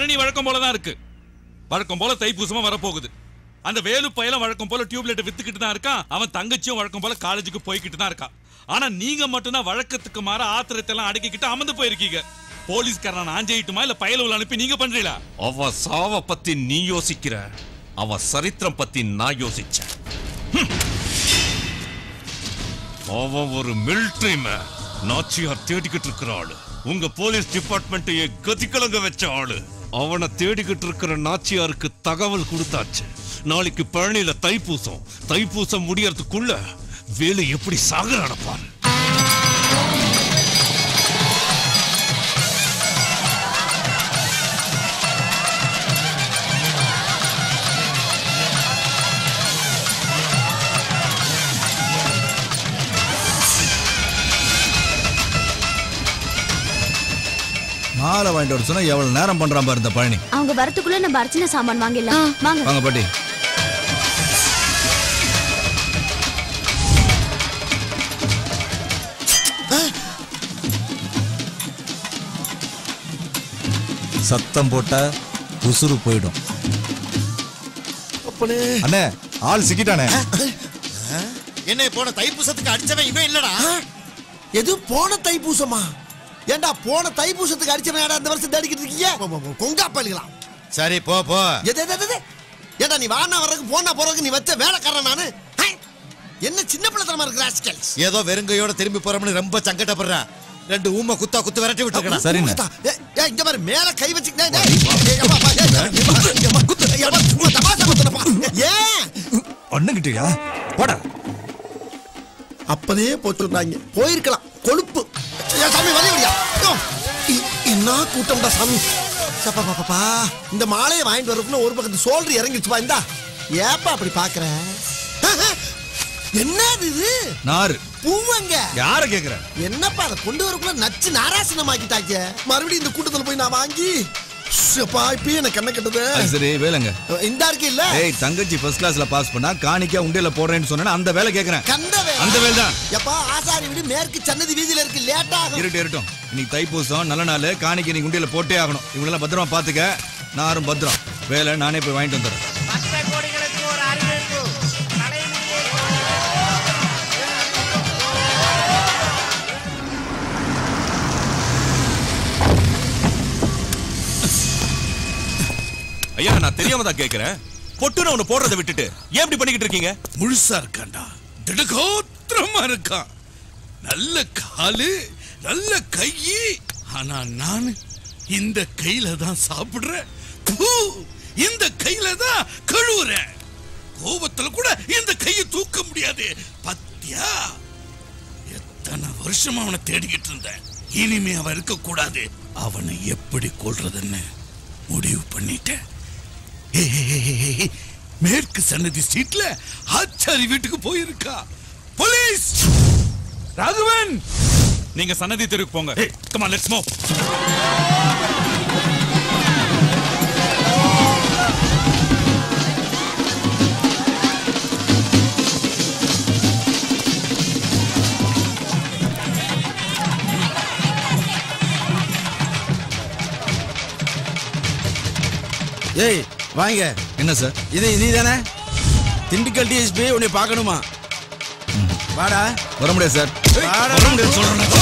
[SPEAKER 3] Palani வழக்கம் போல தான் இருக்கு. வழக்கம் போல தைப்பூசமா வரப்போகுது. அந்த வேலு பையலும் வழக்கம் போல டியூப்லைட் வித்துக்கிட்டு தான் இருக்கான். அவன் தங்கச்சியும் வழக்கம் போல காலேஜுக்கு போய்கிட்டு தான் இருக்கான். ஆனா நீங்க மட்டும்தான் வழக்கத்துக்கு மாற ஆத்திரத்தை எல்லாம் அடக்கிக்கிட்டு அமர்ந்து போயிருக்கீங்க. போலீஸ்காரன் ஆஞ்சைட்டுமா இல்ல பயலுல அனுப்பி நீங்க பண்றீங்களா?
[SPEAKER 17] அவ சாவ பத்தி நீ யோசிக்கிற, அவ சரித்திரம் பத்தி நான் யோசிச்சேன். அவன் ஒரு மிலிட்டரி மேன், நாச்சியார் தேடிக்கிட்டு இருக்கிற ஆளு. உங்க போலீஸ் டிபார்ட்மெண்ட்டையே கதிகலங்க வச்ச ஆளு. அவனை தேடிக்கிட்டு இருக்கிற நாச்சியாருக்கு தகவல் கொடுத்தாச்சு. நாளைக்கு பழனியில தைப்பூசம் முடியறதுக்குள்ள வேலு எப்படி சாக நடப்பான்.
[SPEAKER 7] மாலை வாங்கிட்டு வர சொன்னா எவ்வளவு நேரம் பண்றான் பாரு இந்த பழனி.
[SPEAKER 8] அவங்க வரதுக்குள்ள நம்ம அர்ச்சனை சாமான் வாங்கிடலாம். வாங்க
[SPEAKER 7] வாங்க பாட்டி.
[SPEAKER 17] சத்தம் போட்ட உசுறு போயிடும். அண்ணே ஆள் சிக்கிட்டானே.
[SPEAKER 4] என்ன போன தைப்பூசத்துக்கு அடிச்சவன் இவன் இல்லடா. எது போன தைப்பூசமா? ஏண்டா போன தைப்பூசத்துக்கு அடிச்சவன் அந்த வருஷம் தேடிக்கிட்டு இருக்கீங்க கொங்கா பள்ளிக்கலாம்.
[SPEAKER 20] சரி போ போ.
[SPEAKER 4] ஏண்டா நீ வானா வர்றதுக்கு போனா போறதுக்கு நீ வச்ச வேலைக்காரன் நானு. என்ன சின்ன பிள்ளைத்தனமா இருக்கு ராஸ்கல்ஸ்.
[SPEAKER 20] ஏதோ வெறுங்கையோட திரும்பி போறோம்னு ரொம்ப சங்கடப்படுற. ரெண்டு ஊமை குத்து விரட்டி விட்டுருக்கணும்.
[SPEAKER 17] சரிண்ணே.
[SPEAKER 4] இங்க பாரு மேல கை வச்சுக்கிட்டே.
[SPEAKER 17] அண்ணங்கிட்டயா போடா.
[SPEAKER 4] அப்பதே போச்சுட்டாங்க. போயிருக்கலாம் கொழுப்பு. சாமி வலியா என்ன கூட்டம்டா சாமி. பாப்பா இந்த மாலையை வாங்கிட்டு வரப்புன்னு ஒரு பக்கத்து சோல்டர் இறங்கிச்சுப்பா. இந்தா ஏப்பா அப்படி பாக்குற? என்னது இது?
[SPEAKER 7] நாரு
[SPEAKER 4] பூவங்க.
[SPEAKER 7] யார கேக்குற?
[SPEAKER 4] என்னப்பா அதை கொண்டு வரக்குள்ள நச்சு நாராசனமாக்கிட்டாங்க. மறுபடியும் இந்த கூட்டத்துல போய் நான் வாங்கி இப்ப என்ன கண்ண கட்டுது.
[SPEAKER 7] சரி வேலைங்க
[SPEAKER 4] இந்த இருக்கு இல்ல.
[SPEAKER 7] ஏய் தங்கச்சி ஃபர்ஸ்ட் கிளாஸ்ல பாஸ் பண்ணா காணிக்கா உண்டியல போடுறேன்னு சொன்னா அந்த வேலை கேக்குறேன். அந்த வேலை தான்.
[SPEAKER 4] எப்பா ஆசாரி வீடு மேற்கு சன்னதி வீதியில இருக்கு. லேட் ஆகும்.
[SPEAKER 7] இருட்டும். இன்னைக்கு தைப்பூசம் நல்ல நாள். காணிக்கை நீ உண்டியல போட்டே ஆகணும். இவங்களெல்லாம் பத்திரமா பாத்துக்க. நாரும் பத்திரம். வேலை நானே போய் வாங்கிட்டு வந்துடுறேன்.
[SPEAKER 17] ஐயா நான் தெரியாம தான் கேக்குறேன். பொட்டுன ஒண்ணு போடுறதை விட்டுட்டு ஏன் இப்படி பண்ணிக்கிட்டு இருக்கீங்க?
[SPEAKER 6] முழுசா இருக்காண்டா. திடகோத்திரமா இருக்கான். நல்ல காலு நல்ல கை. ஆனா நான் இந்த கையில தான் சாப்பிடுறேன். இந்த கையில தான் கழுவுறேன். கோபத்துல கூட இந்த கையை தூக்க முடியாது. பத்தியா எத்தனை வருஷமா அவனை தேடிக்கிட்டு இருந்தேன். இனிமே அவன் இருக்க கூடாது. அவனை எப்படி கொல்றதுன்னு முடிவு பண்ணிட்டேன். மேற்கு சன்னதி ஸ்ட்ரீட்ல ஆச்சாரி வீட்டுக்கு போயிருக்கா. போலீஸ்
[SPEAKER 3] ராகவன் நீங்க சன்னதி தெருக்கு போங்க. Come on let's move.
[SPEAKER 20] ஏய் வாங்க.
[SPEAKER 7] என்ன சார்?
[SPEAKER 20] இது நீ தானே? திண்டுக்கல் டிஎஸ்பி உன்னை பார்க்கணுமா? வாடா.
[SPEAKER 7] வர முடியாது சார்.
[SPEAKER 20] வர முடியாது சொல்றேன்.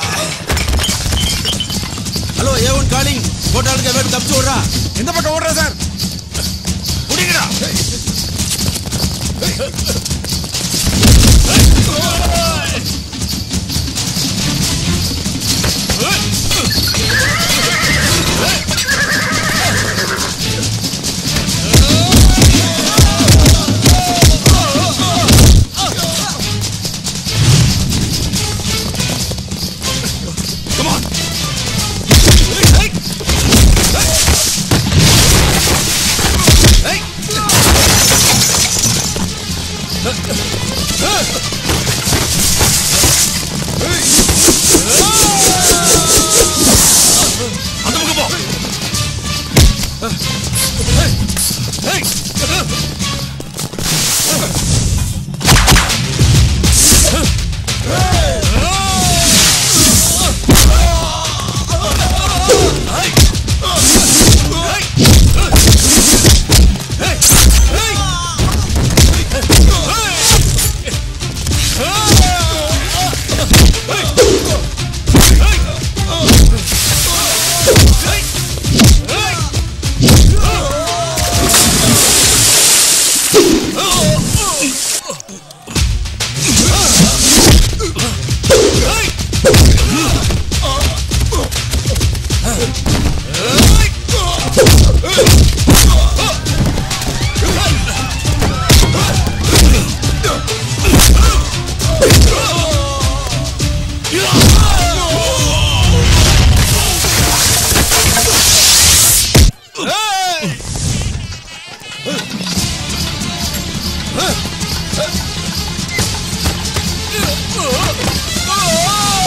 [SPEAKER 20] Hello A1 calling. போட்டாளுக்கு வேணும் தப்பிச்சு ஓடுறா. எந்த பக்கம் ஓடுறா சார்? புடிங்கடா.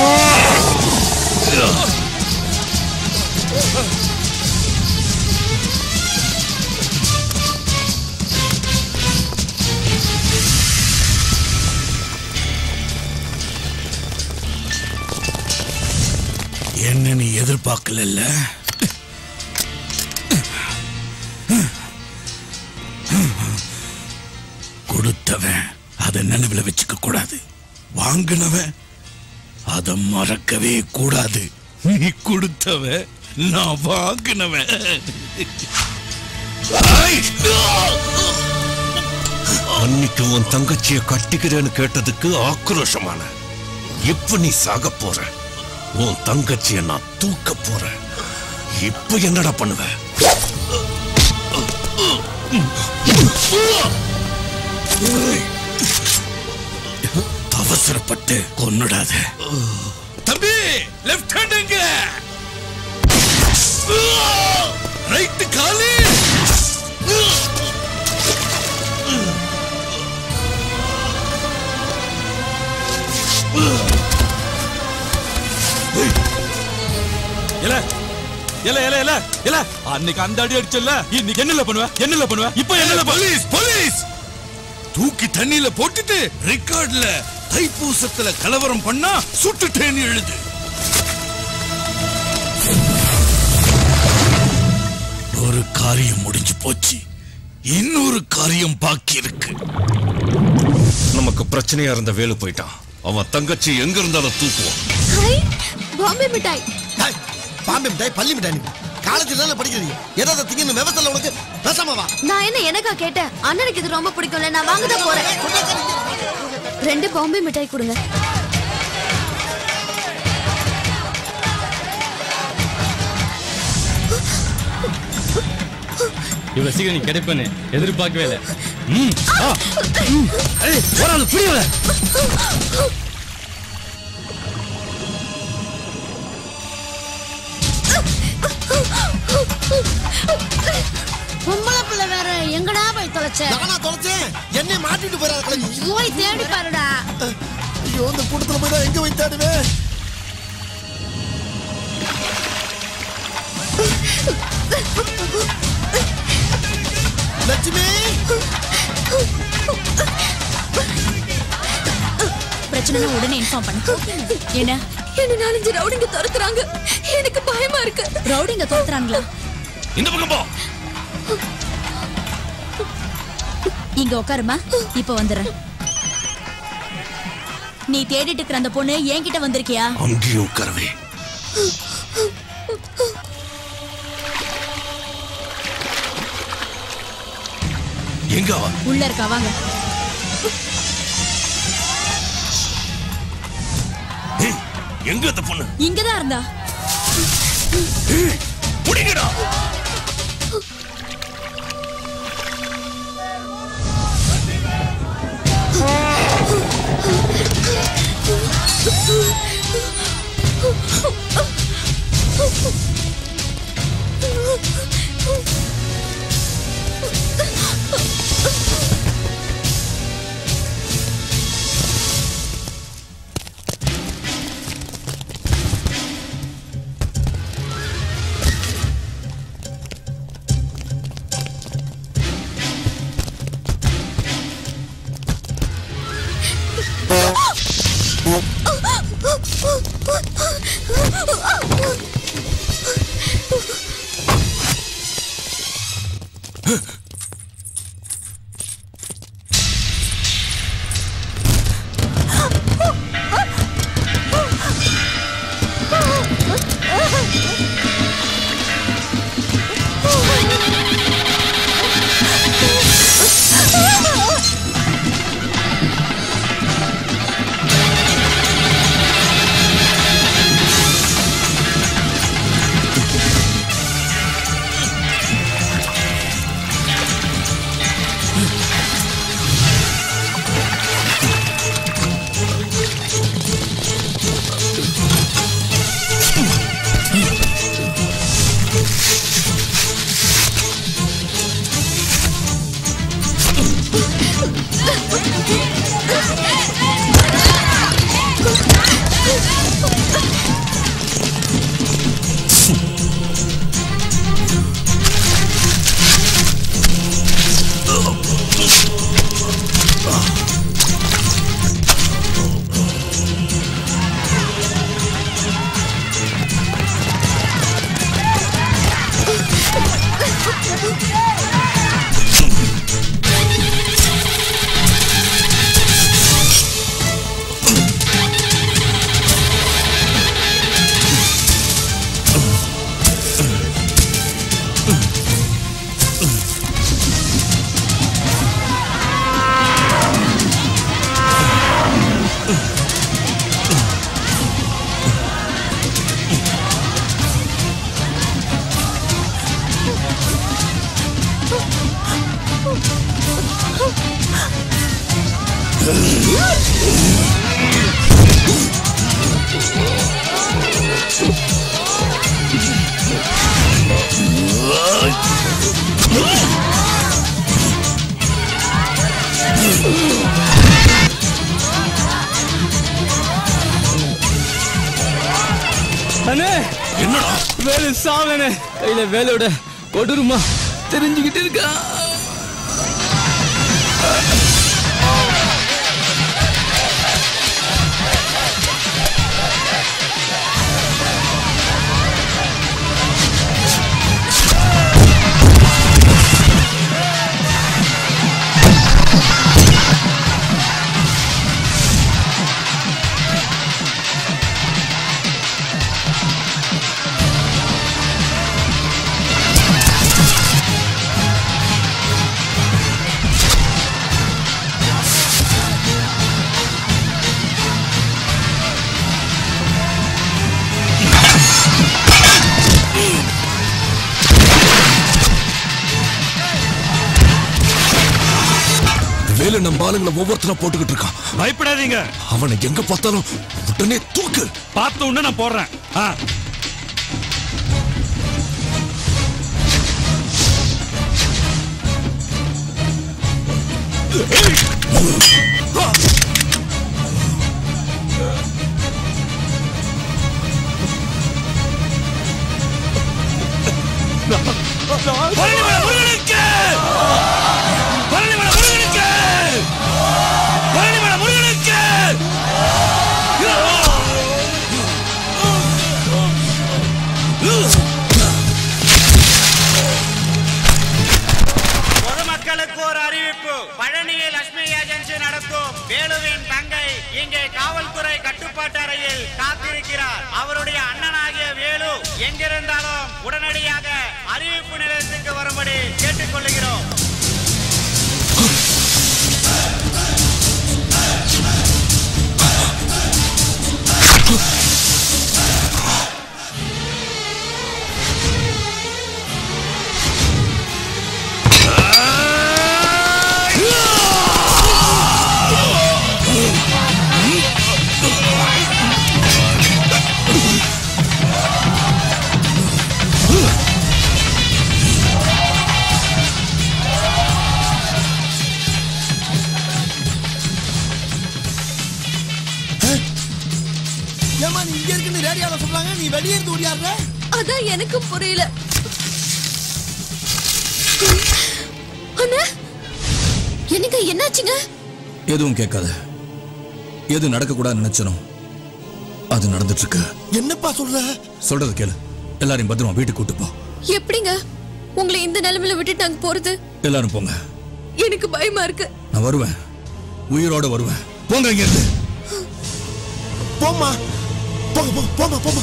[SPEAKER 6] என்ன நீ எதிர்பார்க்கல? கொடுத்தவன் அதை நினைவுல வச்சுக்க கூடாது, வாங்கினவன் அதை மறக்கவே கூடாது. நீ கொடுத்தவன், நான் வாங்கினவன்.
[SPEAKER 17] அன்னைக்கு உன் தங்கச்சியை கட்டிக்கிறேன்னு கேட்டதுக்கு ஆக்ரோஷமான, இப்ப நீ சாக போற. உன் தங்கச்சியை நான் தூக்க போறேன். இப்ப என்னடா பண்ணுவ?
[SPEAKER 6] அவசரப்பட்டு கொன்னுடாத.
[SPEAKER 7] தம்பி, லெஃப்ட் ஹேண்ட் எங்க? ரைட் காலு.
[SPEAKER 3] அன்னைக்கு அந்த அடி அடிச்சல, இன்னைக்கு என்னல பண்ணுவ? இப்ப என்னல?
[SPEAKER 6] போலீஸ் தூக்கி தண்ணியில போட்டுட்டு ரெக்கார்ட்ல தைப்பூசத்துல கலவரம் பண்ணா சுட்டுட்டேன்னு எழுது. ஒரு காரியம் முடிஞ்சு போச்சு, இன்னொரு காரியம் பாக்கி இருக்கு.
[SPEAKER 17] நமக்கு பிரச்சனையா இருந்த வேலு போயிட்டான். அவன் தங்கச்சி எங்க இருந்தாலும் தூக்குவான்.
[SPEAKER 8] பாம்பே மிட்டாய்.
[SPEAKER 4] பாம்பே மிட்டாய், பள்ளி மிட்டாய். காலேஜ்ல தான படிக்கிறீங்க, ஏதாவது திங்கன்னு விவசாயில உனக்கு பேசாம வா.
[SPEAKER 8] நான் என்ன எனக்கா கேட்டேன்? அண்ணனுக்கு இது ரொம்ப பிடிக்கும்ல, நான் வாங்க தான் போறேன். 2 பாம்பே மிட்டாய் கொடுங்க.
[SPEAKER 9] இவ்வளவு சீக்கிரம் நீ கிடைப்பேன்னு எதிர்பார்க்கவே இல்லை.
[SPEAKER 6] புரியல.
[SPEAKER 11] பொம்பளை பிள்ளை வேற எங்கடா போய் தொலைச்ச?
[SPEAKER 4] நானா தொலைச்சேன்? என்னை மாட்டிட்டு போறாரு.
[SPEAKER 11] போய் தேடி பாருடா.
[SPEAKER 4] ஐயோ, இந்த கூட்டத்துல போய் நான் எங்க போய் தேடுவேன்? லட்சுமி,
[SPEAKER 14] பிரச்சனை உடனே இன்ஃபார்ம் பண்ணு. என்ன
[SPEAKER 8] 4-5 ரவுடிங்க துரத்துறாங்க, எனக்கு பயமா இருக்கு.
[SPEAKER 14] ரவுடிங்க துரத்துறாங்களா?
[SPEAKER 17] இந்த பக்கம் போ.
[SPEAKER 14] இங்க உட்காருமா, இப்ப வந்துடுறேன். நீ தேடிட்டு இருக்கிற அந்த பொண்ணு என்கிட்ட வந்திருக்கியா?
[SPEAKER 17] அங்கேயும் உட்காரவே.
[SPEAKER 6] எங்க
[SPEAKER 14] உள்ள இருக்கா? வாங்க.
[SPEAKER 17] எங்க அந்த பொண்ணு?
[SPEAKER 14] இங்கதான் இருந்தா.
[SPEAKER 17] முடிங்கடா.
[SPEAKER 9] அண்ணே
[SPEAKER 17] என்னடா
[SPEAKER 9] வேலு சாவனே கையில வேலோட கொடூரமா தெரிஞ்சுக்கிட்டு இருக்கா.
[SPEAKER 17] வேலு நம்ம ஆளுங்களை ஒவ்வொருத்தரா போட்டுக்கிட்டு இருக்கான்.
[SPEAKER 3] பயப்படாதீங்க.
[SPEAKER 17] அவனை எங்க பார்த்தாலும் உடனே தூக்கு.
[SPEAKER 3] பார்த்த உடனே நான் போடுறேன்.
[SPEAKER 13] பொதுமக்களுக்கு ஒரு அறிவிப்பு. பழனியில் லட்சுமி ஏஜென்சி நடத்தும் வேலுவின் தங்கை இங்கே காவல்துறை கட்டுப்பாட்டு அறையில் காத்திருக்கிறார். அவருடைய அண்ணனாகிய வேலு எங்கிருந்தாலும் உடனடியாக அறிவிப்பு நிலையத்துக்கு வரும்படி கேட்டுக்கொள்கிறோம்.
[SPEAKER 4] நீ வெளியே இருந்து ஓடியாடுற?
[SPEAKER 8] அதான் எனக்கு புரியல. அண்ணா எனக்கு என்னாச்சுங்க?
[SPEAKER 7] எதுவும் கேட்காத. எது நடக்க கூடாது நினைச்சனோ அது நடந்துட்டு இருக்கு.
[SPEAKER 4] என்னப்பா சொல்ற?
[SPEAKER 7] சொல்றது கேளு. எல்லாரையும் பத்திரமா வீட்டுக்கு கூட்டு போ.
[SPEAKER 8] எப்படிங்க உங்களை இந்த நிலைமையில விட்டுட்டு நாங்க போறது?
[SPEAKER 7] எல்லாரும் போங்க.
[SPEAKER 8] எனக்கு பயமா இருக்கு.
[SPEAKER 7] நான் வருவேன், உயிரோட வருவேன். போங்க இங்க இருந்து.
[SPEAKER 4] போம்மா, போங்க போமா போமா.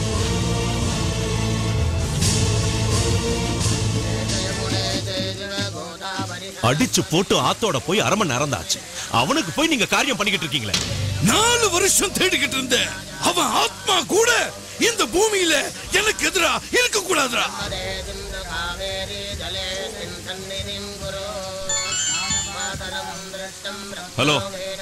[SPEAKER 17] அடிச்சு போட்டு ஆத்தோட போய் அரை மணி நேரம் ஆச்சு. அவனுக்கு போய் நீங்க காரியம் பண்ணிக்கிட்டு இருக்கீங்களே.
[SPEAKER 6] 4 வருஷம் தேடிக்கிட்டு இருந்த அவன் ஆத்மா கூட இந்த பூமியில எனக்கு எதிரா இருக்க கூடாதுடா.
[SPEAKER 17] ஹலோ,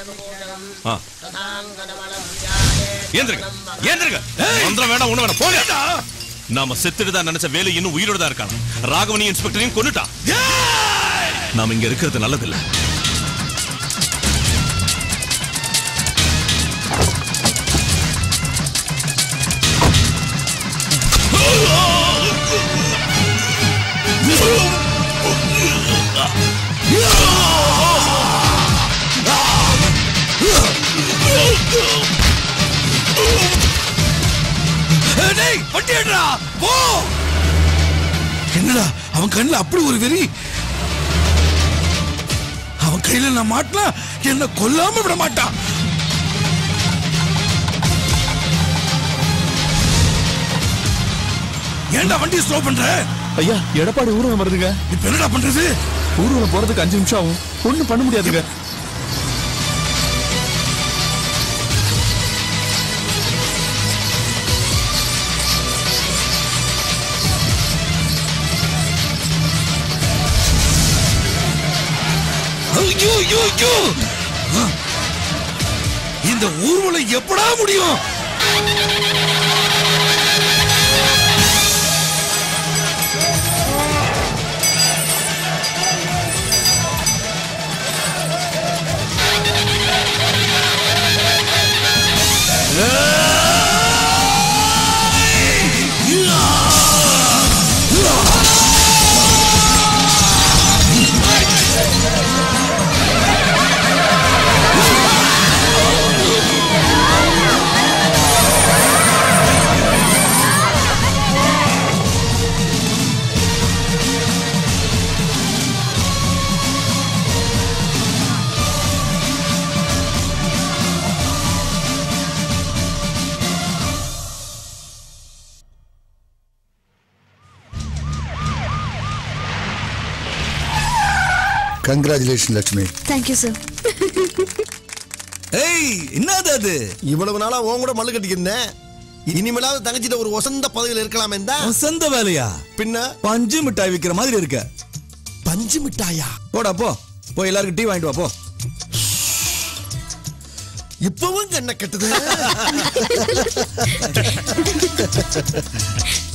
[SPEAKER 17] ஏந்திருங்க ஏந்திருங்க. மந்திரம் வேணாம், ஒண்ணு வேணாம், போங்க. நாம செத்துட்டு தான் நினைச்ச வேலு இன்னும் உயிரோட தான் இருக்கான். ராகவனி இன்ஸ்பெக்டரையும் கொன்னுட்டான். நாம இங்க இருக்கிறது நல்லதில்லை.
[SPEAKER 6] என்னடா அவன் கண்ணுல அப்படி ஒரு வெறி. அவன் கையில நான் மாட்டினா என்ன கொல்லாம விட மாட்டான். ஏன்டா வண்டியை ஸ்லோ பண்ற?
[SPEAKER 16] ஐயா, எடப்பாடி ஊர்வலம் வருதுங்க.
[SPEAKER 6] இப்ப என்னடா பண்றது?
[SPEAKER 16] ஊர்வலம் போறதுக்கு 5 நிமிஷம் ஆகும். ஒண்ணும் பண்ண முடியாதுங்க.
[SPEAKER 6] இந்த ஊர்வலம் எப்படா முடியும்?
[SPEAKER 19] கங்க்ராச்சுலேஷன் லட்சுமி.
[SPEAKER 8] Thank you sir.
[SPEAKER 7] ஏய் என்னது அது?
[SPEAKER 4] இவ்வளவு நாளா உன் கூட மல்லு கட்டிக்கிருந்தேன். இனிமேலாவது தங்கச்சிட்ட ஒரு வசந்த பதவியில் இருக்கலாமே தான்.
[SPEAKER 7] வசந்த வேலையா?
[SPEAKER 4] பின்ன
[SPEAKER 7] பஞ்சு மிட்டாய் விக்கிற மாதிரி இருக்க.
[SPEAKER 4] பஞ்சு மிட்டாயா?
[SPEAKER 7] போடா போ, போய் எல்லாருக்கும் டீ வாங்கிட்டு வா போ.
[SPEAKER 4] இப்பவும் என்ன கட்டுது?